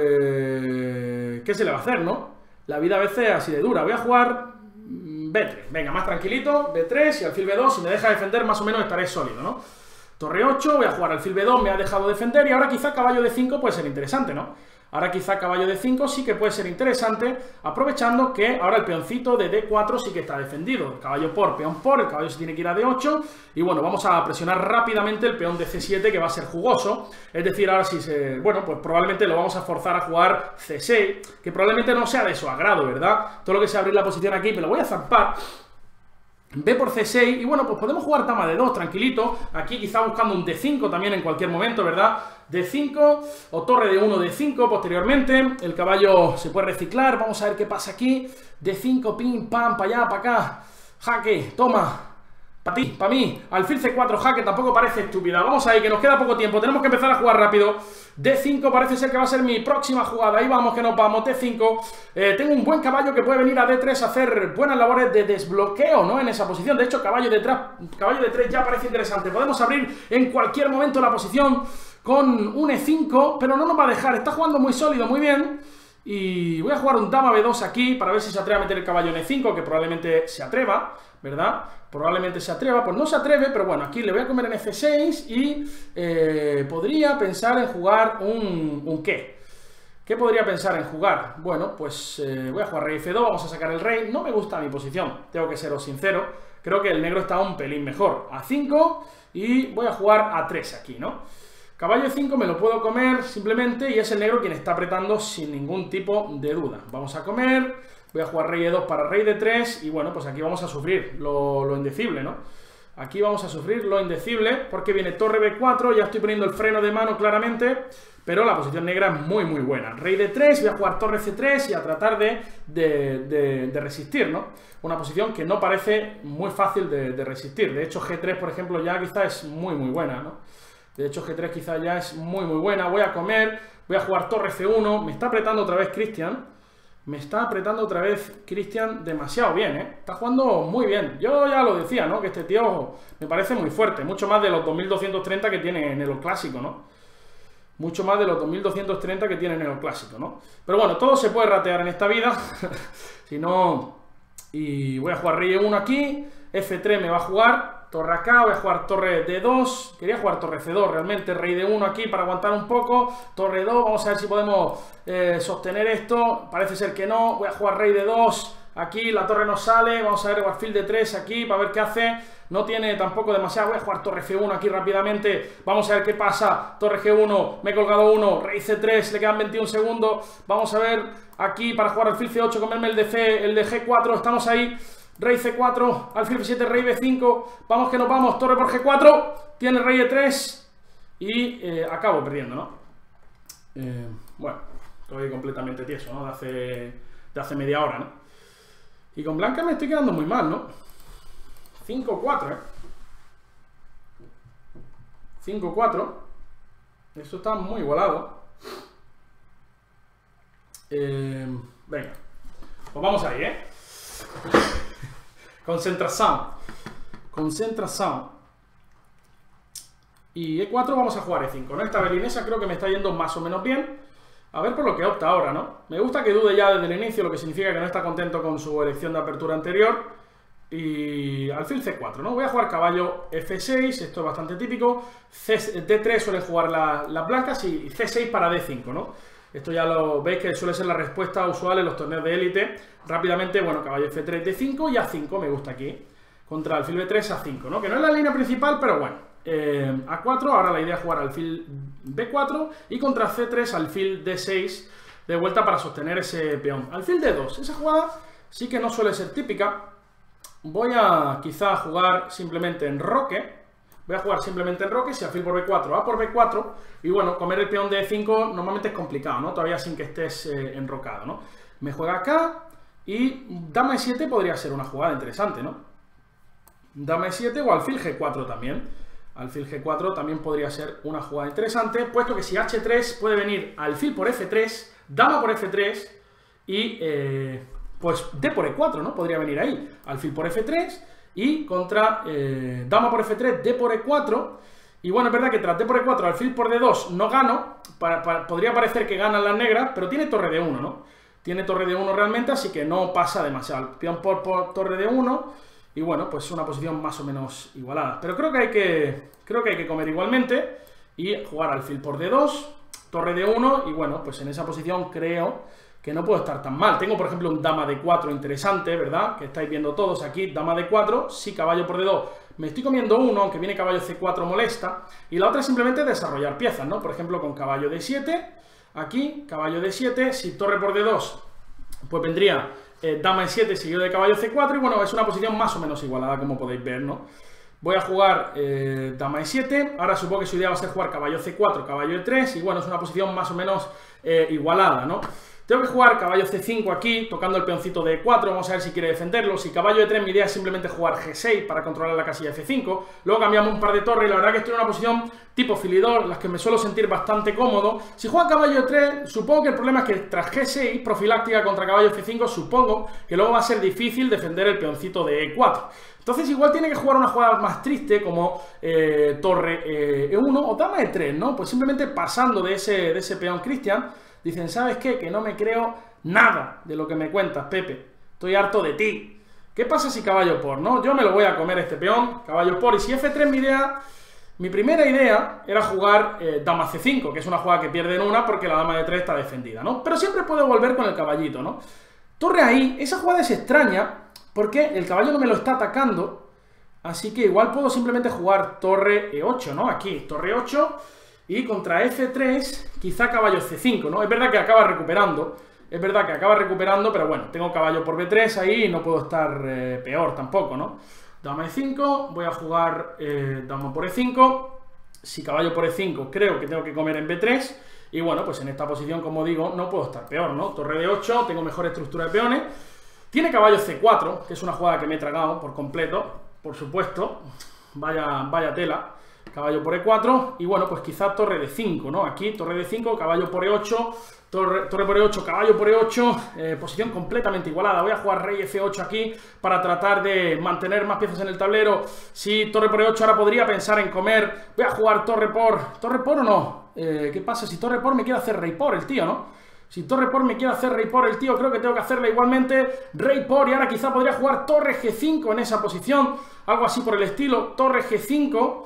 pues... ¿qué se le va a hacer, no? La vida a veces es así de dura. Voy a jugar be tres. Venga, más tranquilito. be tres y alfil be dos. Si me deja defender, más o menos estaré sólido, ¿no? Torre ocho, voy a jugar alfil be dos. Me ha dejado defender y ahora quizá caballo de cinco puede ser interesante, ¿no? Ahora quizá caballo de cinco sí que puede ser interesante, aprovechando que ahora el peoncito de de cuatro sí que está defendido. Caballo por, peón por, el caballo se tiene que ir a de ocho. Y bueno, vamos a presionar rápidamente el peón de ce siete, que va a ser jugoso. Es decir, ahora sí se... bueno, pues probablemente lo vamos a forzar a jugar ce seis, que probablemente no sea de su agrado, ¿verdad? Todo lo que sea abrir la posición aquí, pero lo voy a zampar. Be por ce seis, y bueno, pues podemos jugar dama de dos, tranquilito. Aquí quizá buscando un de cinco también en cualquier momento, ¿verdad? de cinco o torre de uno, de cinco posteriormente. El caballo se puede reciclar, vamos a ver qué pasa aquí. de cinco, pim, pam, para allá, para acá. Jaque, toma. Para ti, para mí. Alfil ce cuatro, jaque, tampoco parece estúpida. Vamos ahí, que nos queda poco tiempo, tenemos que empezar a jugar rápido. de cinco parece ser que va a ser mi próxima jugada. Ahí vamos, que nos vamos, de cinco. eh, Tengo un buen caballo que puede venir a de tres a hacer buenas labores de desbloqueo, ¿no? En esa posición, de hecho, caballo de, caballo de tres ya parece interesante. Podemos abrir en cualquier momento la posición con un e cinco, pero no nos va a dejar. Está jugando muy sólido, muy bien. Y voy a jugar un dama be dos aquí para ver si se atreve a meter el caballo en e cinco, que probablemente se atreva, ¿verdad? Probablemente se atreva, pues no se atreve, pero bueno, aquí le voy a comer en efe seis y eh, podría pensar en jugar un, un qué. ¿Qué podría pensar en jugar? Bueno, pues eh, voy a jugar rey efe dos, vamos a sacar el rey. No me gusta mi posición, tengo que seros sincero. Creo que el negro está un pelín mejor. a cinco y voy a jugar a tres aquí, ¿no? Caballo e cinco me lo puedo comer simplemente y es el negro quien está apretando sin ningún tipo de duda. Vamos a comer, voy a jugar rey e dos para rey de tres y bueno, pues aquí vamos a sufrir lo, lo indecible, ¿no? Aquí vamos a sufrir lo indecible porque viene torre be cuatro, ya estoy poniendo el freno de mano claramente, pero la posición negra es muy muy buena. Rey de tres, voy a jugar torre ce tres y a tratar de, de, de, de resistir, ¿no? Una posición que no parece muy fácil de, de resistir. De hecho, ge tres, por ejemplo, ya quizá es muy muy buena, ¿no? De hecho, ge tres quizá ya es muy muy buena. Voy a comer, voy a jugar torre ce uno. Me está apretando otra vez Cristian. Me está apretando otra vez Cristian demasiado bien, ¿eh? Está jugando muy bien. Yo ya lo decía, ¿no? Que este tío me parece muy fuerte. Mucho más de los dos mil doscientos treinta que tiene en el clásico, ¿no? Mucho más de los dos mil doscientos treinta que tiene en el clásico, ¿no? Pero bueno, todo se puede ratear en esta vida. Si no... Y voy a jugar rey e uno aquí. efe tres me va a jugar. Torre acá, voy a jugar torre de dos. Quería jugar torre ce dos realmente. Rey de uno aquí para aguantar un poco. Torre dos, vamos a ver si podemos eh, sostener esto. Parece ser que no. Voy a jugar rey de dos. Aquí la torre no sale. Vamos a ver alfil de tres aquí para ver qué hace. No tiene tampoco demasiado. Voy a jugar torre ce uno aquí rápidamente. Vamos a ver qué pasa. Torre ge uno, me he colgado uno. Rey ce tres, le quedan veintiún segundos. Vamos a ver aquí para jugar alfil ce ocho, comerme el de, C, el de ge cuatro. Estamos ahí. Rey ce cuatro, alfil be siete, rey be cinco. Vamos que nos vamos. Torre por ge cuatro. Tiene rey e tres. Y eh, acabo perdiendo, ¿no? Eh, bueno, estoy completamente tieso, ¿no? De hace, de hace media hora, ¿no? Y con blanca me estoy quedando muy mal, ¿no? cinco cuatro, ¿eh? cinco cuatro. Eso está muy igualado. Eh, venga. Pues vamos ahí, ¿eh? Concentración. Concentración. Y e cuatro vamos a jugar e cinco, ¿no? Esta berlinesa creo que me está yendo más o menos bien. A ver por lo que opta ahora, ¿no? Me gusta que dude ya desde el inicio, lo que significa que no está contento con su elección de apertura anterior. Y alfil ce cuatro, ¿no? Voy a jugar caballo efe seis, esto es bastante típico. de tres suelen jugar la, las blancas y ce seis para de cinco, ¿no? Esto ya lo veis que suele ser la respuesta usual en los torneos de élite. Rápidamente, bueno, caballo efe tres, de cinco y a cinco me gusta aquí. Contra alfil be tres, a cinco, ¿no? Que no es la línea principal, pero bueno. eh, A cuatro, ahora la idea es jugar alfil B cuatro y contra C tres alfil D seis de vuelta para sostener ese peón. Alfil D dos, esa jugada sí que no suele ser típica. Voy a quizá jugar simplemente en roque. Voy a jugar simplemente en roque, si alfil por B cuatro, A por B cuatro. Y bueno, comer el peón de E cinco normalmente es complicado, ¿no? Todavía sin que estés eh, enrocado, ¿no? Me juega acá y dama E siete podría ser una jugada interesante, ¿no? Dama E siete o alfil G cuatro también. Alfil G cuatro también podría ser una jugada interesante, puesto que si H tres puede venir alfil por F tres, dama por F tres y eh, pues D por E cuatro, ¿no? Podría venir ahí. Alfil por F tres y contra eh, dama por F tres, D por E cuatro. Y bueno, es verdad que tras D por E cuatro, alfil por D dos no gano. Para, para, podría parecer que ganan las negras, pero tiene torre D uno, ¿no? Tiene torre D uno realmente, así que no pasa demasiado. Peón por, por torre D uno. Y bueno, pues una posición más o menos igualada. Pero creo que hay que, creo que, hay que comer igualmente y jugar alfil por D dos, torre D uno. Y bueno, pues en esa posición creo que no puedo estar tan mal. Tengo, por ejemplo, un dama D cuatro interesante, ¿verdad? Que estáis viendo todos aquí, dama D cuatro, sí, caballo por D dos. Me estoy comiendo uno, aunque viene caballo C cuatro molesta. Y la otra es simplemente desarrollar piezas, ¿no? Por ejemplo, con caballo D siete, aquí, caballo D siete, si torre por D dos, pues vendría eh, dama E siete seguido de caballo C cuatro. Y bueno, es una posición más o menos igualada, como podéis ver, ¿no? Voy a jugar eh, dama E siete. Ahora supongo que su idea va a ser jugar caballo C cuatro, caballo E tres. Y bueno, es una posición más o menos eh, igualada, ¿no? Tengo que jugar caballo C cinco aquí, tocando el peoncito de E cuatro, vamos a ver si quiere defenderlo. Si caballo E tres, mi idea es simplemente jugar G seis para controlar la casilla F cinco. Luego cambiamos un par de torres y la verdad que estoy en una posición tipo filidor, las que me suelo sentir bastante cómodo. Si juega caballo E tres, supongo que el problema es que tras G seis, profiláctica contra caballo F cinco, supongo que luego va a ser difícil defender el peoncito de E cuatro. Entonces igual tiene que jugar una jugada más triste como eh, torre eh, E uno o dama E tres, ¿no? Pues simplemente pasando de ese, de ese peón Cristian. Dicen, ¿sabes qué? Que no me creo nada de lo que me cuentas, Pepe. Estoy harto de ti. ¿Qué pasa si caballo por, no? Yo me lo voy a comer este peón, caballo por. Y si F tres mi idea, mi primera idea era jugar eh, dama C cinco, que es una jugada que pierde en una porque la dama de tres está defendida, ¿no? Pero siempre puedo volver con el caballito, ¿no? Torre ahí, esa jugada es extraña porque el caballo no me lo está atacando. Así que igual puedo simplemente jugar torre E ocho, ¿no? Aquí, torre ocho. Y contra F tres, quizá caballo C cinco, ¿no? Es verdad que acaba recuperando, es verdad que acaba recuperando, pero bueno, tengo caballo por B tres ahí y no puedo estar eh, peor tampoco, ¿no? Dama E cinco, voy a jugar eh, dama por E cinco. Si caballo por E cinco, creo que tengo que comer en B tres. Y bueno, pues en esta posición, como digo, no puedo estar peor, ¿no? Torre D ocho, tengo mejor estructura de peones. Tiene caballo C cuatro, que es una jugada que me he tragado por completo, por supuesto. Vaya, vaya tela. Caballo por E cuatro y bueno, pues quizá torre D cinco, ¿no? Aquí torre D cinco, caballo por E ocho, torre, torre por E ocho, caballo por E ocho, eh, posición completamente igualada. Voy a jugar rey F ocho aquí para tratar de mantener más piezas en el tablero. Si torre por E ocho, ahora podría pensar en comer. Voy a jugar torre por... ¿Torre por o no? Eh, ¿Qué pasa? Si torre por me quiere hacer rey por el tío, ¿no? Si torre por me quiere hacer rey por el tío, creo que tengo que hacerle igualmente rey por. Y ahora quizá podría jugar torre G cinco en esa posición, algo así por el estilo, torre G cinco.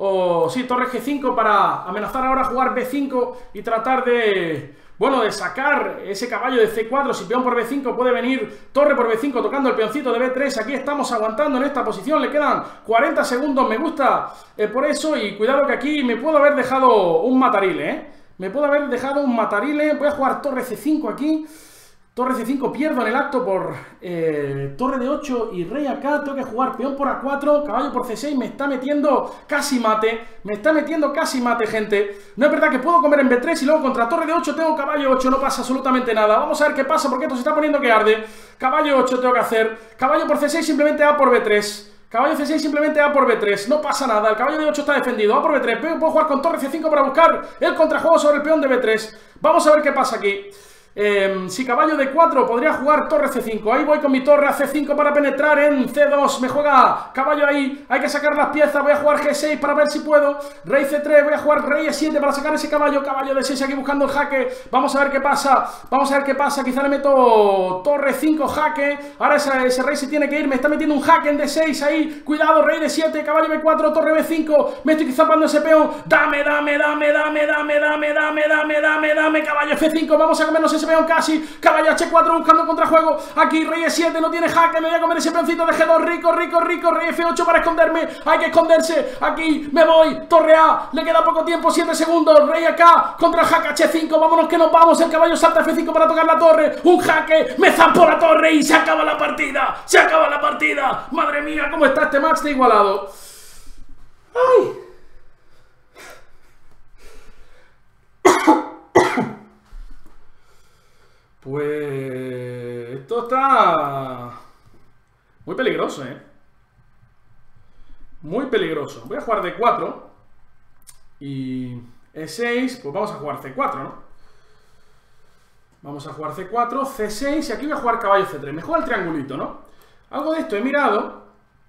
O sí, torre G cinco para amenazar ahora a jugar B cinco y tratar de, bueno, de sacar ese caballo de C cuatro. Si peón por B cinco puede venir torre por B cinco tocando el peoncito de B tres. Aquí estamos aguantando en esta posición, le quedan cuarenta segundos, me gusta eh, por eso. Y cuidado que aquí me puedo haber dejado un matarile, ¿eh? Me puedo haber dejado un matarile. Voy a jugar torre C cinco aquí. Torre C cinco, pierdo en el acto por eh, torre D ocho y rey acá. Tengo que jugar peón por A cuatro, caballo por C seis. Me está metiendo casi mate. Me está metiendo casi mate, gente. No es verdad que puedo comer en B tres y luego contra torre D ocho tengo caballo ocho. No pasa absolutamente nada. Vamos a ver qué pasa porque esto se está poniendo que arde. Caballo ocho tengo que hacer. Caballo por C seis, simplemente A por B tres. Caballo C seis, simplemente A por B tres. No pasa nada. El caballo D ocho está defendido. A por B tres. Puedo jugar con torre C cinco para buscar el contrajuego sobre el peón de B tres. Vamos a ver qué pasa aquí. Eh, si caballo D cuatro podría jugar torre C cinco. Ahí voy con mi torre a C cinco para penetrar en C dos. Me juega caballo ahí. Hay que sacar las piezas. Voy a jugar G seis para ver si puedo. Rey C tres. Voy a jugar rey E siete para sacar ese caballo. Caballo D seis aquí buscando el jaque. Vamos a ver qué pasa. Vamos a ver qué pasa. Quizá le meto torre cinco jaque. Ahora ese, ese rey se tiene que ir. Me está metiendo un jaque en D seis ahí. Cuidado, rey D siete. Caballo B cuatro. Torre B cinco. Me estoy zapando ese peón. Dame, dame, dame, dame, dame, dame, dame, dame, dame, dame. Caballo F cinco. Vamos a comernos ese ese peón casi. Caballo hache cuatro buscando contrajuego. Aquí rey e siete, no tiene jaque. Me voy a comer ese peoncito de ge dos. Rico, rico, rico. Rey efe ocho para esconderme. Hay que esconderse. Aquí me voy. Torre A. Le queda poco tiempo. siete segundos. Rey acá. Contra el jaque hache cinco. Vámonos que nos vamos. El caballo salta efe cinco para tocar la torre. Un jaque. Me zampo la torre y se acaba la partida. Se acaba la partida. Madre mía, cómo está este match de igualado. ¡Ay! Pues... esto está... muy peligroso, ¿eh? Muy peligroso. Voy a jugar de cuatro. Y... e seis, pues vamos a jugar ce cuatro, ¿no? Vamos a jugar ce cuatro, ce seis y aquí voy a jugar caballo ce tres. Me juega el triangulito, ¿no? Algo de esto he mirado.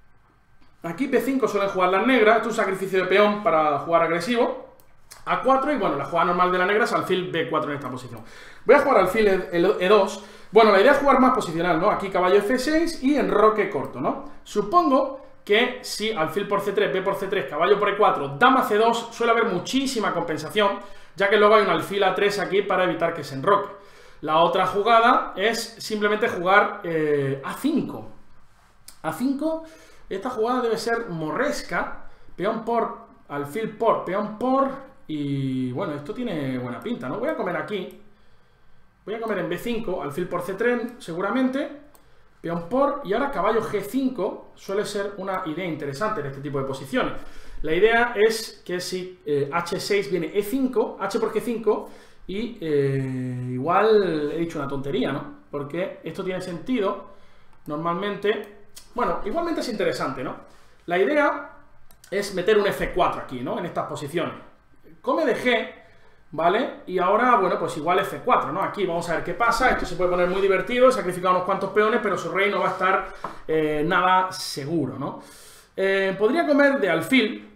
Aquí pe cinco suelen jugar las negras. Esto es un sacrificio de peón para jugar agresivo. a cuatro y bueno, la jugada normal de la negra es alfil be cuatro en esta posición. Voy a jugar alfil e dos. Bueno, la idea es jugar más posicional, ¿no? Aquí caballo efe seis y enroque corto, ¿no? Supongo que si alfil por ce tres, be por ce tres, caballo por e cuatro, dama ce dos, suele haber muchísima compensación, ya que luego hay un alfil a tres aquí para evitar que se enroque. La otra jugada es simplemente jugar eh, a cinco. a cinco, esta jugada debe ser morresca, peón por, alfil por, peón por, y bueno, esto tiene buena pinta, ¿no? Voy a comer aquí, voy a comer en be cinco, alfil por ce tres seguramente, peón por, y ahora caballo ge cinco suele ser una idea interesante en este tipo de posiciones. La idea es que si eh, hache seis viene e cinco, h por ge cinco, y eh, igual he dicho una tontería, ¿no? Porque esto tiene sentido, normalmente, bueno, igualmente es interesante, ¿no? La idea es meter un efe cuatro aquí, ¿no? En estas posiciones. Come de G, ¿vale? Y ahora, bueno, pues igual efe cuatro, ¿no? Aquí vamos a ver qué pasa. Esto se puede poner muy divertido, sacrificar unos cuantos peones, pero su rey no va a estar eh, nada seguro, ¿no? Eh, podría comer de alfil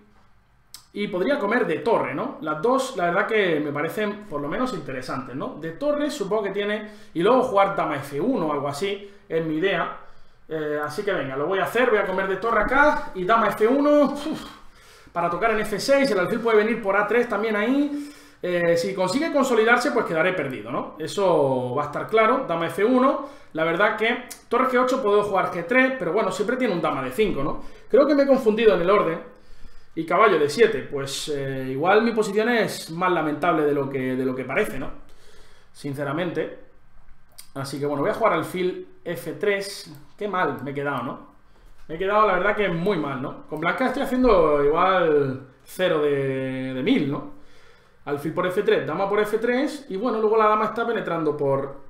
y podría comer de torre, ¿no? Las dos, la verdad que me parecen por lo menos interesantes, ¿no? De torre supongo que tiene... Y luego jugar dama efe uno o algo así, es mi idea. Eh, así que venga, lo voy a hacer, voy a comer de torre acá y dama efe uno, uf, para tocar en efe seis, el alfil puede venir por a tres también ahí. Eh, si consigue consolidarse, pues quedaré perdido, ¿no? Eso va a estar claro. Dama efe uno, la verdad que torre ge ocho puedo jugar ge tres, pero bueno, siempre tiene un dama de cinco, ¿no? Creo que me he confundido en el orden. Y caballo de siete, pues eh, igual mi posición es más lamentable de lo que, de lo que parece, ¿no? Sinceramente. Así que bueno, voy a jugar alfil efe tres. Qué mal me he quedado, ¿no? Me he quedado, la verdad, que muy mal, ¿no? Con blanca estoy haciendo igual cero de, de mil, ¿no? Alfil por efe tres, dama por efe tres. Y bueno, luego la dama está penetrando por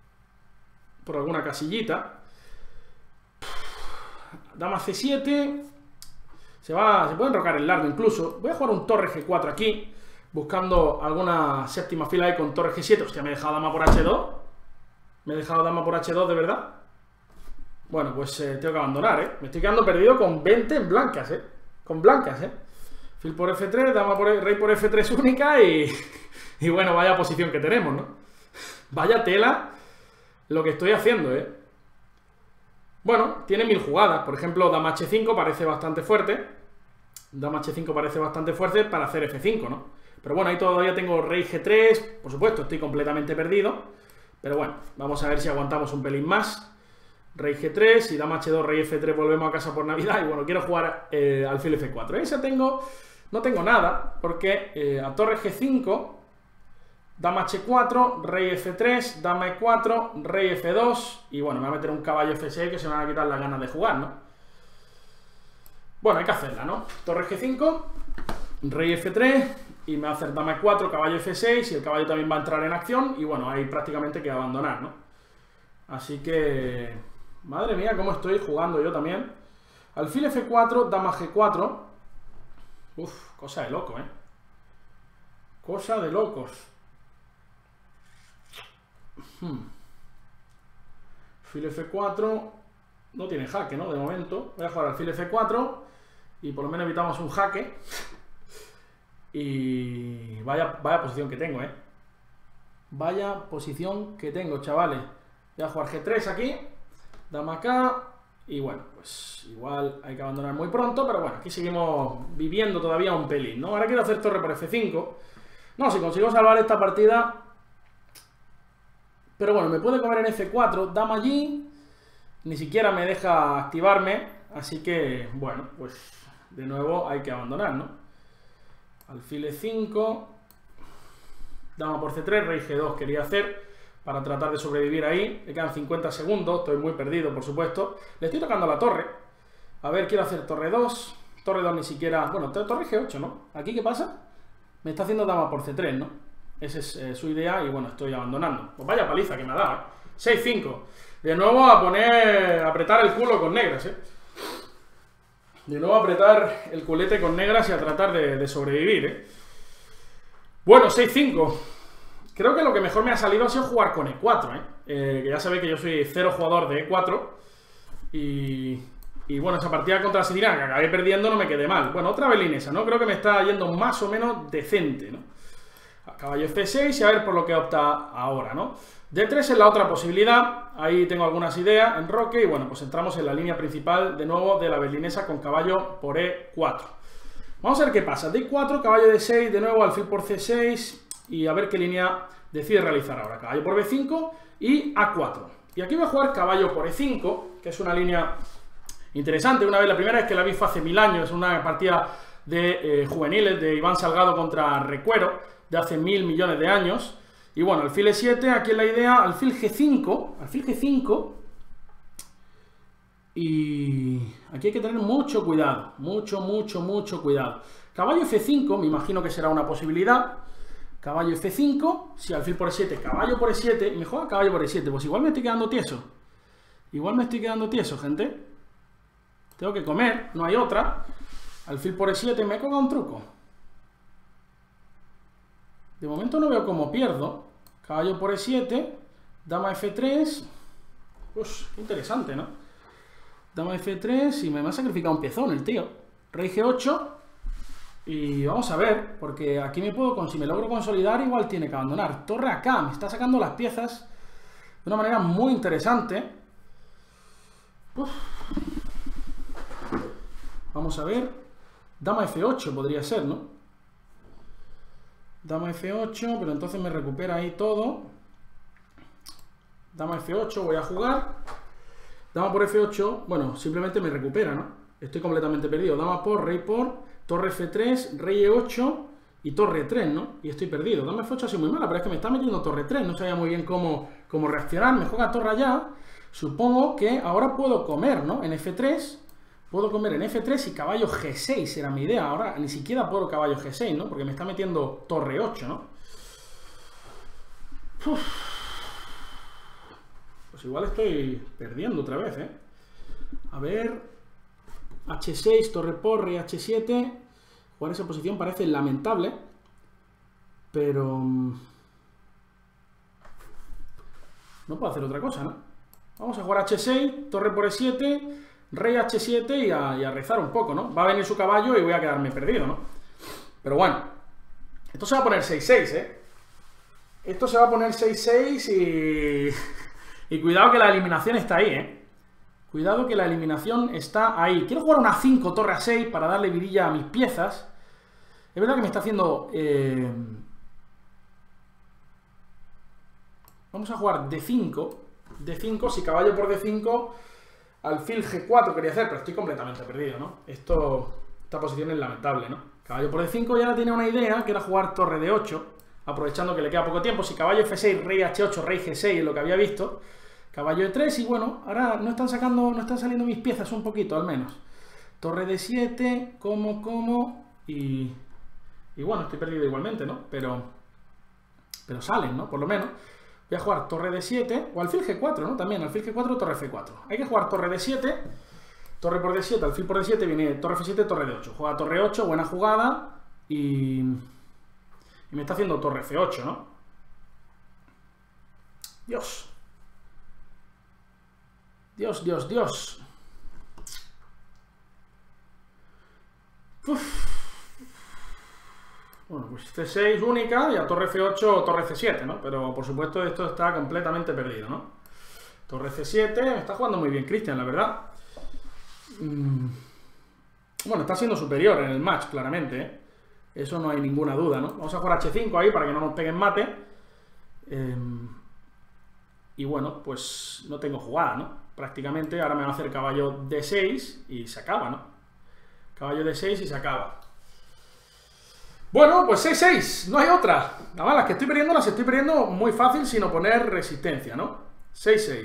por alguna casillita. Dama ce siete. Se, va, se puede enrocar el largo incluso. Voy a jugar un torre ge cuatro aquí, buscando alguna séptima fila ahí con torre ge siete. Hostia, me he dejado dama por hache dos. Me he dejado dama por hache dos, ¿de verdad? Bueno, pues eh, tengo que abandonar, ¿eh? Me estoy quedando perdido con veinte en blancas, ¿eh? Con blancas, ¿eh? Fil por efe tres, dama por rey por efe tres única y... y bueno, vaya posición que tenemos, ¿no? Vaya tela lo que estoy haciendo, ¿eh? Bueno, tiene mil jugadas. Por ejemplo, dama hache cinco parece bastante fuerte. Dama hache cinco parece bastante fuerte para hacer efe cinco, ¿no? Pero bueno, ahí todavía tengo rey ge tres. Por supuesto, estoy completamente perdido. Pero bueno, vamos a ver si aguantamos un pelín más. Rey ge tres y dama hache dos, rey efe tres, volvemos a casa por Navidad. Y bueno, quiero jugar eh, alfil efe cuatro. Ese tengo... No tengo nada, porque eh, a torre ge cinco, dama hache cuatro, rey efe tres, dama e cuatro, rey efe dos, y bueno, me va a meter un caballo efe seis que se me van a quitar las ganas de jugar, ¿no? Bueno, hay que hacerla, ¿no? Torre ge cinco, rey efe tres, y me va a hacer dama e cuatro, caballo efe seis, y el caballo también va a entrar en acción, y bueno, ahí prácticamente que abandonar, ¿no? Así que... Madre mía, cómo estoy jugando yo también. Alfil efe cuatro, dama ge cuatro... Uf, cosa de loco, ¿eh? Cosa de locos. Hmm. Alfil efe cuatro. No tiene jaque, ¿no? De momento. Voy a jugar alfil efe cuatro. Y por lo menos evitamos un jaque. Y vaya, vaya posición que tengo, ¿eh? Vaya posición que tengo, chavales. Voy a jugar ge tres aquí. Dama acá. Y bueno, pues igual hay que abandonar muy pronto, pero bueno, aquí seguimos viviendo todavía un pelín, ¿no? Ahora quiero hacer torre por efe cinco. No, si consigo salvar esta partida, Pero bueno, me puede comer en F cuatro, dama allí, ni siquiera me deja activarme, así que, bueno, pues de nuevo hay que abandonar, ¿no? Alfil E cinco, dama por C tres, rey G dos quería hacer para tratar de sobrevivir ahí. Le quedan cincuenta segundos, estoy muy perdido, por supuesto. Le estoy tocando la torre. A ver, quiero hacer torre dos. Torre dos ni siquiera... Bueno, torre G ocho, ¿no? ¿Aquí qué pasa? Me está haciendo dama por C tres, ¿no? Esa es eh, su idea y bueno, estoy abandonando. Pues vaya paliza que me ha dado, ¿eh? seis cinco. De nuevo a poner... a apretar el culo con negras, ¿eh? De nuevo a apretar el culete con negras y a tratar de, de sobrevivir, ¿eh? Bueno, seis cinco. Creo que lo que mejor me ha salido ha sido jugar con E cuatro, ¿eh? Eh, que ya sabéis que yo soy cero jugador de E cuatro. Y... Y bueno, esa partida contra Sirina que acabé perdiendo no me quedé mal. Bueno, otra belinesa, ¿no? Creo que me está yendo más o menos decente, ¿no? Caballo F seis y a ver por lo que opta ahora, ¿no? D tres es la otra posibilidad. Ahí tengo algunas ideas en roque y bueno, pues entramos en la línea principal de nuevo de la berlinesa con caballo por E cuatro. Vamos a ver qué pasa. D cuatro, caballo D seis, de nuevo alfil por C seis y a ver qué línea decide realizar ahora. Caballo por B cinco y A cuatro. Y aquí voy a jugar caballo por E cinco, que es una línea... interesante. Una vez, la primera vez que la vi fue hace mil años, es una partida de eh, juveniles de Iván Salgado contra Recuero, de hace mil millones de años. Y bueno, alfil E siete, aquí es la idea, alfil G cinco, alfil G cinco, y aquí hay que tener mucho cuidado, mucho, mucho, mucho cuidado. Caballo F cinco, me imagino que será una posibilidad. Caballo F cinco, si alfil por E siete, caballo por E siete, y me juega caballo por E siete, pues igual me estoy quedando tieso. Igual me estoy quedando tieso, gente. Tengo que comer, no hay otra. Alfil por E siete, me he colgado un truco. De momento no veo cómo pierdo. Caballo por E siete, dama F tres. Uff, interesante, ¿no? Dama F tres y me ha sacrificado un piezón el tío. Rey G ocho. Y vamos a ver, porque aquí me puedo, si me logro consolidar, igual tiene que abandonar. Torre acá, me está sacando las piezas de una manera muy interesante. Uf. Vamos a ver. Dama F ocho podría ser, ¿no? Dama F ocho, pero entonces me recupera ahí todo. Dama F ocho, voy a jugar. Dama por F ocho, bueno, simplemente me recupera, ¿no? Estoy completamente perdido. Dama por, rey por, torre F tres, rey E ocho y torre E tres, ¿no? Y estoy perdido. Dama F ocho ha sido muy mala, pero es que me está metiendo torre E tres. No sabía muy bien cómo, cómo reaccionar. Me juega torre allá. Supongo que ahora puedo comer, ¿no? En F tres. Puedo comer en F tres y caballo G seis, era mi idea. Ahora ni siquiera puedo caballo G seis, ¿no? Porque me está metiendo torre ocho, ¿no? Uf. Pues igual estoy perdiendo otra vez, ¿eh? A ver... H seis, torre por, rey H siete. Jugar esa posición parece lamentable. Pero... no puedo hacer otra cosa, ¿no? Vamos a jugar H seis, torre por E siete... Rey H siete y a, y a rezar un poco, ¿no? Va a venir su caballo y voy a quedarme perdido, ¿no? Pero bueno, esto se va a poner seis seis, ¿eh? Esto se va a poner seis seis y... y cuidado que la eliminación está ahí, ¿eh? Cuidado que la eliminación está ahí. Quiero jugar una cinco, torre A seis para darle vidilla a mis piezas. Es verdad que me está haciendo... Eh... Vamos a jugar D cinco. D cinco, si caballo por D cinco... Alfil G cuatro quería hacer, pero estoy completamente perdido, ¿no? Esto, esta posición es lamentable, ¿no? Caballo por D cinco y ahora tiene una idea, que era jugar torre D ocho, aprovechando que le queda poco tiempo. Si caballo F seis, rey H ocho, rey G seis, es lo que había visto. Caballo E tres y bueno, ahora no están sacando, no están saliendo mis piezas un poquito, al menos. Torre D siete, como, como, y... y bueno, estoy perdido igualmente, ¿no? Pero... pero salen, ¿no? Por lo menos. Voy a jugar torre D siete, o alfil G cuatro, ¿no? También, alfil G cuatro, torre F cuatro. Hay que jugar torre D siete, torre por D siete, alfil por D siete, viene torre F siete, torre D ocho. Juega torre ocho, buena jugada, y... y me está haciendo torre F ocho, ¿no? Dios. Dios, Dios, Dios. Uf. Bueno, pues C seis única y a torre F ocho, torre C siete, ¿no? Pero por supuesto esto está completamente perdido, ¿no? Torre C siete, me está jugando muy bien Cristian, la verdad. Mm. Bueno, está siendo superior en el match, claramente, ¿eh? Eso no hay ninguna duda, ¿no? Vamos a jugar H cinco ahí para que no nos peguen mate. Eh... y bueno, pues no tengo jugada, ¿no? Prácticamente ahora me va a hacer caballo D seis y se acaba, ¿no? Caballo D seis y se acaba. Bueno, pues seis seis, no hay otra. Nada más, las que estoy perdiendo las estoy perdiendo muy fácil sin oponer resistencia, ¿no? seis seis.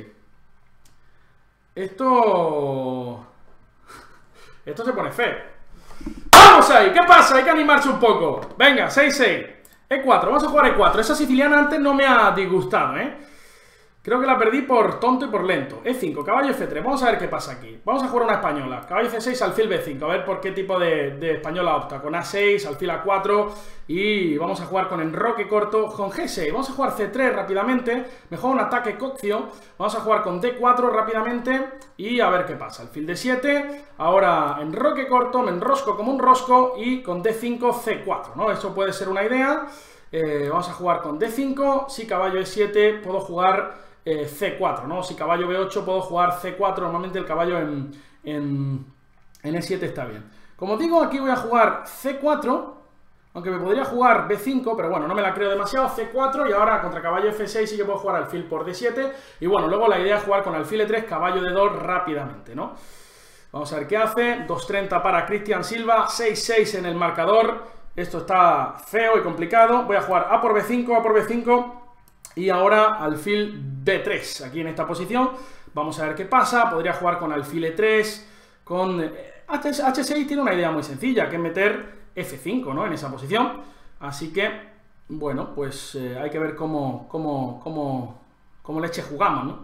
Esto... Esto se pone feo. ¡Vamos ahí! ¿Qué pasa? Hay que animarse un poco. Venga, seis seis. E cuatro, vamos a jugar E cuatro. Esa siciliana antes no me ha disgustado, ¿eh? Creo que la perdí por tonto y por lento. E cinco, caballo F tres, vamos a ver qué pasa aquí. Vamos a jugar una española, caballo C seis, alfil B cinco. A ver por qué tipo de, de española opta. Con A seis, alfil A cuatro. Y vamos a jugar con enroque corto, con G seis. Vamos a jugar C tres rápidamente. Me juego un ataque coccio. Vamos a jugar con D cuatro rápidamente. Y a ver qué pasa. Alfil D siete. Ahora enroque corto, me enrosco como un rosco. Y con D cinco, C cuatro, ¿no? Eso puede ser una idea. Eh, vamos a jugar con D cinco. Si caballo E siete, puedo jugar... Eh, C cuatro, ¿no? Si caballo B ocho puedo jugar C cuatro, normalmente el caballo en, en, en E siete está bien. Como digo, aquí voy a jugar C cuatro, aunque me podría jugar B cinco, pero bueno, no me la creo demasiado, C cuatro, y ahora contra caballo F seis sí que puedo jugar alfil por D siete, y bueno, luego la idea es jugar con alfil E tres, caballo D dos rápidamente, ¿no? Vamos a ver qué hace, dos treinta para Cristian Silva, seis seis en el marcador, esto está feo y complicado, voy a jugar A por B cinco, A por B cinco, y ahora alfil B tres, aquí en esta posición. Vamos a ver qué pasa. Podría jugar con alfil E tres, con H seis. Tiene una idea muy sencilla, que es meter F cinco, ¿no? En esa posición. Así que, bueno, pues eh, hay que ver cómo, cómo, cómo, cómo leche jugamos, ¿no?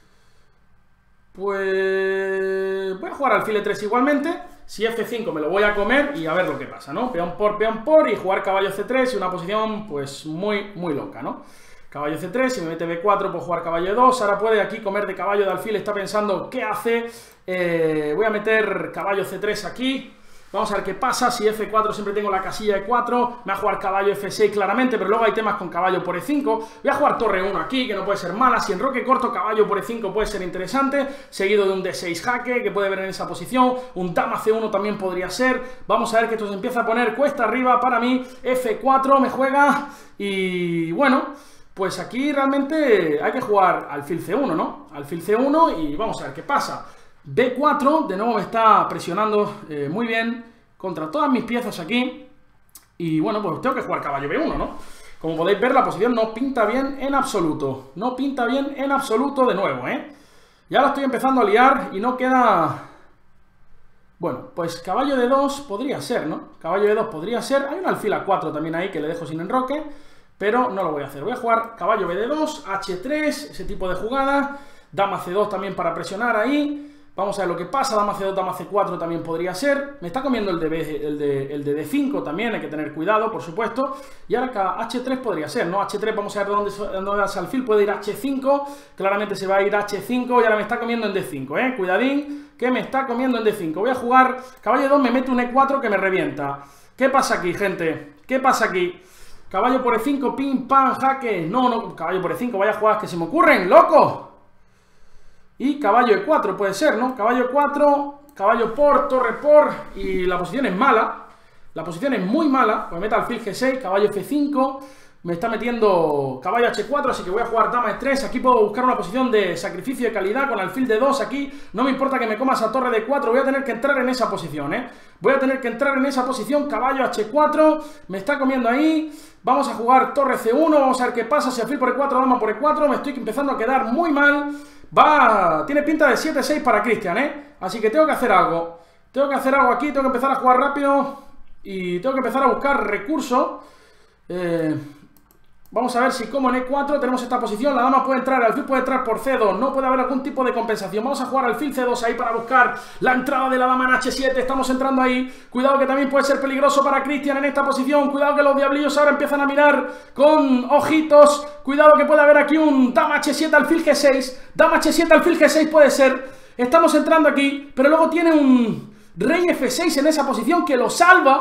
Pues voy a jugar alfil E tres igualmente. Si F cinco me lo voy a comer y a ver lo que pasa, ¿no? Peón por, peón por, y jugar caballo C tres y una posición, pues, muy, muy loca, ¿no? Caballo C tres, si me mete B cuatro puedo jugar caballo E dos, ahora puede aquí comer de caballo de alfil, está pensando qué hace, eh, voy a meter caballo C tres aquí, vamos a ver qué pasa, si F cuatro siempre tengo la casilla E cuatro, me va a jugar caballo F seis claramente, pero luego hay temas con caballo por E cinco, voy a jugar torre uno aquí, que no puede ser mala, si enroque corto, caballo por E cinco puede ser interesante, seguido de un D seis jaque, que puede ver en esa posición, un dama C uno también podría ser, vamos a ver que esto se empieza a poner cuesta arriba para mí, F cuatro me juega, y bueno... Pues aquí realmente hay que jugar alfil C uno, ¿no? Alfil C uno y vamos a ver qué pasa. B cuatro, de nuevo me está presionando eh, muy bien contra todas mis piezas aquí. Y bueno, pues tengo que jugar caballo B uno, ¿no? Como podéis ver, la posición no pinta bien en absoluto. No pinta bien en absoluto de nuevo, ¿eh? Ya la estoy empezando a liar y no queda... Bueno, pues caballo D dos podría ser, ¿no? Caballo D dos podría ser. Hay un alfil A cuatro también ahí que le dejo sin enroque. Pero no lo voy a hacer, voy a jugar caballo B D dos, H tres, ese tipo de jugada, dama C dos también para presionar ahí, vamos a ver lo que pasa, dama C dos, dama C cuatro también podría ser, me está comiendo el de, B, el de, el de D cinco también, hay que tener cuidado, por supuesto, y ahora H tres podría ser, ¿no? H tres, vamos a ver dónde, dónde va el alfil, puede ir H cinco, claramente se va a ir H cinco, y ahora me está comiendo en D cinco, ¿eh? Cuidadín, que me está comiendo en D cinco, voy a jugar caballo dos, me mete un E cuatro que me revienta. ¿Qué pasa aquí, gente? ¿Qué pasa aquí? Caballo por E cinco, pim, pam, jaque. No, no, caballo por E cinco, vaya jugadas que se me ocurren, loco. Y caballo E cuatro puede ser, ¿no? Caballo E cuatro, caballo por, torre por. Y la posición es mala. La posición es muy mala. Pues meta alfil G seis, caballo F cinco. Me está metiendo caballo H cuatro, así que voy a jugar dama E tres. Aquí puedo buscar una posición de sacrificio de calidad con alfil D dos aquí. No me importa que me coma esa torre D cuatro, voy a tener que entrar en esa posición, ¿eh? Voy a tener que entrar en esa posición, caballo H cuatro, me está comiendo ahí. Vamos a jugar torre C uno, vamos a ver qué pasa, si alfil por E cuatro, dama por E cuatro. Me estoy empezando a quedar muy mal. Va, tiene pinta de siete seis para Cristian, ¿eh? Así que tengo que hacer algo. Tengo que hacer algo aquí, tengo que empezar a jugar rápido. Y tengo que empezar a buscar recursos. Eh... Vamos a ver si como en E cuatro tenemos esta posición, la dama puede entrar, el alfil puede entrar por C dos, no puede haber algún tipo de compensación. Vamos a jugar alfil C dos ahí para buscar la entrada de la dama en H siete, estamos entrando ahí. Cuidado que también puede ser peligroso para Cristian en esta posición, cuidado que los diablillos ahora empiezan a mirar con ojitos. Cuidado que puede haber aquí un dama H siete, alfil G seis, dama H siete, alfil G seis puede ser. Estamos entrando aquí, pero luego tiene un rey F seis en esa posición que lo salva.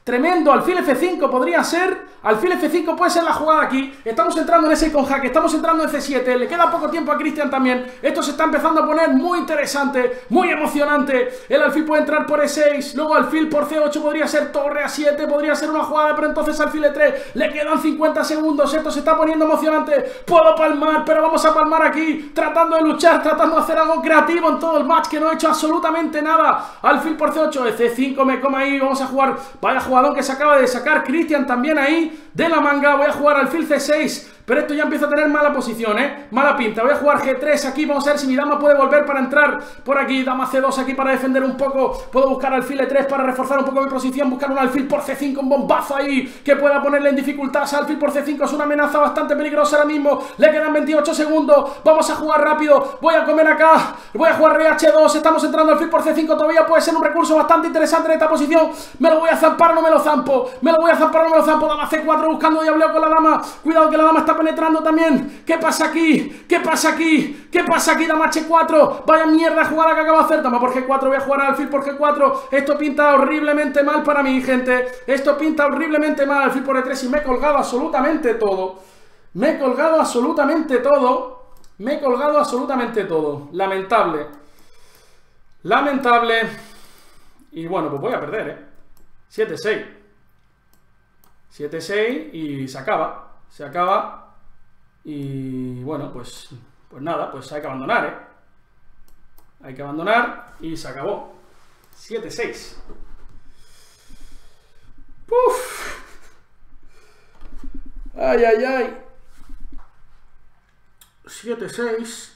Tremendo, alfil efe cinco podría ser, alfil efe cinco puede ser la jugada aquí. Estamos entrando en ese con jaque, estamos entrando en ce siete, le queda poco tiempo a Cristian también. Esto se está empezando a poner muy interesante, muy emocionante. El alfil puede entrar por e seis, luego alfil por ce ocho, podría ser torre a siete, podría ser una jugada, pero entonces alfil e tres, le quedan cincuenta segundos, esto se está poniendo emocionante. Puedo palmar, pero vamos a palmar aquí, tratando de luchar, tratando de hacer algo creativo en todo el match, que no he hecho absolutamente nada. Alfil por ce ocho, ce cinco me come ahí, vamos a jugar, vaya jugador que se acaba de sacar Cristian también ahí de la manga. Voy a jugar alfil ce seis, pero esto ya empieza a tener mala posición, ¿eh? Mala pinta. Voy a jugar ge tres aquí, vamos a ver si mi dama puede volver para entrar por aquí. Dama ce dos aquí para defender un poco. Puedo buscar alfil e tres para reforzar un poco mi posición, buscar un alfil por ce cinco, un bombazo ahí que pueda ponerle en dificultad. O alfil por ce cinco es una amenaza bastante peligrosa ahora mismo. Le quedan veintiocho segundos, vamos a jugar rápido. Voy a comer acá, voy a jugar rey hache dos, estamos entrando alfil por ce cinco, todavía puede ser un recurso bastante interesante en esta posición. Me lo voy a zampar o no me lo zampo, me lo voy a zampar o no me lo zampo. Dama ce cuatro buscando diableo con la dama, cuidado que la dama está penetrando también. ¿Qué pasa aquí? ¿Qué pasa aquí? ¿Qué pasa aquí? Dama hache cuatro, vaya mierda jugada que acabo de hacer. Dama por ge cuatro, voy a jugar alfil por ge cuatro. Esto pinta horriblemente mal para mí, gente. Esto pinta horriblemente mal. Alfil por e tres y me he colgado absolutamente todo. Me he colgado absolutamente todo. Me he colgado absolutamente todo. Lamentable. Lamentable. Y bueno, pues voy a perder, ¿eh? siete seis. siete seis y se acaba. Se acaba. Y bueno, pues, pues nada, pues hay que abandonar, ¿eh? Hay que abandonar y se acabó. siete seis. ¡Puf! ¡Ay, ay, ay! siete seis.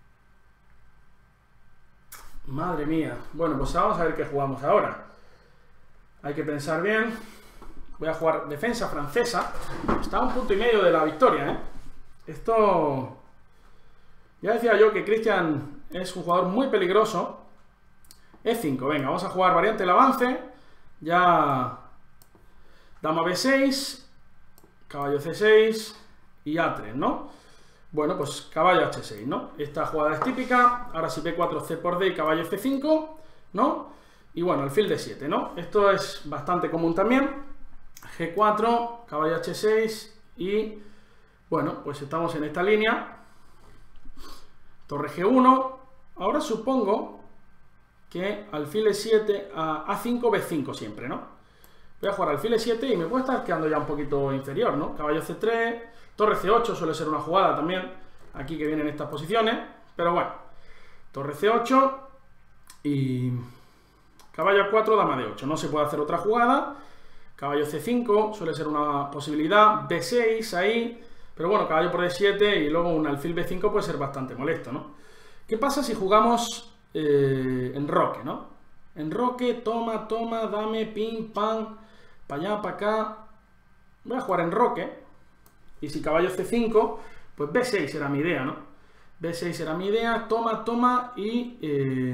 Madre mía. Bueno, pues vamos a ver qué jugamos ahora. Hay que pensar bien. Voy a jugar defensa francesa. Está a un punto y medio de la victoria, ¿eh? Esto... Ya decía yo que Cristian es un jugador muy peligroso. e cinco, venga, vamos a jugar variante del avance. Ya... Dama be seis. Caballo ce seis. Y a tres, ¿no? Bueno, pues caballo hache seis, ¿no? Esta jugada es típica. Ahora si be cuatro, ce por de y caballo efe cinco, ¿no? Y bueno, alfil de siete, ¿no? Esto es bastante común también. ge cuatro, caballo hache seis y... Bueno, pues estamos en esta línea. Torre ge uno. Ahora supongo que alfil e siete a a cinco, be cinco siempre, ¿no? Voy a jugar alfil e siete y me puede estar quedando ya un poquito inferior, ¿no? Caballo ce tres, torre ce ocho suele ser una jugada también, aquí que vienen estas posiciones, pero bueno. Torre ce ocho y caballo a cuatro, dama de ocho. No se puede hacer otra jugada. Caballo ce cinco suele ser una posibilidad, be seis ahí, pero bueno, caballo por e siete y luego un alfil be cinco puede ser bastante molesto, ¿no? ¿Qué pasa si jugamos eh, enroque, ¿no? Enroque, toma, toma, dame, pim, pam, para allá, para acá. Voy a jugar enroque. Y si caballo ce cinco, pues be seis era mi idea, ¿no? be seis era mi idea, toma, toma y... Eh,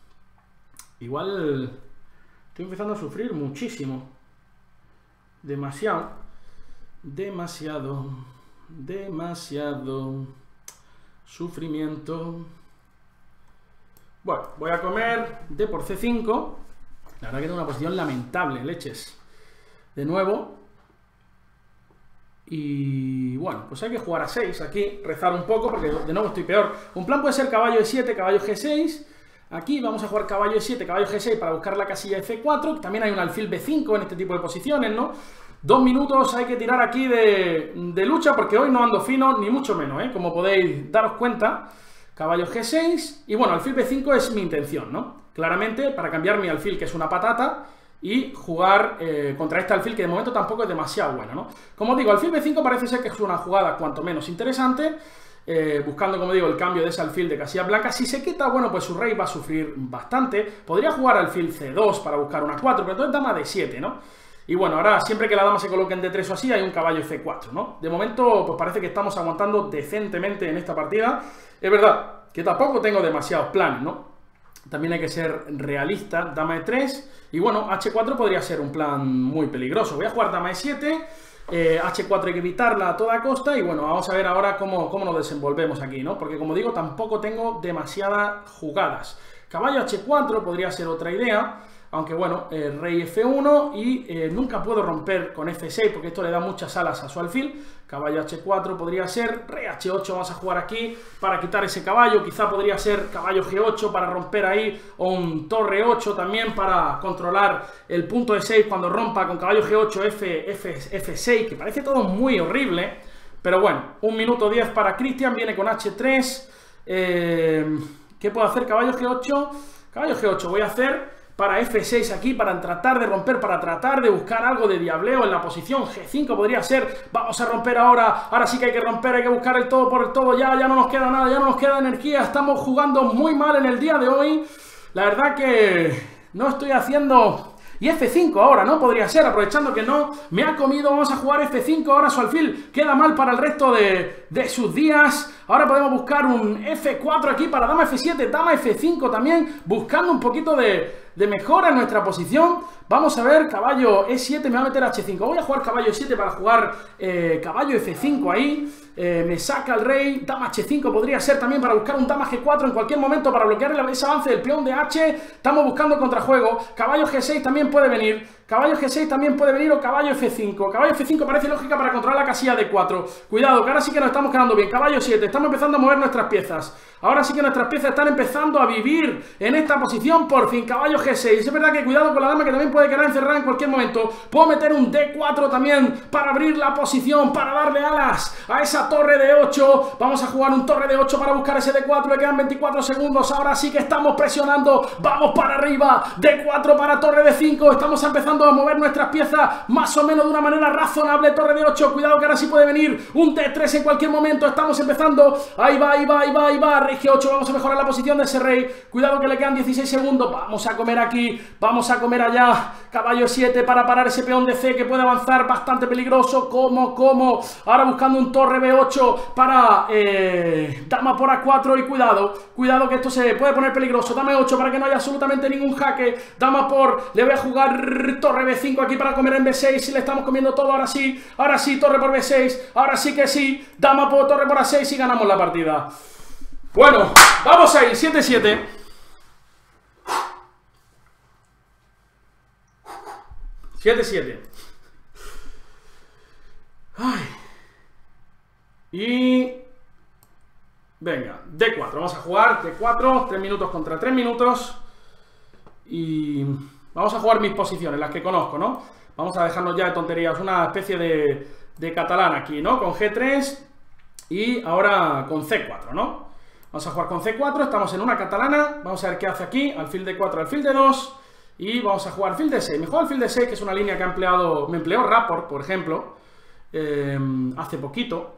igual estoy empezando a sufrir muchísimo. Demasiado. Demasiado. Demasiado. Sufrimiento. Bueno, voy a comer de por ce cinco. La verdad que tengo una posición lamentable, leches. De nuevo. Y bueno, pues hay que jugar a seis aquí, rezar un poco porque de nuevo estoy peor. Un plan puede ser caballo e siete, caballo ge seis. Aquí vamos a jugar caballo e siete, caballo ge seis para buscar la casilla de ce cuatro. También hay un alfil be cinco en este tipo de posiciones, ¿no? Dos minutos hay que tirar aquí de, de lucha porque hoy no ando fino, ni mucho menos, ¿eh? Como podéis daros cuenta. Caballo ge seis y bueno, alfil be cinco es mi intención, ¿no? Claramente para cambiar mi alfil, que es una patata, y jugar eh, contra este alfil que de momento tampoco es demasiado bueno, ¿no? Como digo, alfil be cinco parece ser que es una jugada cuanto menos interesante, eh, buscando, como digo, el cambio de ese alfil de casilla blanca. Si se quita, bueno, pues su rey va a sufrir bastante. Podría jugar alfil ce dos para buscar una cuatro, pero entonces dama de siete, ¿no? Y bueno, ahora siempre que la dama se coloque en de tres o así, hay un caballo ce cuatro, ¿no? De momento, pues parece que estamos aguantando decentemente en esta partida. Es verdad que tampoco tengo demasiados planes, ¿no? También hay que ser realista. Dama e tres. Y bueno, hache cuatro podría ser un plan muy peligroso. Voy a jugar dama e siete. Eh, hache cuatro hay que evitarla a toda costa. Y bueno, vamos a ver ahora cómo, cómo nos desenvolvemos aquí, ¿no? Porque como digo, tampoco tengo demasiadas jugadas. Caballo hache cuatro podría ser otra idea. aunque bueno, eh, rey efe uno y eh, nunca puedo romper con efe seis porque esto le da muchas alas a su alfil. Caballo hache cuatro podría ser, rey hache ocho vamos a jugar aquí para quitar ese caballo, quizá podría ser caballo ge ocho para romper ahí, o un torre ocho también para controlar el punto de seis cuando rompa con caballo ge ocho, F, F, efe seis, que parece todo muy horrible, pero bueno, un minuto diez para Cristian, viene con hache tres, eh, ¿qué puedo hacer? Caballo ge ocho, caballo ge ocho voy a hacer para efe seis aquí, para tratar de romper, para tratar de buscar algo de diableo en la posición. ge cinco podría ser, vamos a romper ahora, ahora sí que hay que romper, hay que buscar el todo por el todo, ya, ya no nos queda nada, ya no nos queda energía, estamos jugando muy mal en el día de hoy. La verdad que no estoy haciendo... Y efe cinco ahora, ¿no? Podría ser, aprovechando que no me ha comido, vamos a jugar efe cinco, ahora su alfil queda mal para el resto de, de sus días. Ahora podemos buscar un efe cuatro aquí para dama efe siete, dama efe cinco también, buscando un poquito de, de mejora en nuestra posición. Vamos a ver, caballo e siete, me va a meter hache cinco, voy a jugar caballo e siete para jugar eh, caballo efe cinco ahí. Eh, me saca el rey, dama hache cinco podría ser también para buscar un dama ge cuatro en cualquier momento para bloquear ese avance del peón de H. Estamos buscando contrajuego, caballo ge seis también puede venir, caballo ge seis también puede venir o caballo efe cinco. Caballo efe cinco parece lógica para controlar la casilla de cuatro. Cuidado, que ahora sí que nos estamos quedando bien. Caballo siete, estamos empezando a mover nuestras piezas. Ahora sí que nuestras piezas están empezando a vivir en esta posición por fin. Caballo ge seis, es verdad que cuidado con la dama que también puede quedar encerrada en cualquier momento. Puedo meter un de cuatro también para abrir la posición, para darle alas a esa torre de ocho. Vamos a jugar un torre de ocho para buscar ese de cuatro, le quedan veinticuatro segundos. Ahora sí que estamos presionando, vamos para arriba. de cuatro para torre de cinco, estamos empezando a mover nuestras piezas más o menos de una manera razonable. Torre de ocho, cuidado que ahora sí puede venir un de tres en cualquier momento. Estamos empezando, ahí va, ahí va, ahí va, ahí va. Rey ge ocho, vamos a mejorar la posición de ese rey. Cuidado que le quedan dieciséis segundos, vamos a comer aquí, vamos a comer allá. Caballo siete para parar ese peón de ce que puede avanzar, bastante peligroso. Como, como, ahora buscando un torre be ocho para eh, dama por a cuatro y cuidado, cuidado que esto se puede poner peligroso. Dama e ocho para que no haya absolutamente ningún jaque. Dama por, le voy a jugar torre be cinco aquí para comer en be seis. Si le estamos comiendo todo, ahora sí, ahora sí, torre por be seis, ahora sí que sí. Dama por torre por a seis y ganamos la partida. Bueno, vamos ahí, siete siete. siete siete. Ay. Y... venga, de cuatro. Vamos a jugar de cuatro, tres minutos contra tres minutos. Y... vamos a jugar mis posiciones, las que conozco, ¿no? Vamos a dejarnos ya de tonterías. Una especie de, de catalán aquí, ¿no? Con ge tres y ahora con ce cuatro, ¿no? Vamos a jugar con ce cuatro, estamos en una catalana. Vamos a ver qué hace aquí. Alfil de cuatro, alfil de dos. Y vamos a jugar alfil de seis. Me juego alfil de seis, que es una línea que ha empleado, me empleó Rapport, por ejemplo, eh, hace poquito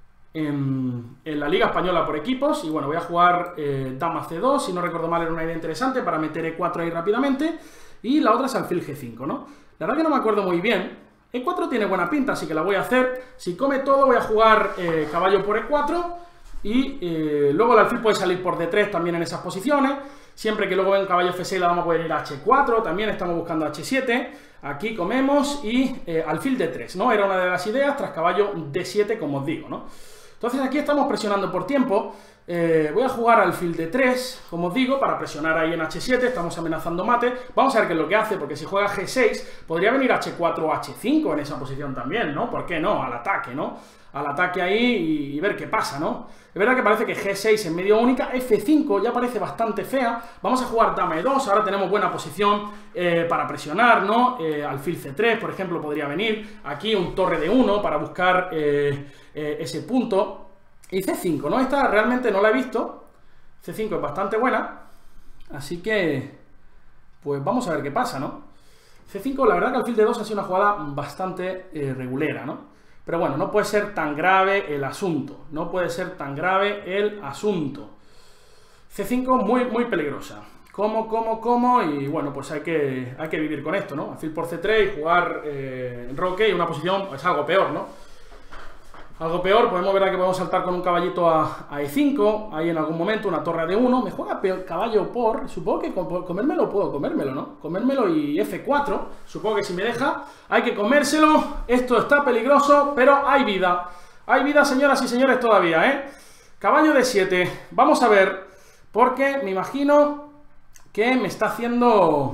en, en la Liga Española por equipos. Y bueno, voy a jugar eh, dama ce dos, si no recuerdo mal era una idea interesante para meter e cuatro ahí rápidamente. Y la otra es alfil ge cinco, ¿no? La verdad que no me acuerdo muy bien. e cuatro tiene buena pinta, así que la voy a hacer. Si come todo, voy a jugar eh, caballo por e cuatro. Y eh, luego el alfil puede salir por de tres también en esas posiciones. Siempre que luego venga caballo efe seis, la dama puede ir a hache cuatro. También estamos buscando hache siete. Aquí comemos y eh, alfil de tres, ¿no? Era una de las ideas, tras caballo de siete, como os digo, ¿no? Entonces aquí estamos presionando por tiempo. Eh, voy a jugar alfil de tres, como os digo, para presionar ahí en hache siete. Estamos amenazando mate. Vamos a ver qué es lo que hace, porque si juega ge seis, podría venir hache cuatro o hache cinco en esa posición también, ¿no? ¿Por qué no? Al ataque, ¿no? Al ataque ahí y, y ver qué pasa, ¿no? Es verdad que parece que ge seis en medio única, efe cinco ya parece bastante fea. Vamos a jugar dama e dos, ahora tenemos buena posición eh, para presionar, ¿no? Eh, alfil ce tres, por ejemplo, podría venir. Aquí un torre de uno para buscar eh, eh, ese punto. Y ce cinco, ¿no? Esta realmente no la he visto. ce cinco es bastante buena. Así que, pues vamos a ver qué pasa, ¿no? ce cinco, la verdad que alfil de dos ha sido una jugada bastante eh, regulera, ¿no? Pero bueno, no puede ser tan grave el asunto. No puede ser tan grave el asunto. ce cinco muy, muy peligrosa. Como, como, como, y bueno, pues hay que, hay que vivir con esto, ¿no? Alfil por ce tres y jugar eh, roque y una posición es algo peor, ¿no? Algo peor, podemos ver que podemos saltar con un caballito a, a e cinco, ahí en algún momento, una torre de uno, me juega peor, caballo por, supongo que comérmelo puedo comérmelo, ¿no? Comérmelo y efe cuatro, supongo que si me deja, hay que comérselo, esto está peligroso, pero hay vida, hay vida, señoras y señores, todavía, ¿eh? Caballo de siete, vamos a ver, porque me imagino que me está haciendo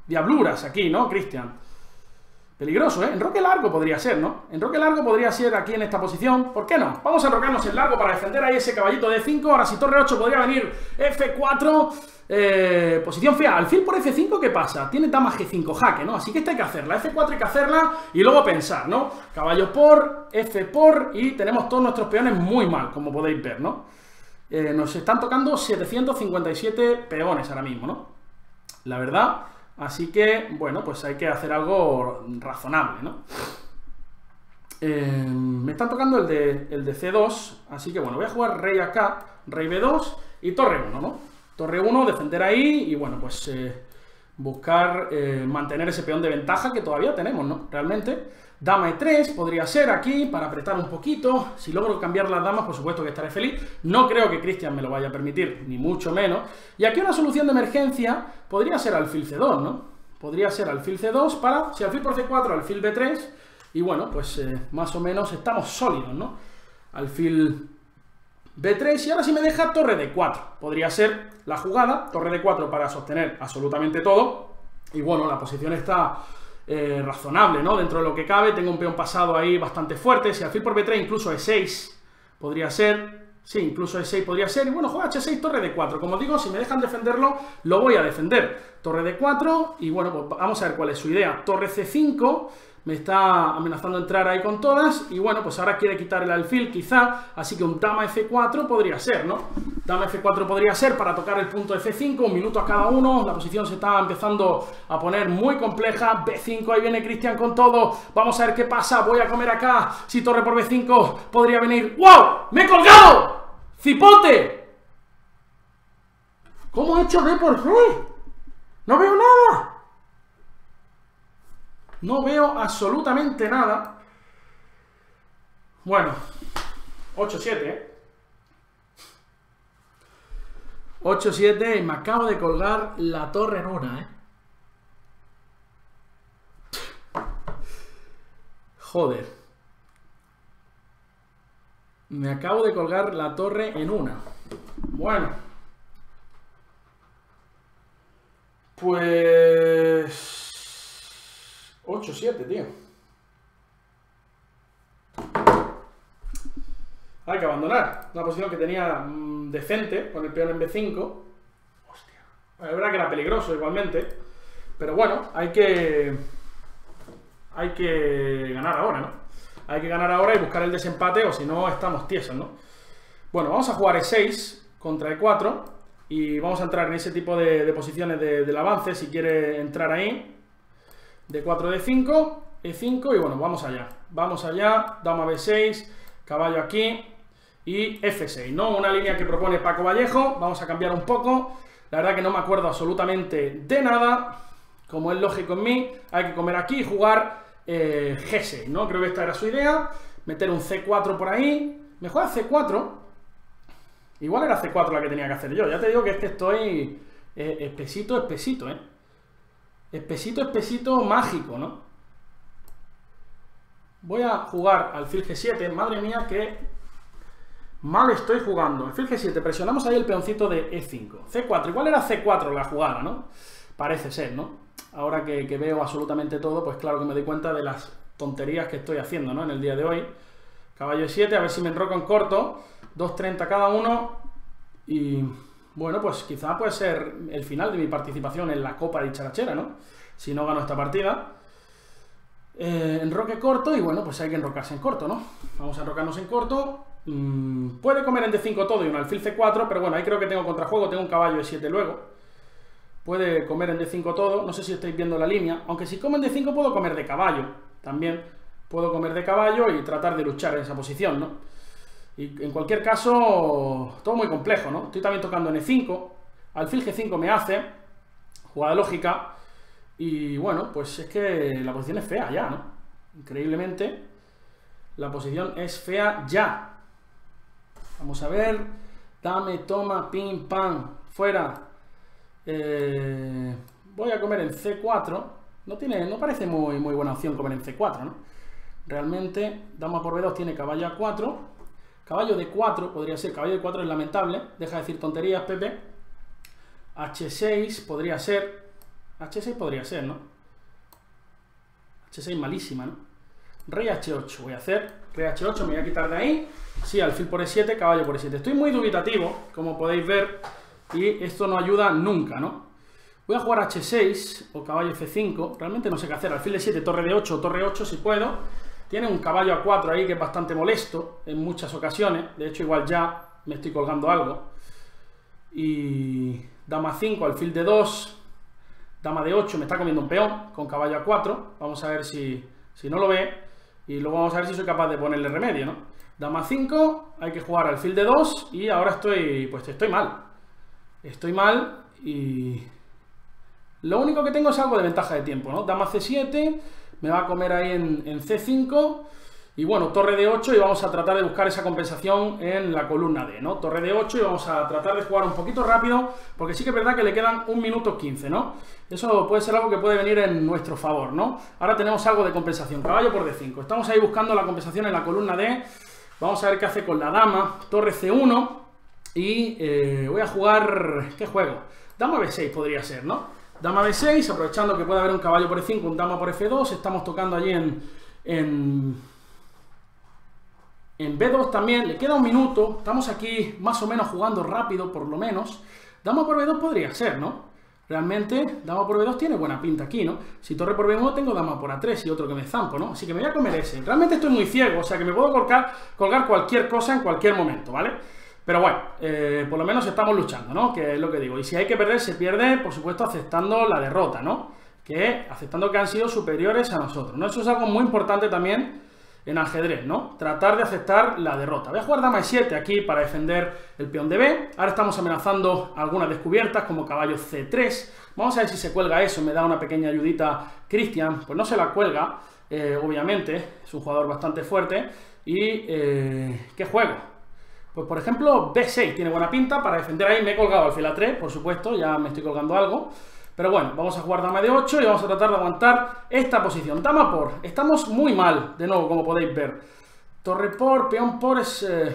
diabluras aquí, ¿no, Cristian? Peligroso, ¿eh? Enroque largo podría ser, ¿no? Enroque largo podría ser aquí en esta posición. ¿Por qué no? Vamos a enrocarnos en largo para defender ahí ese caballito de cinco. Ahora si torre ocho podría venir efe cuatro. Eh, posición fea. Alfil por efe cinco, ¿qué pasa? Tiene dama ge cinco jaque, ¿no? Así que esta hay que hacerla. efe cuatro hay que hacerla y luego pensar, ¿no? Caballo por, F por y tenemos todos nuestros peones muy mal, como podéis ver, ¿no? Eh, nos están tocando setecientos cincuenta y siete peones ahora mismo, ¿no? La verdad... Así que, bueno, pues hay que hacer algo razonable, ¿no? Eh, me están tocando el de, el de ce dos, así que, bueno, voy a jugar rey acá, rey be dos y torre uno, ¿no? Torre uno, defender ahí y, bueno, pues eh, buscar eh, mantener ese peón de ventaja que todavía tenemos, ¿no? Realmente. Dama e tres podría ser aquí para apretar un poquito. Si logro cambiar las damas, por supuesto que estaré feliz. No creo que Cristian me lo vaya a permitir, ni mucho menos. Y aquí una solución de emergencia podría ser alfil ce dos, ¿no? Podría ser alfil ce dos para, si alfil por ce cuatro, alfil be tres. Y bueno, pues eh, más o menos estamos sólidos, ¿no? Alfil be tres y ahora si me deja torre de cuatro. Podría ser la jugada, torre de cuatro para sostener absolutamente todo. Y bueno, la posición está... Eh, razonable, ¿no? Dentro de lo que cabe, tengo un peón pasado ahí bastante fuerte. Si alfil por be tres, incluso e seis podría ser. Sí, incluso e seis podría ser. Y bueno, juega hache seis, torre de cuatro. Como digo, si me dejan defenderlo, lo voy a defender. Torre de cuatro. Y bueno, pues vamos a ver cuál es su idea. Torre ce cinco. Me está amenazando entrar ahí con todas. Y bueno, pues ahora quiere quitar el alfil, quizá. Así que un dama efe cuatro podría ser, ¿no? Dama efe cuatro podría ser para tocar el punto efe cinco. Un minuto a cada uno. La posición se está empezando a poner muy compleja. be cinco, ahí viene Cristian con todo. Vamos a ver qué pasa. Voy a comer acá. Si torre por be cinco podría venir. ¡Wow! ¡Me he colgado! ¡Cipote! ¿Cómo he hecho D por C? ¡No veo nada! No veo absolutamente nada. Bueno, ocho siete, ¿eh? ocho siete y me acabo de colgar la torre en una, ¿eh? Joder. Me acabo de colgar la torre en una. Bueno. Pues... ocho siete, tío. Hay que abandonar una posición que tenía mmm, decente con el peón en be cinco. Hostia. Es verdad que era peligroso igualmente. Pero bueno, hay que... Hay que ganar ahora, ¿no? Hay que ganar ahora y buscar el desempate o si no estamos tiesos, ¿no? Bueno, vamos a jugar e seis contra e cuatro y vamos a entrar en ese tipo de, de posiciones de, del avance si quiere entrar ahí. de cuatro, de cinco, e cinco y bueno, vamos allá. Vamos allá, dama be seis, caballo aquí y efe seis, ¿no? Una línea que propone Paco Vallejo. Vamos a cambiar un poco. La verdad que no me acuerdo absolutamente de nada. Como es lógico en mí, hay que comer aquí y jugar eh, ge seis, ¿no? Creo que esta era su idea. Meter un ce cuatro por ahí. Me juega ce cuatro. Igual era ce cuatro la que tenía que hacer yo. Ya te digo que es que estoy eh, espesito, espesito, ¿eh? Espesito, espesito mágico, ¿no? Voy a jugar alfil ge siete. Madre mía, que mal estoy jugando. Alfil ge siete, presionamos ahí el peoncito de e cinco. ce cuatro, igual era ce cuatro la jugada, ¿no? Parece ser, ¿no? Ahora que, que veo absolutamente todo, pues claro que me doy cuenta de las tonterías que estoy haciendo, ¿no? En el día de hoy. Caballo e siete, a ver si me enroco en corto. dos treinta cada uno. Y... bueno, pues quizá puede ser el final de mi participación en la Copa de Dicharachera, ¿no? Si no gano esta partida. Eh, enroque corto y bueno, pues hay que enrocarse en corto, ¿no? Vamos a enrocarnos en corto. Mm, puede comer en de cinco todo y un alfil ce cuatro, pero bueno, ahí creo que tengo contrajuego, tengo un caballo e siete luego. Puede comer en de cinco todo, no sé si estáis viendo la línea. Aunque si come en de cinco puedo comer de caballo. También puedo comer de caballo y tratar de luchar en esa posición, ¿no? Y en cualquier caso, todo muy complejo, ¿no? Estoy también tocando en e cinco, alfil ge cinco me hace, jugada lógica, y bueno, pues es que la posición es fea ya, ¿no? Increíblemente, la posición es fea ya. Vamos a ver, dame, toma, pim, pam, fuera. Eh, voy a comer en ce cuatro, no, tiene, no parece muy, muy buena opción comer en ce cuatro, ¿no? Realmente, dama por be dos tiene caballo a cuatro. Caballo de cuatro, podría ser, caballo de cuatro es lamentable, deja de decir tonterías, Pepe. hache seis, podría ser, hache seis podría ser, ¿no? hache seis malísima, ¿no? Rey hache ocho voy a hacer. Rey hache ocho, me voy a quitar de ahí. Sí, alfil por e siete, caballo por e siete. Estoy muy dubitativo, como podéis ver, y esto no ayuda nunca, ¿no? Voy a jugar hache seis o caballo efe cinco. Realmente no sé qué hacer. Alfil de siete, torre de ocho, torre ocho si puedo. Tiene un caballo a cuatro ahí que es bastante molesto en muchas ocasiones. De hecho, igual ya me estoy colgando algo. Y dama cinco, alfil de dos. Dama de ocho, me está comiendo un peón con caballo a cuatro. Vamos a ver si, si no lo ve. Y luego vamos a ver si soy capaz de ponerle remedio, ¿no? Dama cinco, hay que jugar alfil de dos. Y ahora estoy, pues estoy mal. Estoy mal y... Lo único que tengo es algo de ventaja de tiempo, ¿no? Dama ce siete, me va a comer ahí en, en ce cinco. Y bueno, torre de ocho y vamos a tratar de buscar esa compensación en la columna D, ¿no? Torre de ocho y vamos a tratar de jugar un poquito rápido, porque sí que es verdad que le quedan un minuto quince, ¿no? Eso puede ser algo que puede venir en nuestro favor, ¿no? Ahora tenemos algo de compensación, caballo por de cinco. Estamos ahí buscando la compensación en la columna D. Vamos a ver qué hace con la dama, torre ce uno. Y eh, voy a jugar... ¿Qué juego? Dama be seis podría ser, ¿no? Dama be seis, aprovechando que puede haber un caballo por e cinco, un dama por efe dos. Estamos tocando allí en... en En be dos también, le queda un minuto. Estamos aquí más o menos jugando rápido, por lo menos. Dama por be dos podría ser, ¿no? Realmente, dama por be dos tiene buena pinta aquí, ¿no? Si torre por be uno tengo dama por a tres y otro que me zampo, ¿no? Así que me voy a comer ese. Realmente estoy muy ciego, o sea que me puedo colgar, colgar cualquier cosa en cualquier momento, ¿vale? Pero bueno, eh, por lo menos estamos luchando, ¿no? Que es lo que digo. Y si hay que perder, se pierde, por supuesto, aceptando la derrota, ¿no? Que aceptando que han sido superiores a nosotros, ¿no? Eso es algo muy importante también en ajedrez, ¿no? Tratar de aceptar la derrota. Voy a jugar dama e siete aquí para defender el peón de B. Ahora estamos amenazando algunas descubiertas como caballo ce tres. Vamos a ver si se cuelga eso. Me da una pequeña ayudita Cristian. Pues no se la cuelga, eh, obviamente. Es un jugador bastante fuerte. Y, eh, ¿qué juego? Pues por ejemplo, be seis tiene buena pinta para defender ahí. Me he colgado alfil a tres, por supuesto. Ya me estoy colgando algo. Pero bueno, vamos a jugar dama de ocho y vamos a tratar de aguantar esta posición. Dama por. Estamos muy mal, de nuevo, como podéis ver. Torre por, peón por es... Eh,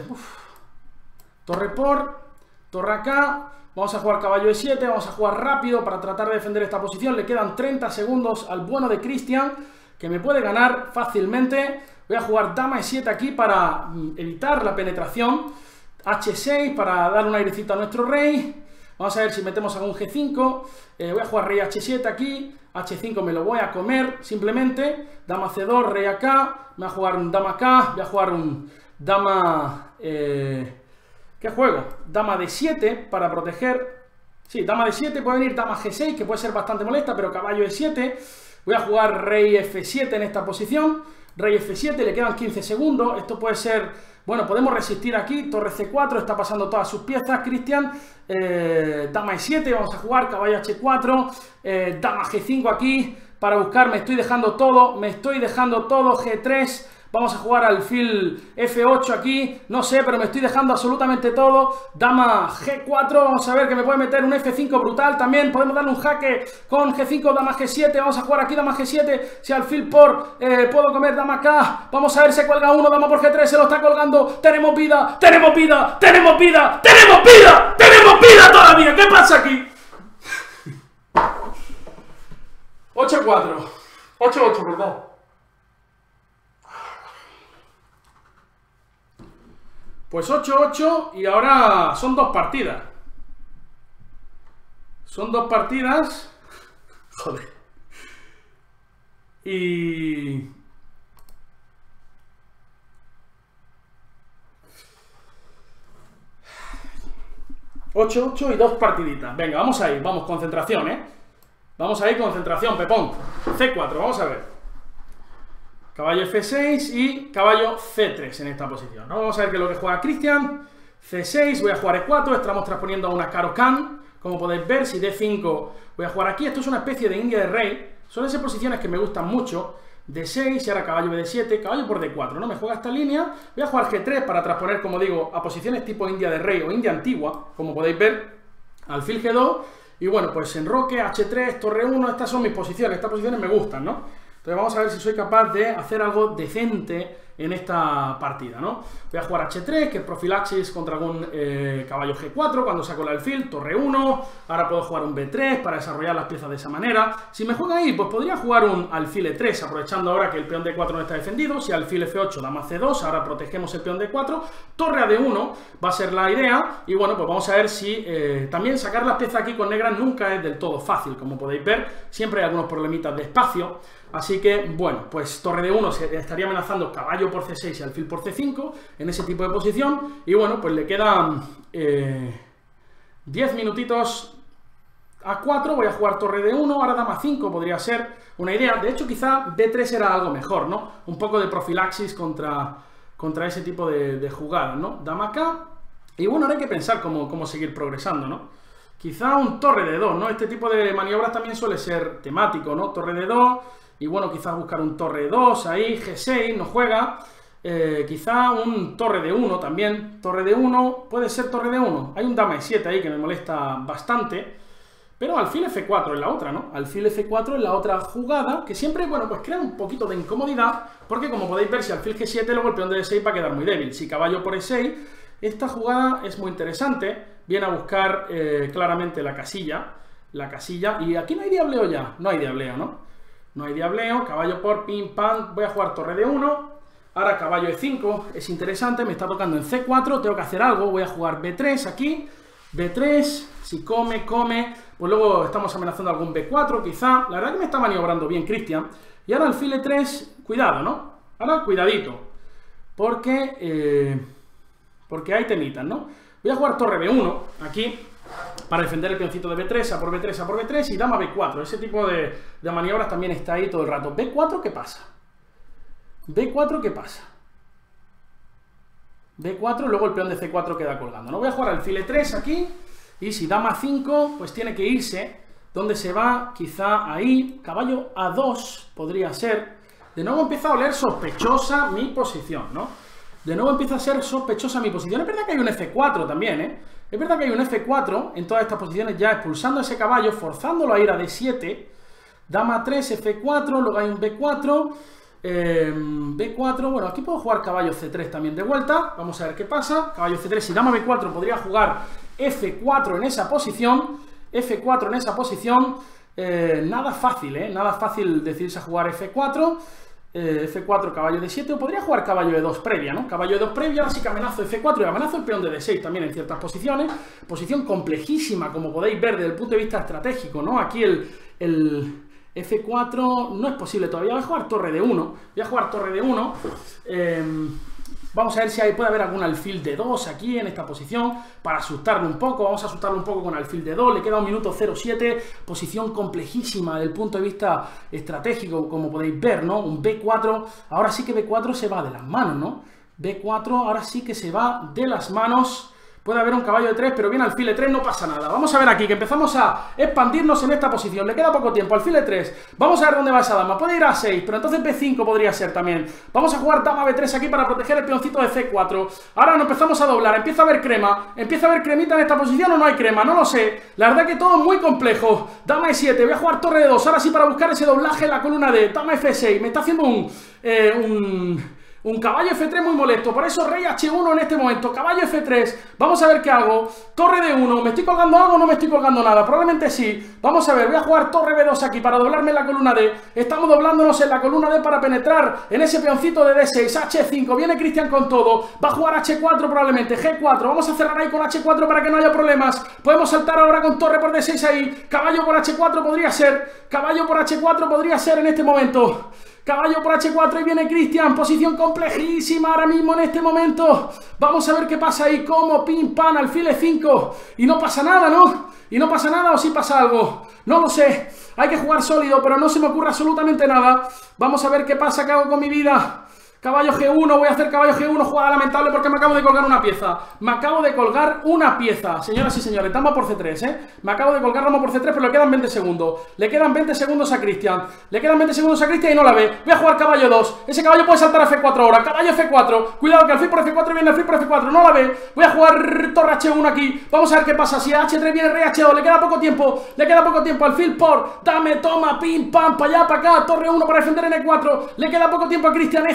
torre por, torre acá. Vamos a jugar caballo e siete, vamos a jugar rápido para tratar de defender esta posición. Le quedan treinta segundos al bueno de Cristian, que me puede ganar fácilmente. Voy a jugar dama e siete aquí para evitar la penetración. hache seis para dar un airecito a nuestro rey. Vamos a ver si metemos algún ge cinco. Eh, voy a jugar rey hache siete aquí. hache cinco me lo voy a comer simplemente. Dama ce dos, rey acá. Voy a jugar un dama acá. Voy a jugar un dama... Eh, ¿Qué juego? Dama de siete para proteger. Sí, dama de siete. Puede venir dama ge seis, que puede ser bastante molesta, pero caballo e siete. Voy a jugar rey efe siete en esta posición. Rey efe siete, le quedan quince segundos. Esto puede ser... Bueno, podemos resistir aquí. Torre ce cuatro, está pasando todas sus piezas, Cristian. Eh, dama e siete, vamos a jugar. Caballo hache cuatro. Eh, dama ge cinco aquí. Para buscar, me estoy dejando todo. Me estoy dejando todo. ge tres. Vamos a jugar alfil efe ocho aquí. No sé, pero me estoy dejando absolutamente todo. Dama ge cuatro. Vamos a ver que me puede meter un efe cinco brutal también. Podemos darle un jaque con ge cinco, dama ge siete. Vamos a jugar aquí dama ge siete. Si alfil por, eh, puedo comer dama acá. Vamos a ver, se cuelga uno. Dama por ge tres, se lo está colgando. Tenemos vida, tenemos vida, tenemos vida, tenemos vida, tenemos vida todavía. ¿Qué pasa aquí? ocho cuatro. ocho ocho, perdón. Pues ocho ocho y ahora son dos partidas. Son dos partidas. Joder. Y... ocho ocho y dos partiditas. Venga, vamos ahí, vamos, concentración, ¿eh? Vamos ahí, concentración, Pepón. ce cuatro, vamos a ver. Caballo efe seis y caballo ce tres en esta posición, ¿no? Vamos a ver qué es lo que juega Cristian. ce seis, voy a jugar e cuatro, estamos transponiendo a una Caro-Kann. Como podéis ver, si de cinco voy a jugar aquí. Esto es una especie de India de rey. Son esas posiciones que me gustan mucho. de seis y ahora caballo be de siete, caballo por de cuatro, ¿no? Me juega esta línea. Voy a jugar ge tres para transponer, como digo, a posiciones tipo India de rey o India antigua, como podéis ver. Alfil ge dos. Y bueno, pues enroque, hache tres, torre uno. Estas son mis posiciones. Estas posiciones me gustan, ¿no? Entonces vamos a ver si soy capaz de hacer algo decente en esta partida, ¿no? Voy a jugar hache tres, que es profilaxis contra algún eh, caballo ge cuatro cuando saco el alfil, torre uno, ahora puedo jugar un be tres para desarrollar las piezas de esa manera. Si me juega ahí, pues podría jugar un alfil e tres, aprovechando ahora que el peón de cuatro no está defendido. Si alfil efe ocho, dama ce dos, ahora protegemos el peón de cuatro, torre a de uno va a ser la idea. Y bueno, pues vamos a ver si eh, también sacar las piezas aquí con negras nunca es del todo fácil, como podéis ver, siempre hay algunos problemitas de espacio. Así que, bueno, pues torre de uno se estaría amenazando caballo por ce seis y alfil por ce cinco en ese tipo de posición. Y bueno, pues le quedan eh, diez minutitos a cuatro. Voy a jugar torre de uno, ahora dama cinco podría ser una idea. De hecho, quizá be tres era algo mejor, ¿no? Un poco de profilaxis contra, contra ese tipo de, de jugadas, ¿no? Dama acá. Y bueno, ahora hay que pensar cómo, cómo seguir progresando, ¿no? Quizá un torre de dos, ¿no? Este tipo de maniobras también suele ser temático, ¿no? Torre de dos. Y bueno, quizás buscar un torre de dos ahí, ge seis, no juega. Eh, quizá un torre de uno también. Torre de uno, puede ser torre de uno. Hay un dama e siete ahí que me molesta bastante. Pero alfil efe cuatro es la otra, ¿no? Alfil efe cuatro es la otra jugada que siempre, bueno, pues crea un poquito de incomodidad. Porque como podéis ver, si alfil ge siete, luego el peón de de seis va a quedar muy débil. Si caballo por e seis, esta jugada es muy interesante. Viene a buscar eh, claramente la casilla. La casilla. Y aquí no hay diableo ya. No hay diableo, ¿no? No hay diableo, caballo por pim pam, voy a jugar torre de uno, ahora caballo e cinco, es interesante, me está tocando en ce cuatro, tengo que hacer algo, voy a jugar be tres aquí, be tres, si come, come, pues luego estamos amenazando algún be cuatro quizá, la verdad que me está maniobrando bien Cristian, y ahora alfil e tres, cuidado, ¿no? Ahora cuidadito, porque, eh, porque hay temitas, ¿no? Voy a jugar torre be uno aquí, para defender el peoncito de be tres, a por be tres, a por be tres y dama be cuatro. Ese tipo de, de maniobras también está ahí todo el rato. be cuatro, ¿qué pasa? be cuatro, ¿qué pasa? be cuatro, luego el peón de ce cuatro queda colgando. No voy a jugar alfil e tres aquí. Y si dama cinco, pues tiene que irse. ¿Dónde se va? Quizá ahí. Caballo a dos podría ser. De nuevo empieza a oler sospechosa mi posición, ¿no? De nuevo empieza a ser sospechosa mi posición. Es verdad que hay un efe cuatro también, ¿eh? Es verdad que hay un efe cuatro en todas estas posiciones ya expulsando a ese caballo, forzándolo a ir a de siete. Dama tres, efe cuatro, luego hay un be cuatro. Eh, be cuatro, bueno, aquí puedo jugar caballo ce tres también de vuelta. Vamos a ver qué pasa. Caballo ce tres y dama be cuatro podría jugar efe cuatro en esa posición. efe cuatro en esa posición. Eh, nada fácil, ¿eh? Nada fácil decidirse a jugar efe cuatro. Eh, efe cuatro, caballo de siete, o podría jugar caballo de dos previa, ¿no? Caballo de dos previa, ahora sí que amenazo efe cuatro y amenazo el peón de de seis también en ciertas posiciones. Posición complejísima, como podéis ver desde el punto de vista estratégico, ¿no? Aquí el, el efe cuatro no es posible todavía. Voy a jugar torre de uno. Voy a jugar torre de uno. Eh, Vamos a ver si hay, puede haber algún alfil de dos aquí en esta posición para asustarlo un poco. Vamos a asustarlo un poco con alfil de dos. Le queda un minuto cero siete. Posición complejísima desde el punto de vista estratégico, como podéis ver, ¿no? Un be cuatro. Ahora sí que be cuatro se va de las manos, ¿no? be cuatro ahora sí que se va de las manos. Puede haber un caballo de tres, pero viene alfil e tres, no pasa nada. Vamos a ver aquí, que empezamos a expandirnos en esta posición. Le queda poco tiempo, alfil e tres. Vamos a ver dónde va esa dama. Puede ir a seis, pero entonces be cinco podría ser también. Vamos a jugar dama be tres aquí para proteger el peoncito de ce cuatro. Ahora nos empezamos a doblar, empieza a haber crema. ¿Empieza a haber cremita en esta posición o no hay crema? No lo sé. La verdad que todo es muy complejo. Dama e siete, voy a jugar torre de dos. Ahora sí para buscar ese doblaje en la columna D. Dama efe seis, me está haciendo un... Eh, un... Un caballo efe tres muy molesto, por eso rey hache uno en este momento, caballo efe tres, vamos a ver qué hago, torre de uno, ¿me estoy colgando algo o no me estoy colgando nada? Probablemente sí, vamos a ver, voy a jugar torre be dos aquí para doblarme en la columna D, estamos doblándonos en la columna D para penetrar en ese peoncito de de seis, hache cinco, viene Cristian con todo, va a jugar hache cuatro probablemente, ge cuatro, vamos a cerrar ahí con hache cuatro para que no haya problemas, podemos saltar ahora con torre por de seis ahí, caballo por hache cuatro podría ser, caballo por hache cuatro podría ser en este momento. Caballo por hache cuatro y viene Cristian, posición complejísima ahora mismo en este momento. Vamos a ver qué pasa ahí, como pim pam, alfil e cinco. Y no pasa nada, ¿no? Y no pasa nada o sí pasa algo. No lo sé, hay que jugar sólido, pero no se me ocurre absolutamente nada. Vamos a ver qué pasa, qué hago con mi vida. Caballo ge uno, voy a hacer caballo ge uno, jugada lamentable porque me acabo de colgar una pieza. Me acabo de colgar una pieza, señoras y señores, dama por ce tres, ¿eh? Me acabo de colgar dama por ce tres, pero le quedan veinte segundos. Le quedan veinte segundos a Cristian. Le quedan veinte segundos a Cristian y no la ve. Voy a jugar caballo dos. Ese caballo puede saltar a efe cuatro ahora. Caballo efe cuatro. Cuidado que alfil por efe cuatro viene alfil por efe cuatro. No la ve. Voy a jugar torre hache uno aquí. Vamos a ver qué pasa. Si a hache tres viene rey hache dos. Le queda poco tiempo. Le queda poco tiempo. Alfil por. Dame, toma, pim, pam, para allá, para acá. Torre uno para defender en e cuatro. Le queda poco tiempo a Cristian. e cinco.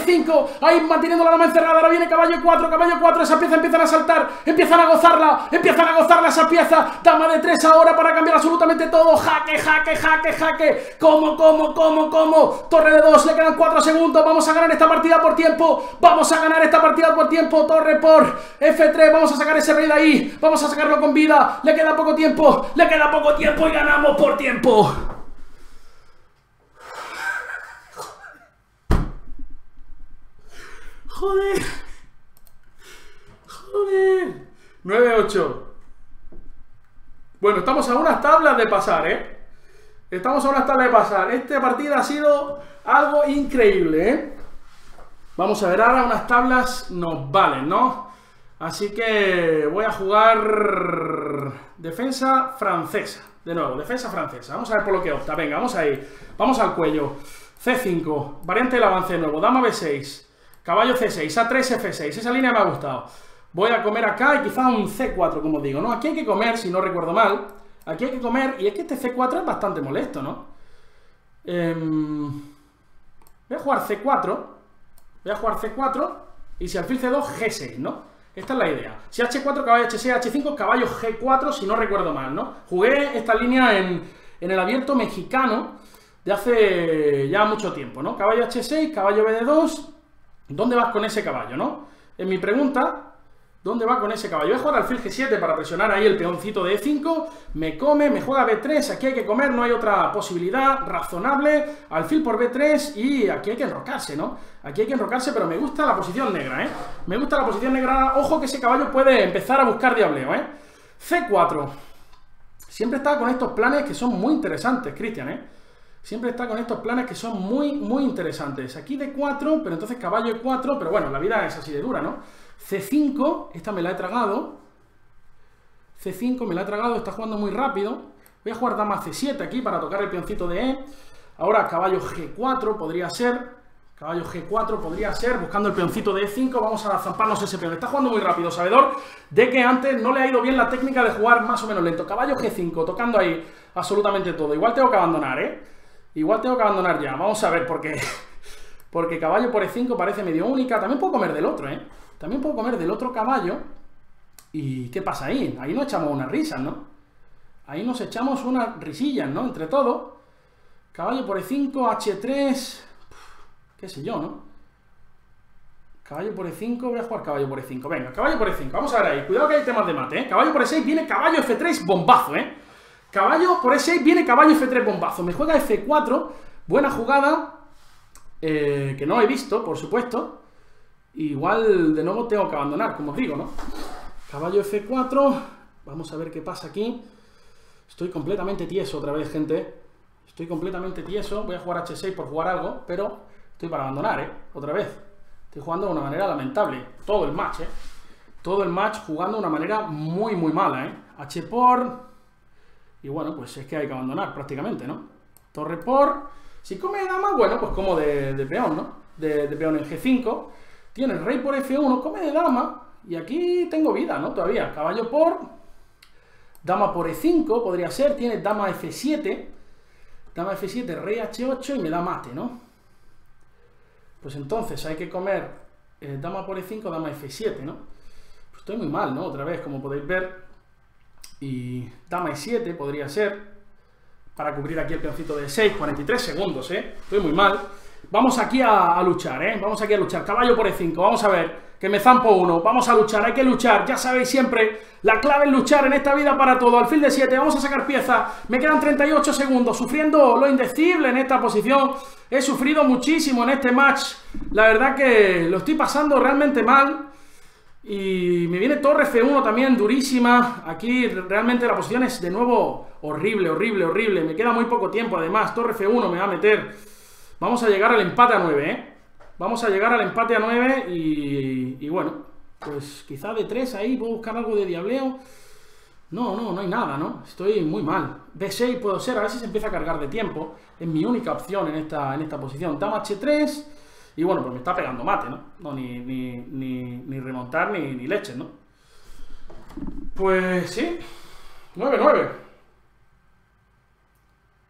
tiempo. Ahí manteniendo la dama encerrada. Ahora viene caballo cuatro, caballo cuatro. Esas piezas empiezan a saltar. Empiezan a gozarla. Empiezan a gozarla esas piezas. Dama de tres ahora para cambiar absolutamente todo. Jaque, jaque, jaque, jaque. Como, como, como, como. Torre de dos. Le quedan cuatro segundos. Vamos a ganar esta partida por tiempo. Vamos a ganar esta partida por tiempo. Torre por F tres. Vamos a sacar ese rey de ahí. Vamos a sacarlo con vida. Le queda poco tiempo. Le queda poco tiempo y ganamos por tiempo. Joder. Joder. nueve ocho. Bueno, estamos a unas tablas de pasar, ¿eh? Estamos a unas tablas de pasar. Esta partida ha sido algo increíble, ¿eh? Vamos a ver, ahora unas tablas nos valen, ¿no? Así que voy a jugar defensa francesa. De nuevo, defensa francesa. Vamos a ver por lo que opta. Venga, vamos ahí. Vamos al cuello. C cinco. Variante del avance nuevo. Dama B seis. Caballo C seis, A tres, F seis, esa línea me ha gustado. Voy a comer acá y quizás un C cuatro, como digo, ¿no? Aquí hay que comer, si no recuerdo mal. Aquí hay que comer, y es que este C cuatro es bastante molesto, ¿no? Eh, voy a jugar C cuatro. Voy a jugar C cuatro. Y si alfil C dos, G seis, ¿no? Esta es la idea. Si H cuatro, caballo H seis, H cinco, caballo G cuatro, si no recuerdo mal, ¿no? Jugué esta línea en, en el abierto mexicano de hace ya mucho tiempo, ¿no? Caballo H seis, caballo B D dos... ¿Dónde vas con ese caballo, no? En mi pregunta, ¿dónde va con ese caballo? Voy a jugar alfil G siete para presionar ahí el peoncito de E cinco. Me come, me juega B tres. Aquí hay que comer, no hay otra posibilidad razonable. Alfil por B tres y aquí hay que enrocarse, ¿no? Aquí hay que enrocarse, pero me gusta la posición negra, ¿eh? Me gusta la posición negra. Ojo que ese caballo puede empezar a buscar diableo, ¿eh? C cuatro. Siempre está con estos planes que son muy interesantes, Cristian, ¿eh? Siempre está con estos planes que son muy, muy interesantes. Aquí D cuatro, pero entonces caballo E cuatro, pero bueno, la vida es así de dura, ¿no? C cinco, esta me la he tragado. C cinco, me la he tragado, está jugando muy rápido. Voy a jugar dama C siete aquí para tocar el peoncito de E. Ahora caballo G cuatro podría ser. Caballo G cuatro podría ser, buscando el peoncito de E cinco. Vamos a zamparnos ese peón. Está jugando muy rápido, sabedor de que antes no le ha ido bien la técnica de jugar más o menos lento. Caballo G cinco, tocando ahí absolutamente todo. Igual tengo que abandonar, ¿eh? Igual tengo que abandonar ya, vamos a ver por qué. Porque caballo por E cinco parece medio única. También puedo comer del otro, ¿eh? También puedo comer del otro caballo. ¿Y qué pasa ahí? Ahí nos echamos unas risas, ¿no? Ahí nos echamos unas risillas, ¿no? Entre todo. Caballo por E cinco, H tres... Qué sé yo, ¿no? Caballo por E cinco, voy a jugar caballo por E cinco. Venga, caballo por E cinco, vamos a ver ahí. Cuidado que hay temas de mate, ¿eh? Caballo por E seis, viene caballo F tres, bombazo, ¿eh? Caballo por E seis, viene caballo F tres, bombazo. Me juega F cuatro, buena jugada, eh, que no he visto, por supuesto. Igual de nuevo tengo que abandonar, como os digo, ¿no? Caballo F cuatro, vamos a ver qué pasa aquí. Estoy completamente tieso otra vez, gente. Estoy completamente tieso, voy a jugar H seis por jugar algo, pero estoy para abandonar, ¿eh? Otra vez. Estoy jugando de una manera lamentable, todo el match, ¿eh? Todo el match jugando de una manera muy, muy mala, ¿eh? H por... Y bueno, pues es que hay que abandonar prácticamente, ¿no? Torre por... Si come dama, bueno, pues como de, de peón, ¿no? De, de peón en G cinco. Tiene rey por F uno, come de dama. Y aquí tengo vida, ¿no? Todavía. Caballo por... Dama por E cinco, podría ser. Tiene dama F siete. Dama F siete, rey H ocho y me da mate, ¿no? Pues entonces hay que comer eh, dama por E cinco, dama F siete, ¿no? Pues estoy muy mal, ¿no? Otra vez, como podéis ver. Y dama E siete podría ser, para cubrir aquí el peoncito de seis, cuarenta y tres segundos, ¿eh? Estoy muy mal. Vamos aquí a, a luchar, ¿eh? Vamos aquí a luchar. Caballo por E cinco, vamos a ver, que me zampo uno. Vamos a luchar, hay que luchar. Ya sabéis siempre, la clave es luchar en esta vida para todo. Alfil de siete, vamos a sacar pieza. Me quedan treinta y ocho segundos, sufriendo lo indecible en esta posición. He sufrido muchísimo en este match. La verdad que lo estoy pasando realmente mal. Y me viene torre F uno también durísima. Aquí realmente la posición es de nuevo horrible, horrible, horrible. Me queda muy poco tiempo además. Torre F uno me va a meter. Vamos a llegar al empate a nueve, ¿eh? Vamos a llegar al empate a nueve y, y bueno, pues quizá de tres ahí puedo buscar algo de diableo. No, no, no hay nada, ¿no? Estoy muy mal. B seis puedo ser, a ver si se empieza a cargar de tiempo. Es mi única opción en esta, en esta posición. Dama H tres. Y bueno, pues me está pegando mate, ¿no? No, ni, ni, ni, ni remontar ni, ni leches, ¿no? Pues sí. nueve nueve.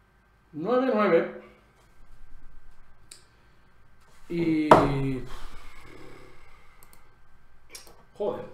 nueve nueve. Y... Joder.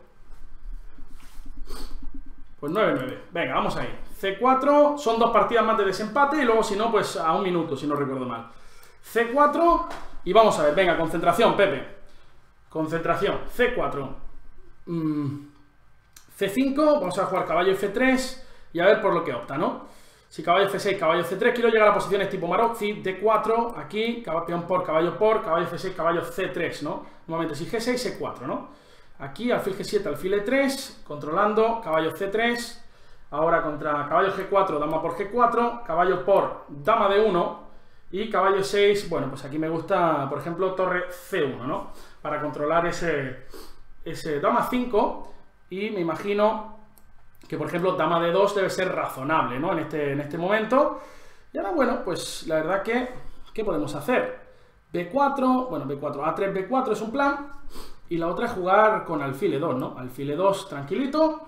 Pues nueve nueve. Venga, vamos ahí. ce cuatro, son dos partidas más de desempate y luego si no, pues a un minuto, si no recuerdo mal. ce cuatro y vamos a ver. Venga, concentración, Pepe. Concentración. ce cuatro. Mm. ce cinco, vamos a jugar caballo efe tres y a ver por lo que opta, ¿no? Si caballo efe seis, caballo ce tres, quiero llegar a posiciones tipo Maroczy, de cuatro, aquí, peón por, caballo por, caballo efe seis, caballo ce tres, ¿no? Nuevamente, si ge seis, ce cuatro, ¿no? Aquí, alfil ge siete, alfil e tres, controlando, caballo ce tres, ahora contra caballo ge cuatro, dama por ge cuatro, caballo por, dama de uno, y caballo seis, bueno, pues aquí me gusta, por ejemplo, torre ce uno, ¿no? Para controlar ese, ese dama cinco, y me imagino que, por ejemplo, dama de dos debe ser razonable, ¿no? En este, en este momento. Y ahora, bueno, pues la verdad que, ¿qué podemos hacer? be cuatro, bueno, be cuatro, a tres, be cuatro es un plan. Y la otra es jugar con alfil e dos, ¿no? Alfil e dos tranquilito.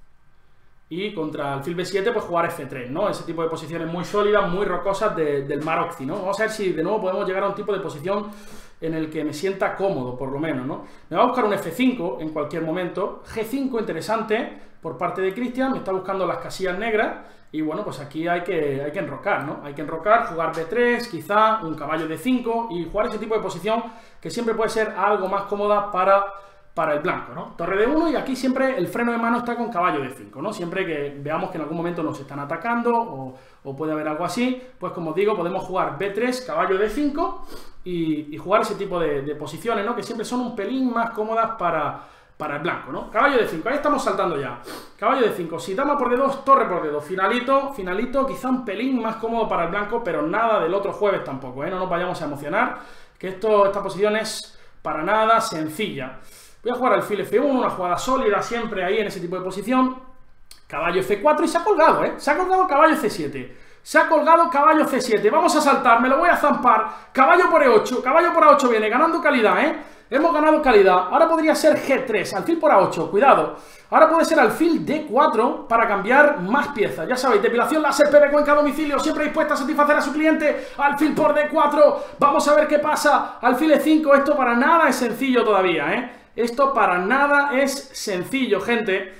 Y contra alfil be siete, pues jugar efe tres, ¿no? Ese tipo de posiciones muy sólidas, muy rocosas de, del Maroczy, ¿no? Vamos a ver si de nuevo podemos llegar a un tipo de posición en el que me sienta cómodo, por lo menos, ¿no? Me va a buscar un efe cinco en cualquier momento. ge cinco, interesante, por parte de Cristian, me está buscando las casillas negras. Y bueno, pues aquí hay que, hay que enrocar, ¿no? Hay que enrocar, jugar be tres, quizá un caballo de cinco y jugar ese tipo de posición que siempre puede ser algo más cómoda para, para el blanco, ¿no? Torre de uno y aquí siempre el freno de mano está con caballo de cinco, ¿no? Siempre que veamos que en algún momento nos están atacando o, o puede haber algo así, pues como os digo, podemos jugar be tres, caballo de cinco y, y jugar ese tipo de, de posiciones, ¿no? Que siempre son un pelín más cómodas para... para el blanco, ¿no? Caballo de cinco, ahí estamos saltando ya. Caballo de cinco, si dama por de dos, torre por de dos, finalito, finalito, quizá un pelín más cómodo para el blanco, pero nada del otro jueves tampoco, ¿eh? No nos vayamos a emocionar, que esto, esta posición es para nada sencilla. Voy a jugar alfil efe uno, una jugada sólida siempre ahí en ese tipo de posición. Caballo efe cuatro y se ha colgado, ¿eh? Se ha colgado caballo ce siete. Se ha colgado caballo ce siete. Vamos a saltar, me lo voy a zampar. Caballo por e ocho, caballo por a ocho viene, ganando calidad, ¿eh? Hemos ganado calidad. Ahora podría ser ge tres, alfil por a ocho, cuidado. Ahora puede ser alfil de cuatro para cambiar más piezas. Ya sabéis, depilación láser Pepe Cuenca a domicilio, siempre dispuesta a satisfacer a su cliente. Alfil por de cuatro, vamos a ver qué pasa. Alfil e cinco, esto para nada es sencillo todavía, ¿eh? Esto para nada es sencillo, gente.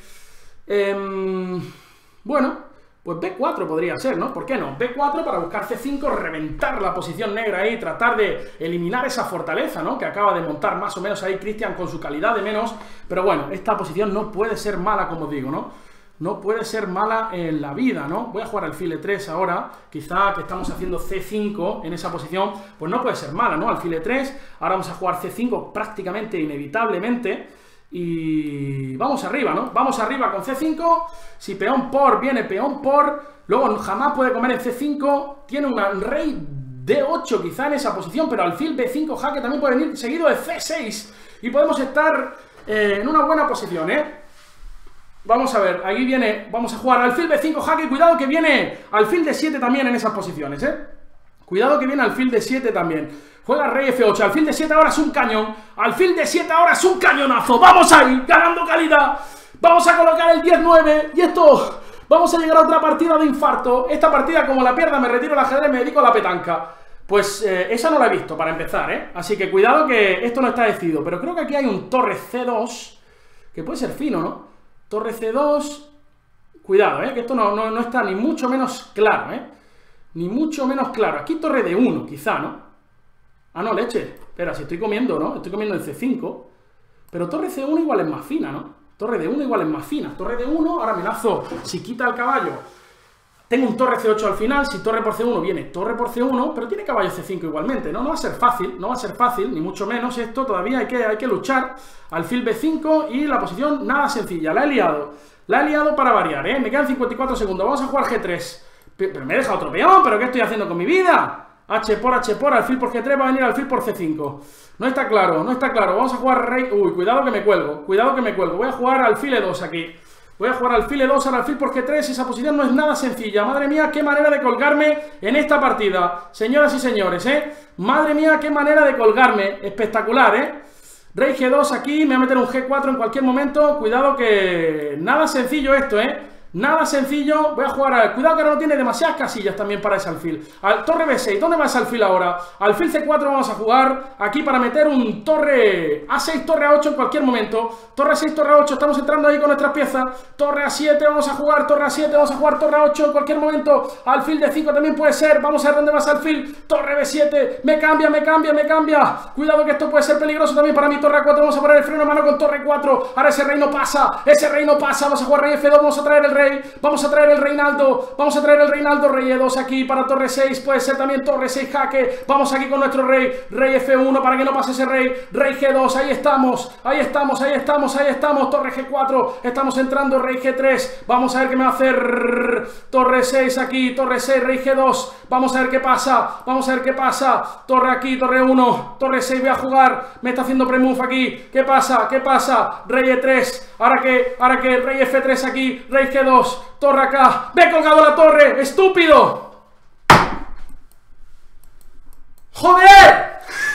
Eh, bueno... Pues be cuatro podría ser, ¿no? ¿Por qué no? be cuatro para buscar ce cinco, reventar la posición negra ahí, tratar de eliminar esa fortaleza, ¿no? Que acaba de montar más o menos ahí Cristian con su calidad de menos. Pero bueno, esta posición no puede ser mala, como os digo, ¿no? No puede ser mala en la vida, ¿no? Voy a jugar alfil e tres ahora, quizá que estamos haciendo ce cinco en esa posición, pues no puede ser mala, ¿no? Alfil e tres, ahora vamos a jugar ce cinco prácticamente inevitablemente. Y vamos arriba, ¿no? Vamos arriba con ce cinco. Si peón por, viene peón por. Luego jamás puede comer en ce cinco. Tiene un rey de ocho quizá en esa posición, pero alfil be cinco jaque también puede venir seguido de ce seis. Y podemos estar eh, en una buena posición, ¿eh? Vamos a ver, aquí viene, vamos a jugar alfil be cinco jaque. Cuidado que viene alfil de siete también en esas posiciones, ¿eh? Cuidado que viene alfil de siete también. Juega rey efe ocho, alfil de siete ahora es un cañón. Alfil de siete ahora es un cañonazo. Vamos ahí, ganando calidad. Vamos a colocar el diez nueve. Y esto, vamos a llegar a otra partida de infarto. Esta partida, como la pierda, me retiro el ajedrez, me dedico a la petanca. Pues eh, esa no la he visto, para empezar, ¿eh? Así que cuidado que esto no está decidido. Pero creo que aquí hay un torre ce dos, que puede ser fino, ¿no? Torre ce dos. Cuidado, ¿eh? Que esto no, no, no está ni mucho menos claro, ¿eh? Ni mucho menos claro. Aquí torre de uno, quizá, ¿no? Ah, no, leche. Espera, si estoy comiendo, ¿no? Estoy comiendo en ce cinco. Pero torre ce uno igual es más fina, ¿no? Torre de uno igual es más fina. Torre de uno, ahora me lazo. Si quita el caballo, tengo un torre ce ocho al final. Si torre por ce uno, viene torre por ce uno. Pero tiene caballo ce cinco igualmente, ¿no? No va a ser fácil, no va a ser fácil, ni mucho menos. Esto todavía hay que, hay que luchar. Alfil be cinco y la posición nada sencilla. La he liado. La he liado para variar, ¿eh? Me quedan cincuenta y cuatro segundos. Vamos a jugar ge tres. Pero me he dejado otro peón. ¿Pero qué estoy haciendo con mi vida? H por H por, alfil por ge tres, va a venir alfil por ce cinco. No está claro, no está claro. Vamos a jugar rey... Uy, cuidado que me cuelgo, cuidado que me cuelgo. Voy a jugar alfil e dos aquí. Voy a jugar alfil e dos al alfil por ge tres. Esa posición no es nada sencilla. Madre mía, qué manera de colgarme en esta partida. Señoras y señores, ¿eh? Madre mía, qué manera de colgarme. Espectacular, ¿eh? Rey ge dos aquí, me voy a meter un ge cuatro en cualquier momento. Cuidado que... Nada sencillo esto, ¿eh? Nada sencillo, voy a jugar a... Cuidado que ahora no tiene demasiadas casillas también para ese alfil. Al, torre B seis, ¿dónde va ese alfil ahora? Alfil C cuatro vamos a jugar aquí para meter un torre A seis, torre A ocho en cualquier momento. Torre A seis, torre A ocho, estamos entrando ahí con nuestras piezas. Torre A siete, vamos a jugar, torre A siete, vamos a jugar torre A ocho en cualquier momento. Alfil D cinco también puede ser, vamos a ver dónde va ese alfil. Torre B siete, me cambia, me cambia, me cambia. Cuidado que esto puede ser peligroso también para mi torre A cuatro. Vamos a poner el freno a mano con torre cuatro. Ahora ese rey no pasa, ese rey no pasa. Vamos a jugar rey F dos, vamos a traer el rey. Vamos a traer el Reinaldo, vamos a traer el Reinaldo, rey E dos aquí para torre seis, puede ser también torre seis jaque, vamos aquí con nuestro rey, rey F uno para que no pase ese rey, rey G dos, ahí estamos, ahí estamos, ahí estamos, ahí estamos, torre G cuatro, estamos entrando, rey G tres, vamos a ver qué me va a hacer, torre seis aquí, torre seis, rey G dos, vamos a ver qué pasa, vamos a ver qué pasa, torre aquí, torre uno, torre seis, voy a jugar, me está haciendo pre-move aquí, ¿qué pasa? ¿Qué pasa? Rey E tres, ahora que, ahora que, rey F tres aquí, rey G dos, torre acá, ¡ve colgado la torre! ¡Estúpido! ¡Joder!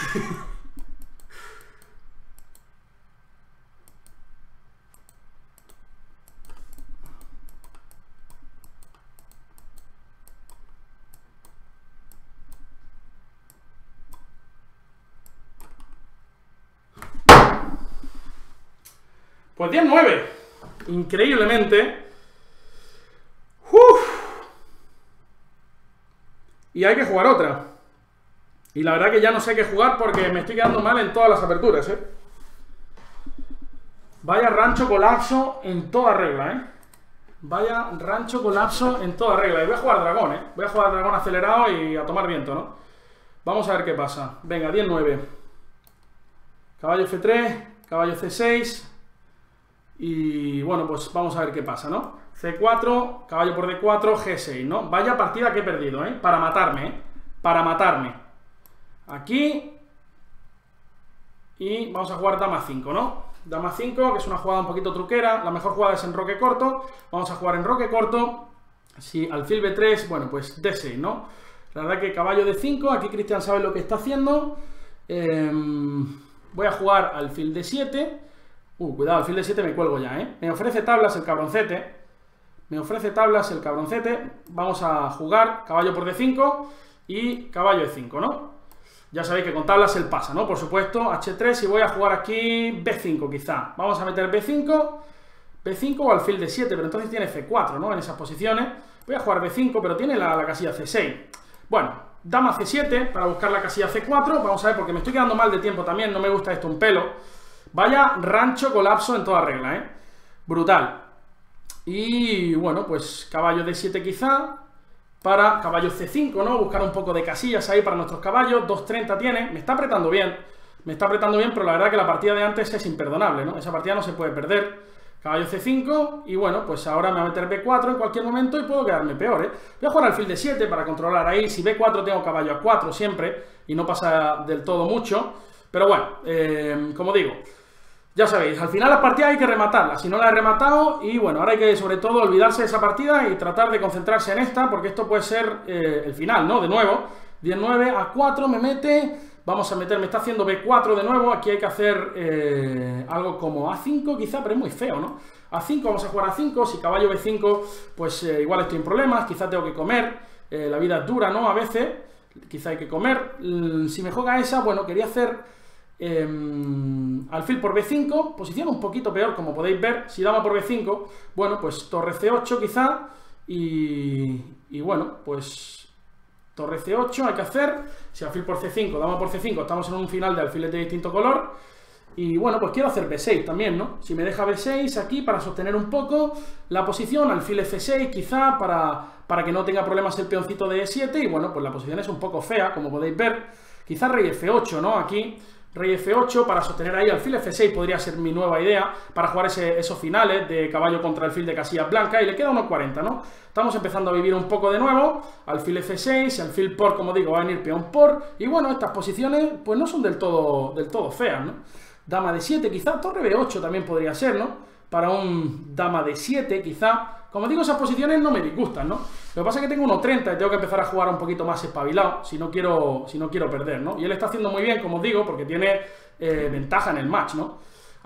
Pues diez nueve. Increíblemente. Uf. Y hay que jugar otra. Y la verdad que ya no sé qué jugar porque me estoy quedando mal en todas las aperturas, ¿eh? Vaya rancho colapso en toda regla, ¿eh? Vaya rancho colapso en toda regla. Y voy a jugar dragón, ¿eh? Voy a jugar dragón acelerado y a tomar viento, ¿no? Vamos a ver qué pasa. Venga, diez nueve. Caballo F tres, caballo C seis. Y bueno, pues vamos a ver qué pasa, ¿no? C cuatro, caballo por D cuatro, G seis, ¿no? Vaya partida que he perdido, ¿eh? Para matarme, ¿eh? Para matarme. Aquí. Y vamos a jugar dama cinco, ¿no? Dama cinco, que es una jugada un poquito truquera. La mejor jugada es en roque corto. Vamos a jugar en roque corto. Si alfil B tres, bueno, pues D seis, ¿no? La verdad que caballo D cinco, aquí Cristian sabe lo que está haciendo. Eh, voy a jugar alfil D siete. Uh, cuidado, alfil D siete me cuelgo ya, ¿eh? Me ofrece tablas el cabroncete. Me ofrece tablas el cabroncete. Vamos a jugar caballo por D cinco y caballo E cinco, ¿no? Ya sabéis que con tablas él pasa, ¿no? Por supuesto, H tres y voy a jugar aquí B cinco quizá. Vamos a meter B cinco, B cinco o alfil D siete, pero entonces tiene F cuatro, ¿no? En esas posiciones. Voy a jugar B cinco, pero tiene la, la casilla C seis. Bueno, dama C siete para buscar la casilla C cuatro. Vamos a ver, porque me estoy quedando mal de tiempo también. No me gusta esto un pelo. Vaya rancho colapso en toda regla, ¿eh? Brutal. Y bueno, pues caballo D siete quizá. Para caballo C cinco, ¿no? Buscar un poco de casillas ahí para nuestros caballos. dos treinta tiene. Me está apretando bien. Me está apretando bien, pero la verdad que la partida de antes es imperdonable, ¿no? Esa partida no se puede perder. Caballo C cinco. Y bueno, pues ahora me va a meter B cuatro en cualquier momento y puedo quedarme peor, ¿eh? Voy a jugar alfil D siete para controlar ahí. Si B cuatro tengo caballo A cuatro siempre. Y no pasa del todo mucho. Pero bueno, eh, como digo, ya sabéis, al final las partidas hay que rematarlas. Si no las he rematado, y bueno, ahora hay que sobre todo olvidarse de esa partida y tratar de concentrarse en esta, porque esto puede ser eh, el final, ¿no? De nuevo, diez nueve, A cuatro me mete, vamos a meter, me está haciendo B cuatro de nuevo, aquí hay que hacer eh, algo como A cinco quizá, pero es muy feo, ¿no? A cinco, vamos a jugar A cinco, si caballo B cinco, pues eh, igual estoy en problemas, quizá tengo que comer, eh, la vida es dura, ¿no? A veces, quizá hay que comer, si me juega esa, bueno, quería hacer... Eh, alfil por B cinco, posición un poquito peor como podéis ver. Si dama por B cinco, bueno, pues torre C ocho quizá. Y, y bueno, pues torre C ocho hay que hacer. Si alfil por C cinco, dama por C cinco, estamos en un final de alfiles de distinto color. Y bueno, pues quiero hacer B seis también, ¿no? Si me deja B seis aquí para sostener un poco la posición, alfil F seis quizá para, para que no tenga problemas el peoncito de E siete. Y bueno, pues la posición es un poco fea, como podéis ver. Quizá rey F ocho, ¿no? Aquí rey F ocho para sostener ahí, alfil F seis podría ser mi nueva idea para jugar ese, esos finales de caballo contra alfil de casillas blancas, y le queda unos cuarenta, ¿no? Estamos empezando a vivir un poco de nuevo, alfil F seis, alfil por, como digo, va a venir peón por, y bueno, estas posiciones pues no son del todo, del todo feas, ¿no? Dama D siete quizá, torre B ocho también podría ser, ¿no? Para un dama D siete quizá. Como digo, esas posiciones no me disgustan, ¿no? Lo que pasa es que tengo uno treinta y tengo que empezar a jugar un poquito más espabilado si no quiero, si no quiero perder, ¿no? Y él está haciendo muy bien, como os digo, porque tiene eh, ventaja en el match, ¿no?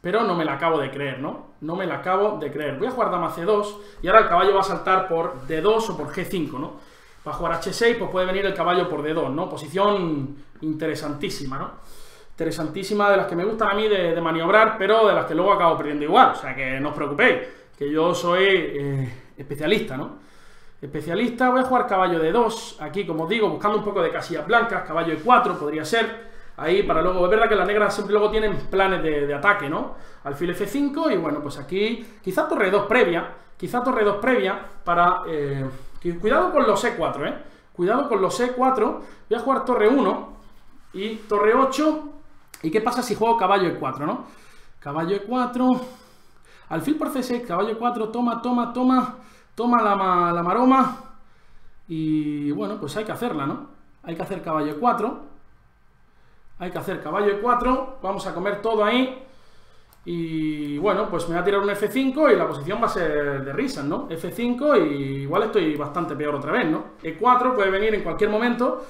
pero no me la acabo de creer, ¿no? No me la acabo de creer. Voy a jugar dama ce dos y ahora el caballo va a saltar por de dos o por ge cinco, ¿no? Para jugar hache seis, pues puede venir el caballo por de dos, ¿no? Posición interesantísima, ¿no? Interesantísima, de las que me gustan a mí de, de maniobrar, pero de las que luego acabo perdiendo igual. O sea, que no os preocupéis, que yo soy eh, especialista, ¿no? Especialista. Voy a jugar caballo de dos, aquí, como os digo, buscando un poco de casillas blancas. Caballo de cuatro podría ser, ahí para luego... Es verdad que las negras siempre luego tienen planes de, de ataque, ¿no? Alfil efe cinco y bueno, pues aquí quizá torre dos previa, quizá torre dos previa para... Eh, cuidado con los e cuatro, ¿eh? Cuidado con los e cuatro. Voy a jugar torre uno y torre ocho. ¿Y qué pasa si juego caballo e cuatro, no? Caballo e cuatro, alfil por ce seis, caballo e cuatro, toma, toma, toma, toma la, la maroma. Y bueno, pues hay que hacerla, ¿no? Hay que hacer caballo e cuatro. Hay que hacer caballo e cuatro. Vamos a comer todo ahí. Y bueno, pues me voy a tirar un efe cinco y la posición va a ser de risas, ¿no? efe cinco y igual estoy bastante peor otra vez, ¿no? e cuatro puede venir en cualquier momento.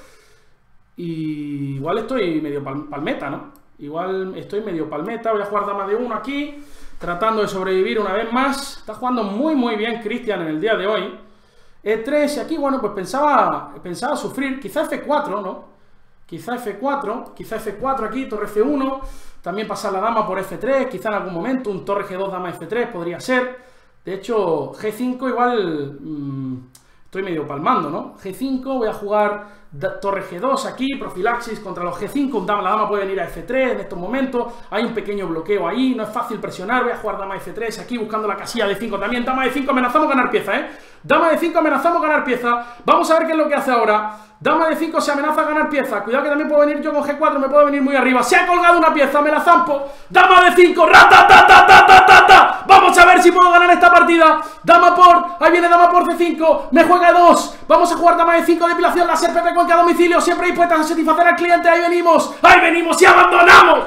Y igual estoy medio pal palmeta, ¿no? Igual estoy medio palmeta. Voy a jugar dama de uno aquí, tratando de sobrevivir una vez más. Está jugando muy muy bien Cristian en el día de hoy. e tres, y aquí, bueno, pues pensaba, pensaba sufrir. Quizá efe cuatro, ¿no? Quizá efe cuatro, quizá efe cuatro aquí, torre efe uno. También pasar la dama por efe tres, quizá en algún momento. Un torre ge dos, dama efe tres podría ser. De hecho, ge cinco igual... Mmm, estoy medio palmando, ¿no? ge cinco, voy a jugar torre ge dos aquí, profilaxis contra los ge cinco, la dama puede venir a efe tres en estos momentos, hay un pequeño bloqueo ahí, no es fácil presionar, voy a jugar dama efe tres aquí, buscando la casilla de cinco también, dama de cinco, amenazamos ganar pieza, ¿eh? Dama de cinco, amenazamos ganar pieza, vamos a ver qué es lo que hace ahora. Dama de cinco se amenaza a ganar pieza. Cuidado que también puedo venir yo con ge cuatro, me puedo venir muy arriba. Se ha colgado una pieza, me la zampo. Dama de cinco, ratatatatata. Vamos a ver si puedo ganar esta partida. Dama por, ahí viene dama por ce cinco. Me juega dos. Vamos a jugar dama de cinco, depilación láser, Pepe Cuenca a domicilio. Siempre dispuestas a satisfacer al cliente. Ahí venimos, ahí venimos y abandonamos.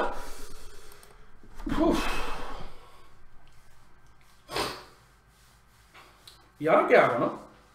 Uf. ¿Y ahora qué hago, no?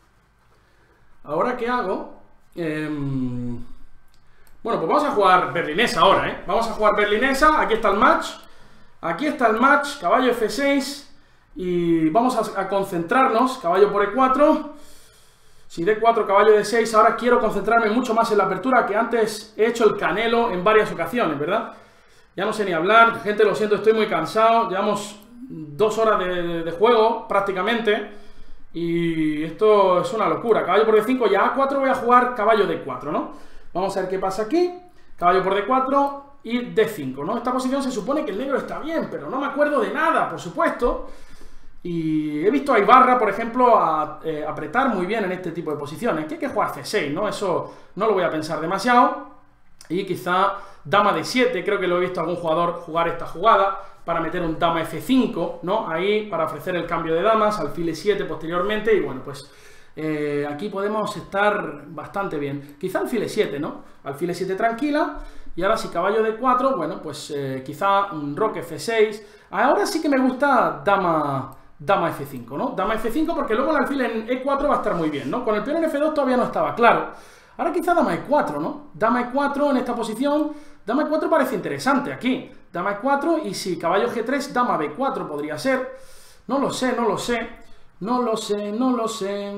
¿Ahora qué hago? Eh, bueno, pues vamos a jugar berlinesa ahora, ¿eh? Vamos a jugar berlinesa, aquí está el match. Aquí está el match, caballo efe seis. Y vamos a, a concentrarnos, caballo por e cuatro. Si de cuatro, caballo de seis. Ahora quiero concentrarme mucho más en la apertura, que antes he hecho el canelo en varias ocasiones, ¿verdad? Ya no sé ni hablar, gente, lo siento, estoy muy cansado. Llevamos dos horas de, de, de juego, prácticamente. Y esto es una locura. Caballo por de cinco, ya a cuatro voy a jugar caballo de cuatro, ¿no? Vamos a ver qué pasa aquí. Caballo por de cuatro y de cinco, ¿no? Esta posición se supone que el negro está bien, pero no me acuerdo de nada, por supuesto. Y he visto a Ibarra, por ejemplo, a, eh, apretar muy bien en este tipo de posiciones. Que hay que jugar ce seis, ¿no? Eso no lo voy a pensar demasiado. Y quizá dama de siete, creo que lo he visto a algún jugador jugar esta jugada para meter un dama efe cinco, ¿no? Ahí, para ofrecer el cambio de damas, alfil e siete posteriormente, y bueno, pues eh, aquí podemos estar bastante bien. Quizá alfil e siete, ¿no? Alfil e siete tranquila, y ahora si caballo de cuatro, bueno, pues eh, quizá un roque efe seis. Ahora sí que me gusta dama, dama efe cinco, ¿no? Dama efe cinco, porque luego el alfil en e cuatro va a estar muy bien, ¿no? Con el peón en efe dos todavía no estaba claro. Ahora quizá dama e cuatro, ¿no? Dama e cuatro en esta posición. Dama e cuatro parece interesante aquí. Dama e cuatro y si caballo ge tres, dama be cuatro podría ser. No lo sé, no lo sé. No lo sé, no lo sé.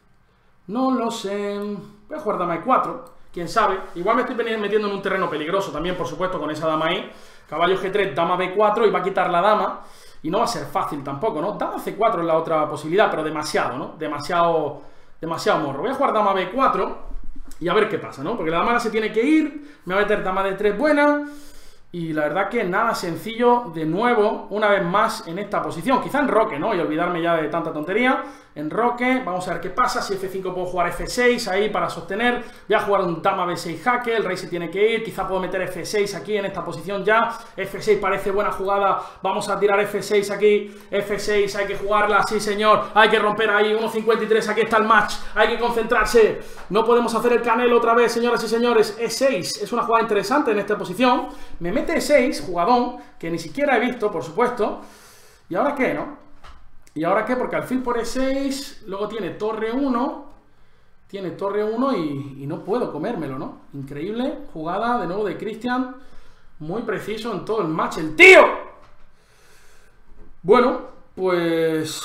No lo sé. Voy a jugar dama e cuatro. Quién sabe. Igual me estoy metiendo en un terreno peligroso también, por supuesto, con esa dama ahí. Caballo ge tres, dama be cuatro y va a quitar la dama. Y no va a ser fácil tampoco, ¿no? Dama ce cuatro es la otra posibilidad, pero demasiado, ¿no? Demasiado, demasiado morro. Voy a jugar dama be cuatro. Y a ver qué pasa, ¿no? Porque la dama se tiene que ir. Me va a meter dama de tres buena. Y la verdad que nada sencillo de nuevo, una vez más en esta posición. Quizá en roque, ¿no? Y olvidarme ya de tanta tontería. En roque, vamos a ver qué pasa. Si efe cinco puedo jugar efe seis ahí para sostener. Voy a jugar un dama be seis jaque. El rey se tiene que ir. Quizá puedo meter efe seis aquí en esta posición ya. efe seis parece buena jugada. Vamos a tirar efe seis aquí. efe seis, hay que jugarla. Sí, señor. Hay que romper ahí. uno cincuenta y tres. Aquí está el match. Hay que concentrarse. No podemos hacer el canelo otra vez, señoras y señores. e seis es una jugada interesante en esta posición. Me mete e seis, jugadón, que ni siquiera he visto, por supuesto. ¿Y ahora qué, no? ¿Y ahora qué? Porque alfil por e seis, luego tiene torre uno, tiene torre uno y, y no puedo comérmelo, ¿no? Increíble jugada de nuevo de Cristian, muy preciso en todo el match, el tío. Bueno, pues...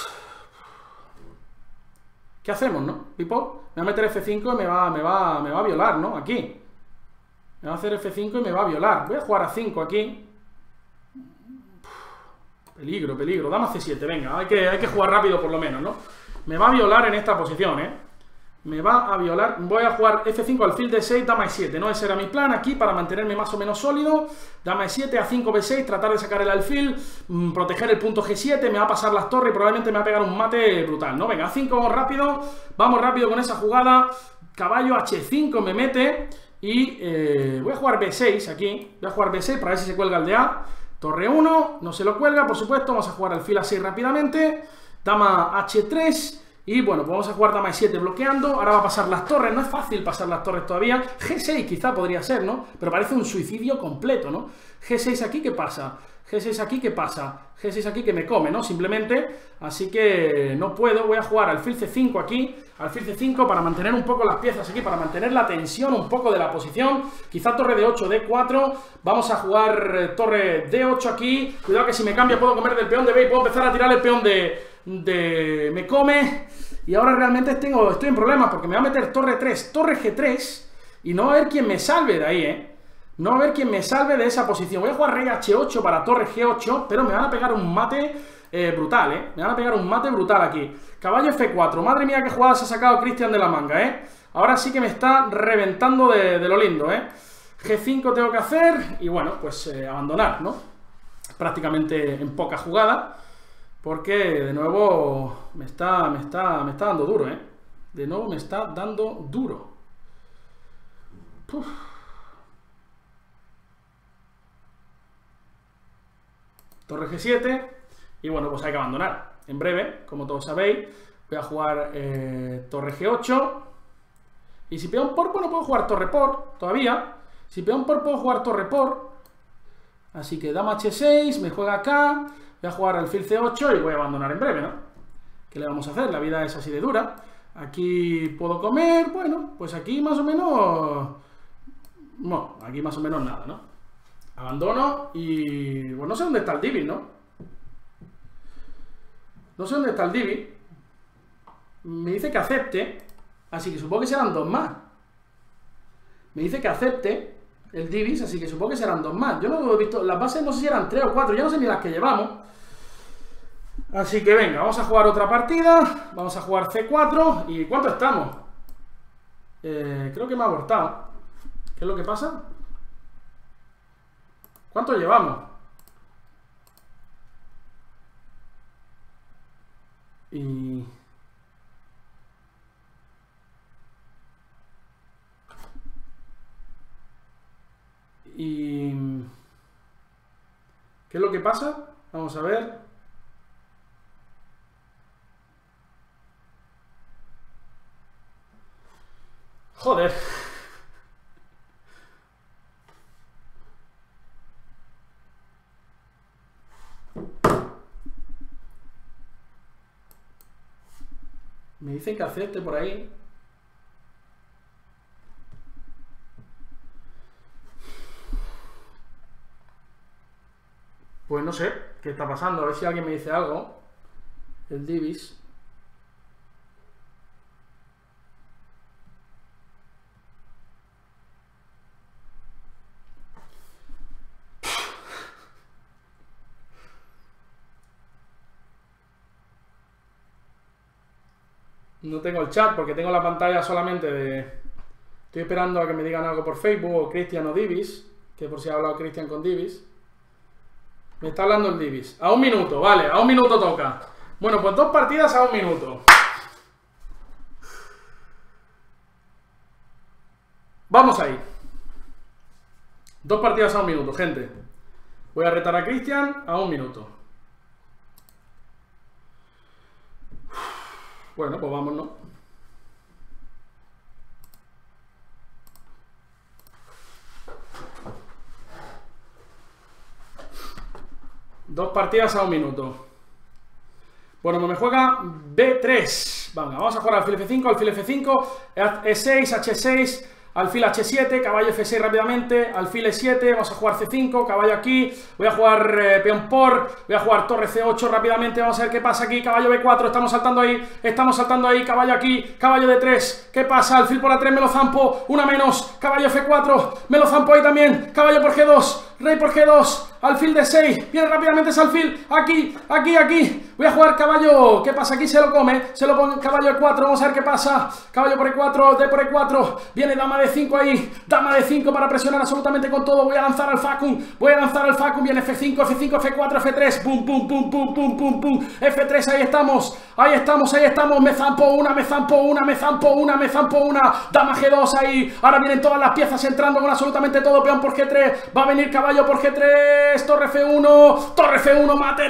¿qué hacemos, no? People, me va a meter F cinco y me va, me va, me va a violar, ¿no? Aquí. Me va a hacer F cinco y me va a violar. Voy a jugar a cinco aquí. Peligro, peligro. Dama C siete, venga. Hay que, hay que jugar rápido por lo menos, ¿no? Me va a violar en esta posición, ¿eh? Me va a violar. Voy a jugar F cinco, alfil D seis, dama E siete, ¿no? Ese era mi plan aquí para mantenerme más o menos sólido. Dama E siete, A cinco, B seis, tratar de sacar el alfil, mmm, proteger el punto G siete, me va a pasar las torres y probablemente me va a pegar un mate brutal, ¿no? Venga, A cinco, vamos rápido. Vamos rápido con esa jugada. Caballo H cinco me mete. Y eh, voy a jugar B seis aquí. Voy a jugar B seis para ver si se cuelga el de A. Torre uno, no se lo cuelga, por supuesto. Vamos a jugar alfil A seis rápidamente. Dama H tres. Y bueno, pues vamos a jugar dama E siete bloqueando. Ahora va a pasar las torres. No es fácil pasar las torres todavía. G seis quizá podría ser, ¿no? Pero parece un suicidio completo, ¿no? G seis aquí, ¿qué pasa? G seis aquí, ¿qué pasa? G seis aquí que me come, ¿no? Simplemente. Así que no puedo. Voy a jugar alfil C cinco aquí. Alfil C cinco para mantener un poco las piezas aquí. Para mantener la tensión un poco de la posición. Quizá torre D ocho, D cuatro. Vamos a jugar eh, torre D ocho aquí. Cuidado que si me cambia puedo comer del peón de B y puedo empezar a tirar el peón de... de me come. Y ahora realmente tengo, estoy en problemas porque me va a meter torre tres, torre G tres. Y no va a haber quien me salve de ahí, ¿eh? No va a haber quien me salve de esa posición. Voy a jugar rey H ocho para torre G ocho, pero me van a pegar un mate eh, brutal, ¿eh? Me van a pegar un mate brutal aquí. Caballo F cuatro. Madre mía, qué jugada se ha sacado Cristian de la manga, ¿eh? Ahora sí que me está reventando de, de lo lindo, ¿eh? G cinco tengo que hacer y bueno, pues eh, abandonar, ¿no? Prácticamente en poca jugada. Porque de nuevo me está, me está, me está dando duro, ¿eh? De nuevo me está dando duro. Uf. Torre G siete. Y bueno, pues hay que abandonar. En breve, como todos sabéis, voy a jugar eh, torre G ocho. Y si peón por, bueno, puedo jugar torre por todavía. Si peón por, puedo jugar torre por. Así que dama H seis, me juega acá. Voy a jugar alfil C ocho y voy a abandonar en breve, ¿no? ¿Qué le vamos a hacer? La vida es así de dura. Aquí puedo comer, bueno, pues aquí más o menos... Bueno, aquí más o menos nada, ¿no? Abandono y... Pues no sé dónde está el Divi, ¿no? No sé dónde está el Divi. Me dice que acepte, así que supongo que serán dos más. Me dice que acepte el Divis, así que supongo que serán dos más. Yo no he visto, las bases no sé si eran tres o cuatro, ya no sé ni las que llevamos. Así que venga, vamos a jugar otra partida. Vamos a jugar C cuatro. ¿Y cuánto estamos? Eh, creo que me ha abortado. ¿Qué es lo que pasa? ¿Cuánto llevamos? Y... Y... ¿Qué es lo que pasa? Vamos a ver. Joder. Me dicen que acepte por ahí. Pues no sé qué está pasando. A ver si alguien me dice algo. El Divis. No tengo el chat porque tengo la pantalla solamente de... Estoy esperando a que me digan algo por Facebook, o Cristian o Divis, que por si ha hablado Cristian con Divis. Me está hablando el Divis. A un minuto, vale, a un minuto toca. Bueno, pues dos partidas a un minuto. Vamos ahí. Dos partidas a un minuto, gente. Voy a retar a Cristian a un minuto. Bueno, pues vámonos. Dos partidas a un minuto. Bueno, pues me juega B tres. Vamos, vamos a jugar alfil F cinco, alfil F cinco, E seis, H seis, alfil hache siete, caballo efe seis rápidamente, alfil e siete, vamos a jugar ce cinco, caballo aquí, voy a jugar eh, peón por, voy a jugar torre ce ocho rápidamente, vamos a ver qué pasa aquí, caballo be cuatro, estamos saltando ahí, estamos saltando ahí, caballo aquí, caballo de tres, ¿qué pasa? Alfil por a tres, me lo zampo, una menos, caballo efe cuatro, me lo zampo ahí también, caballo por ge dos, rey por ge dos, alfil de seis, viene rápidamente ese alfil, aquí, aquí, aquí, voy a jugar caballo, ¿qué pasa? Aquí se lo come, se lo pone caballo e cuatro, vamos a ver qué pasa, caballo por e cuatro, d por e cuatro, viene dama de cinco ahí, dama de cinco para presionar absolutamente con todo, voy a lanzar al facum, voy a lanzar al facum, viene efe cinco, efe cinco, efe cuatro, efe tres, pum, pum, pum, pum, pum, pum, pum, efe tres, ahí estamos, ahí estamos, ahí estamos, me zampo una, me zampo una, me zampo una, me zampo una, dama ge dos ahí, ahora vienen todas las piezas entrando con absolutamente todo, peón por ge tres, va a venir caballo por ge tres, torre efe uno, torre efe uno, mate,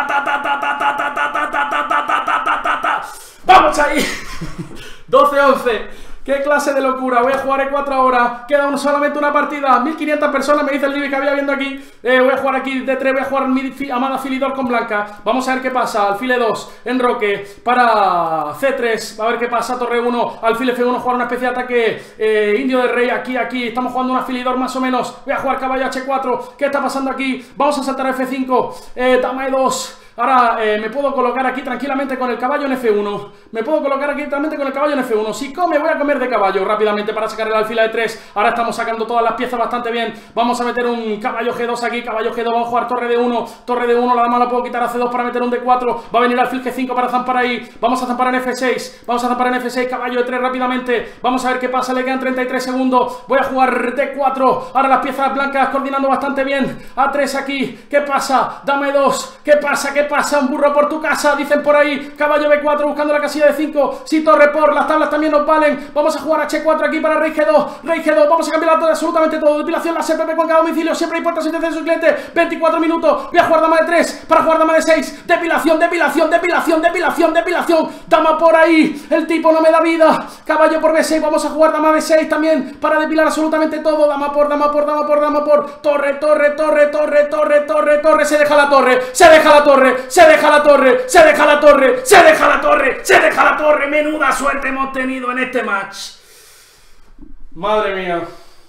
vamos ahí, doce once. ¡Qué clase de locura! Voy a jugar e cuatro ahora. Queda un, solamente una partida. mil quinientas personas, me dice el Divi que había viendo aquí. Eh, voy a jugar aquí de tres. Voy a jugar mi fi, amada filidor con blanca. Vamos a ver qué pasa. Alfil e dos, enroque para ce tres. A ver qué pasa. Torre uno, alfil efe uno. Jugar una especie de ataque eh, indio de rey. Aquí, aquí. Estamos jugando un afilidor más o menos. Voy a jugar caballo hache cuatro. ¿Qué está pasando aquí? Vamos a saltar a efe cinco. Eh, dama e dos. Ahora eh, me puedo colocar aquí tranquilamente con el caballo en efe uno. Me puedo colocar aquí tranquilamente con el caballo en efe uno. Si come, voy a comer de caballo rápidamente para sacar el alfil a e tres. Ahora estamos sacando todas las piezas bastante bien. Vamos a meter un caballo ge dos aquí. Caballo ge dos, vamos a jugar torre de uno. Torre de uno, la dama la puedo quitar a ce dos para meter un de cuatro. Va a venir alfil ge cinco para zampar ahí. Vamos a zampar en efe seis. Vamos a zampar en efe seis. Caballo e tres rápidamente. Vamos a ver qué pasa. Le quedan treinta y tres segundos. Voy a jugar de cuatro. Ahora las piezas blancas coordinando bastante bien. a tres aquí. ¿Qué pasa? Dame dos. ¿Qué pasa? ¿Qué pasa? Un burro por tu casa, dicen por ahí. Caballo be cuatro buscando la casilla de cinco. Si torre por, las tablas también nos valen. Vamos a jugar hache cuatro aquí para rey ge dos. Rey ge dos, vamos a cambiar todo, absolutamente todo. Depilación, la C P P con cada domicilio. Siempre importa asistencia de su cliente. veinticuatro minutos. Voy a jugar dama de tres para jugar dama de seis. Depilación, depilación, depilación, depilación, depilación. Dama por ahí. El tipo no me da vida. Caballo por be seis. Vamos a jugar dama be seis también para depilar absolutamente todo. Dama por, dama por, dama por, dama por. Torre, torre, torre, torre, torre, torre, torre. Se deja la torre. Se deja la torre. Se deja la torre. Se deja la torre, se deja la torre, se deja la torre. Menuda suerte hemos tenido en este match. Madre mía.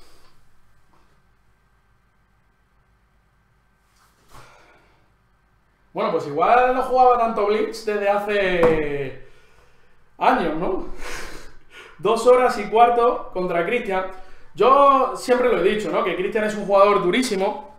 Bueno, pues igual no jugaba tanto Blitz desde hace años, ¿no? Dos horas y cuarto contra Cristian. Yo siempre lo he dicho, ¿no? Que Cristian es un jugador durísimo.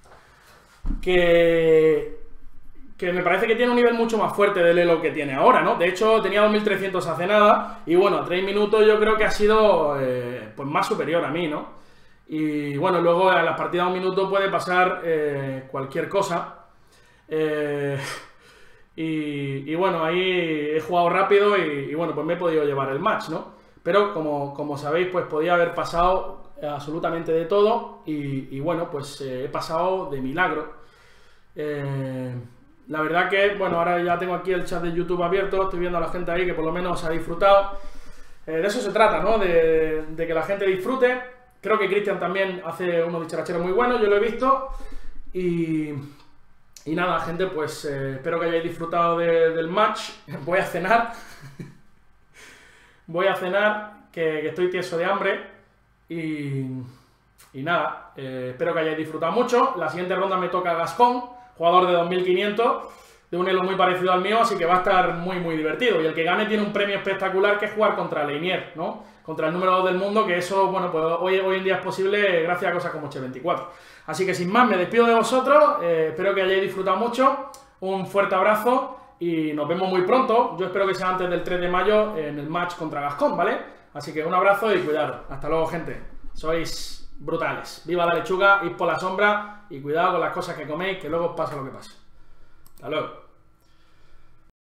Que... que me parece que tiene un nivel mucho más fuerte de lo que tiene ahora, ¿no? De hecho, tenía dos mil trescientos hace nada, y bueno, a tres minutos yo creo que ha sido eh, pues más superior a mí, ¿no? Y bueno, luego a las partidas de un minuto puede pasar eh, cualquier cosa. Eh, y, y bueno, ahí he jugado rápido y, y bueno, pues me he podido llevar el match, ¿no? Pero como, como sabéis, pues podía haber pasado absolutamente de todo, y, y bueno, pues eh, he pasado de milagro. Eh... La verdad que, bueno, ahora ya tengo aquí el chat de YouTube abierto, estoy viendo a la gente ahí que por lo menos ha disfrutado. Eh, de eso se trata, ¿no? De, de que la gente disfrute. Creo que Cristian también hace unos dicharacheros muy buenos, yo lo he visto. Y, y nada, gente, pues eh, espero que hayáis disfrutado de, del match. Voy a cenar. Voy a cenar, que, que estoy tieso de hambre. Y, y nada, eh, espero que hayáis disfrutado mucho. La siguiente ronda me toca Gascón, jugador de dos mil quinientos, de un elo muy parecido al mío, así que va a estar muy muy divertido. Y el que gane tiene un premio espectacular, que es jugar contra Leinier, ¿no? Contra el número dos del mundo, que eso, bueno, pues hoy, hoy en día es posible gracias a cosas como Che veinticuatro. Así que sin más, me despido de vosotros, eh, espero que hayáis disfrutado mucho, un fuerte abrazo y nos vemos muy pronto. Yo espero que sea antes del tres de mayo en el match contra Gascón, ¿vale? Así que un abrazo y cuidado. Hasta luego, gente. Sois brutales. Viva la lechuga, id por la sombra y cuidado con las cosas que coméis, que luego os pasa lo que pasa. Hasta luego.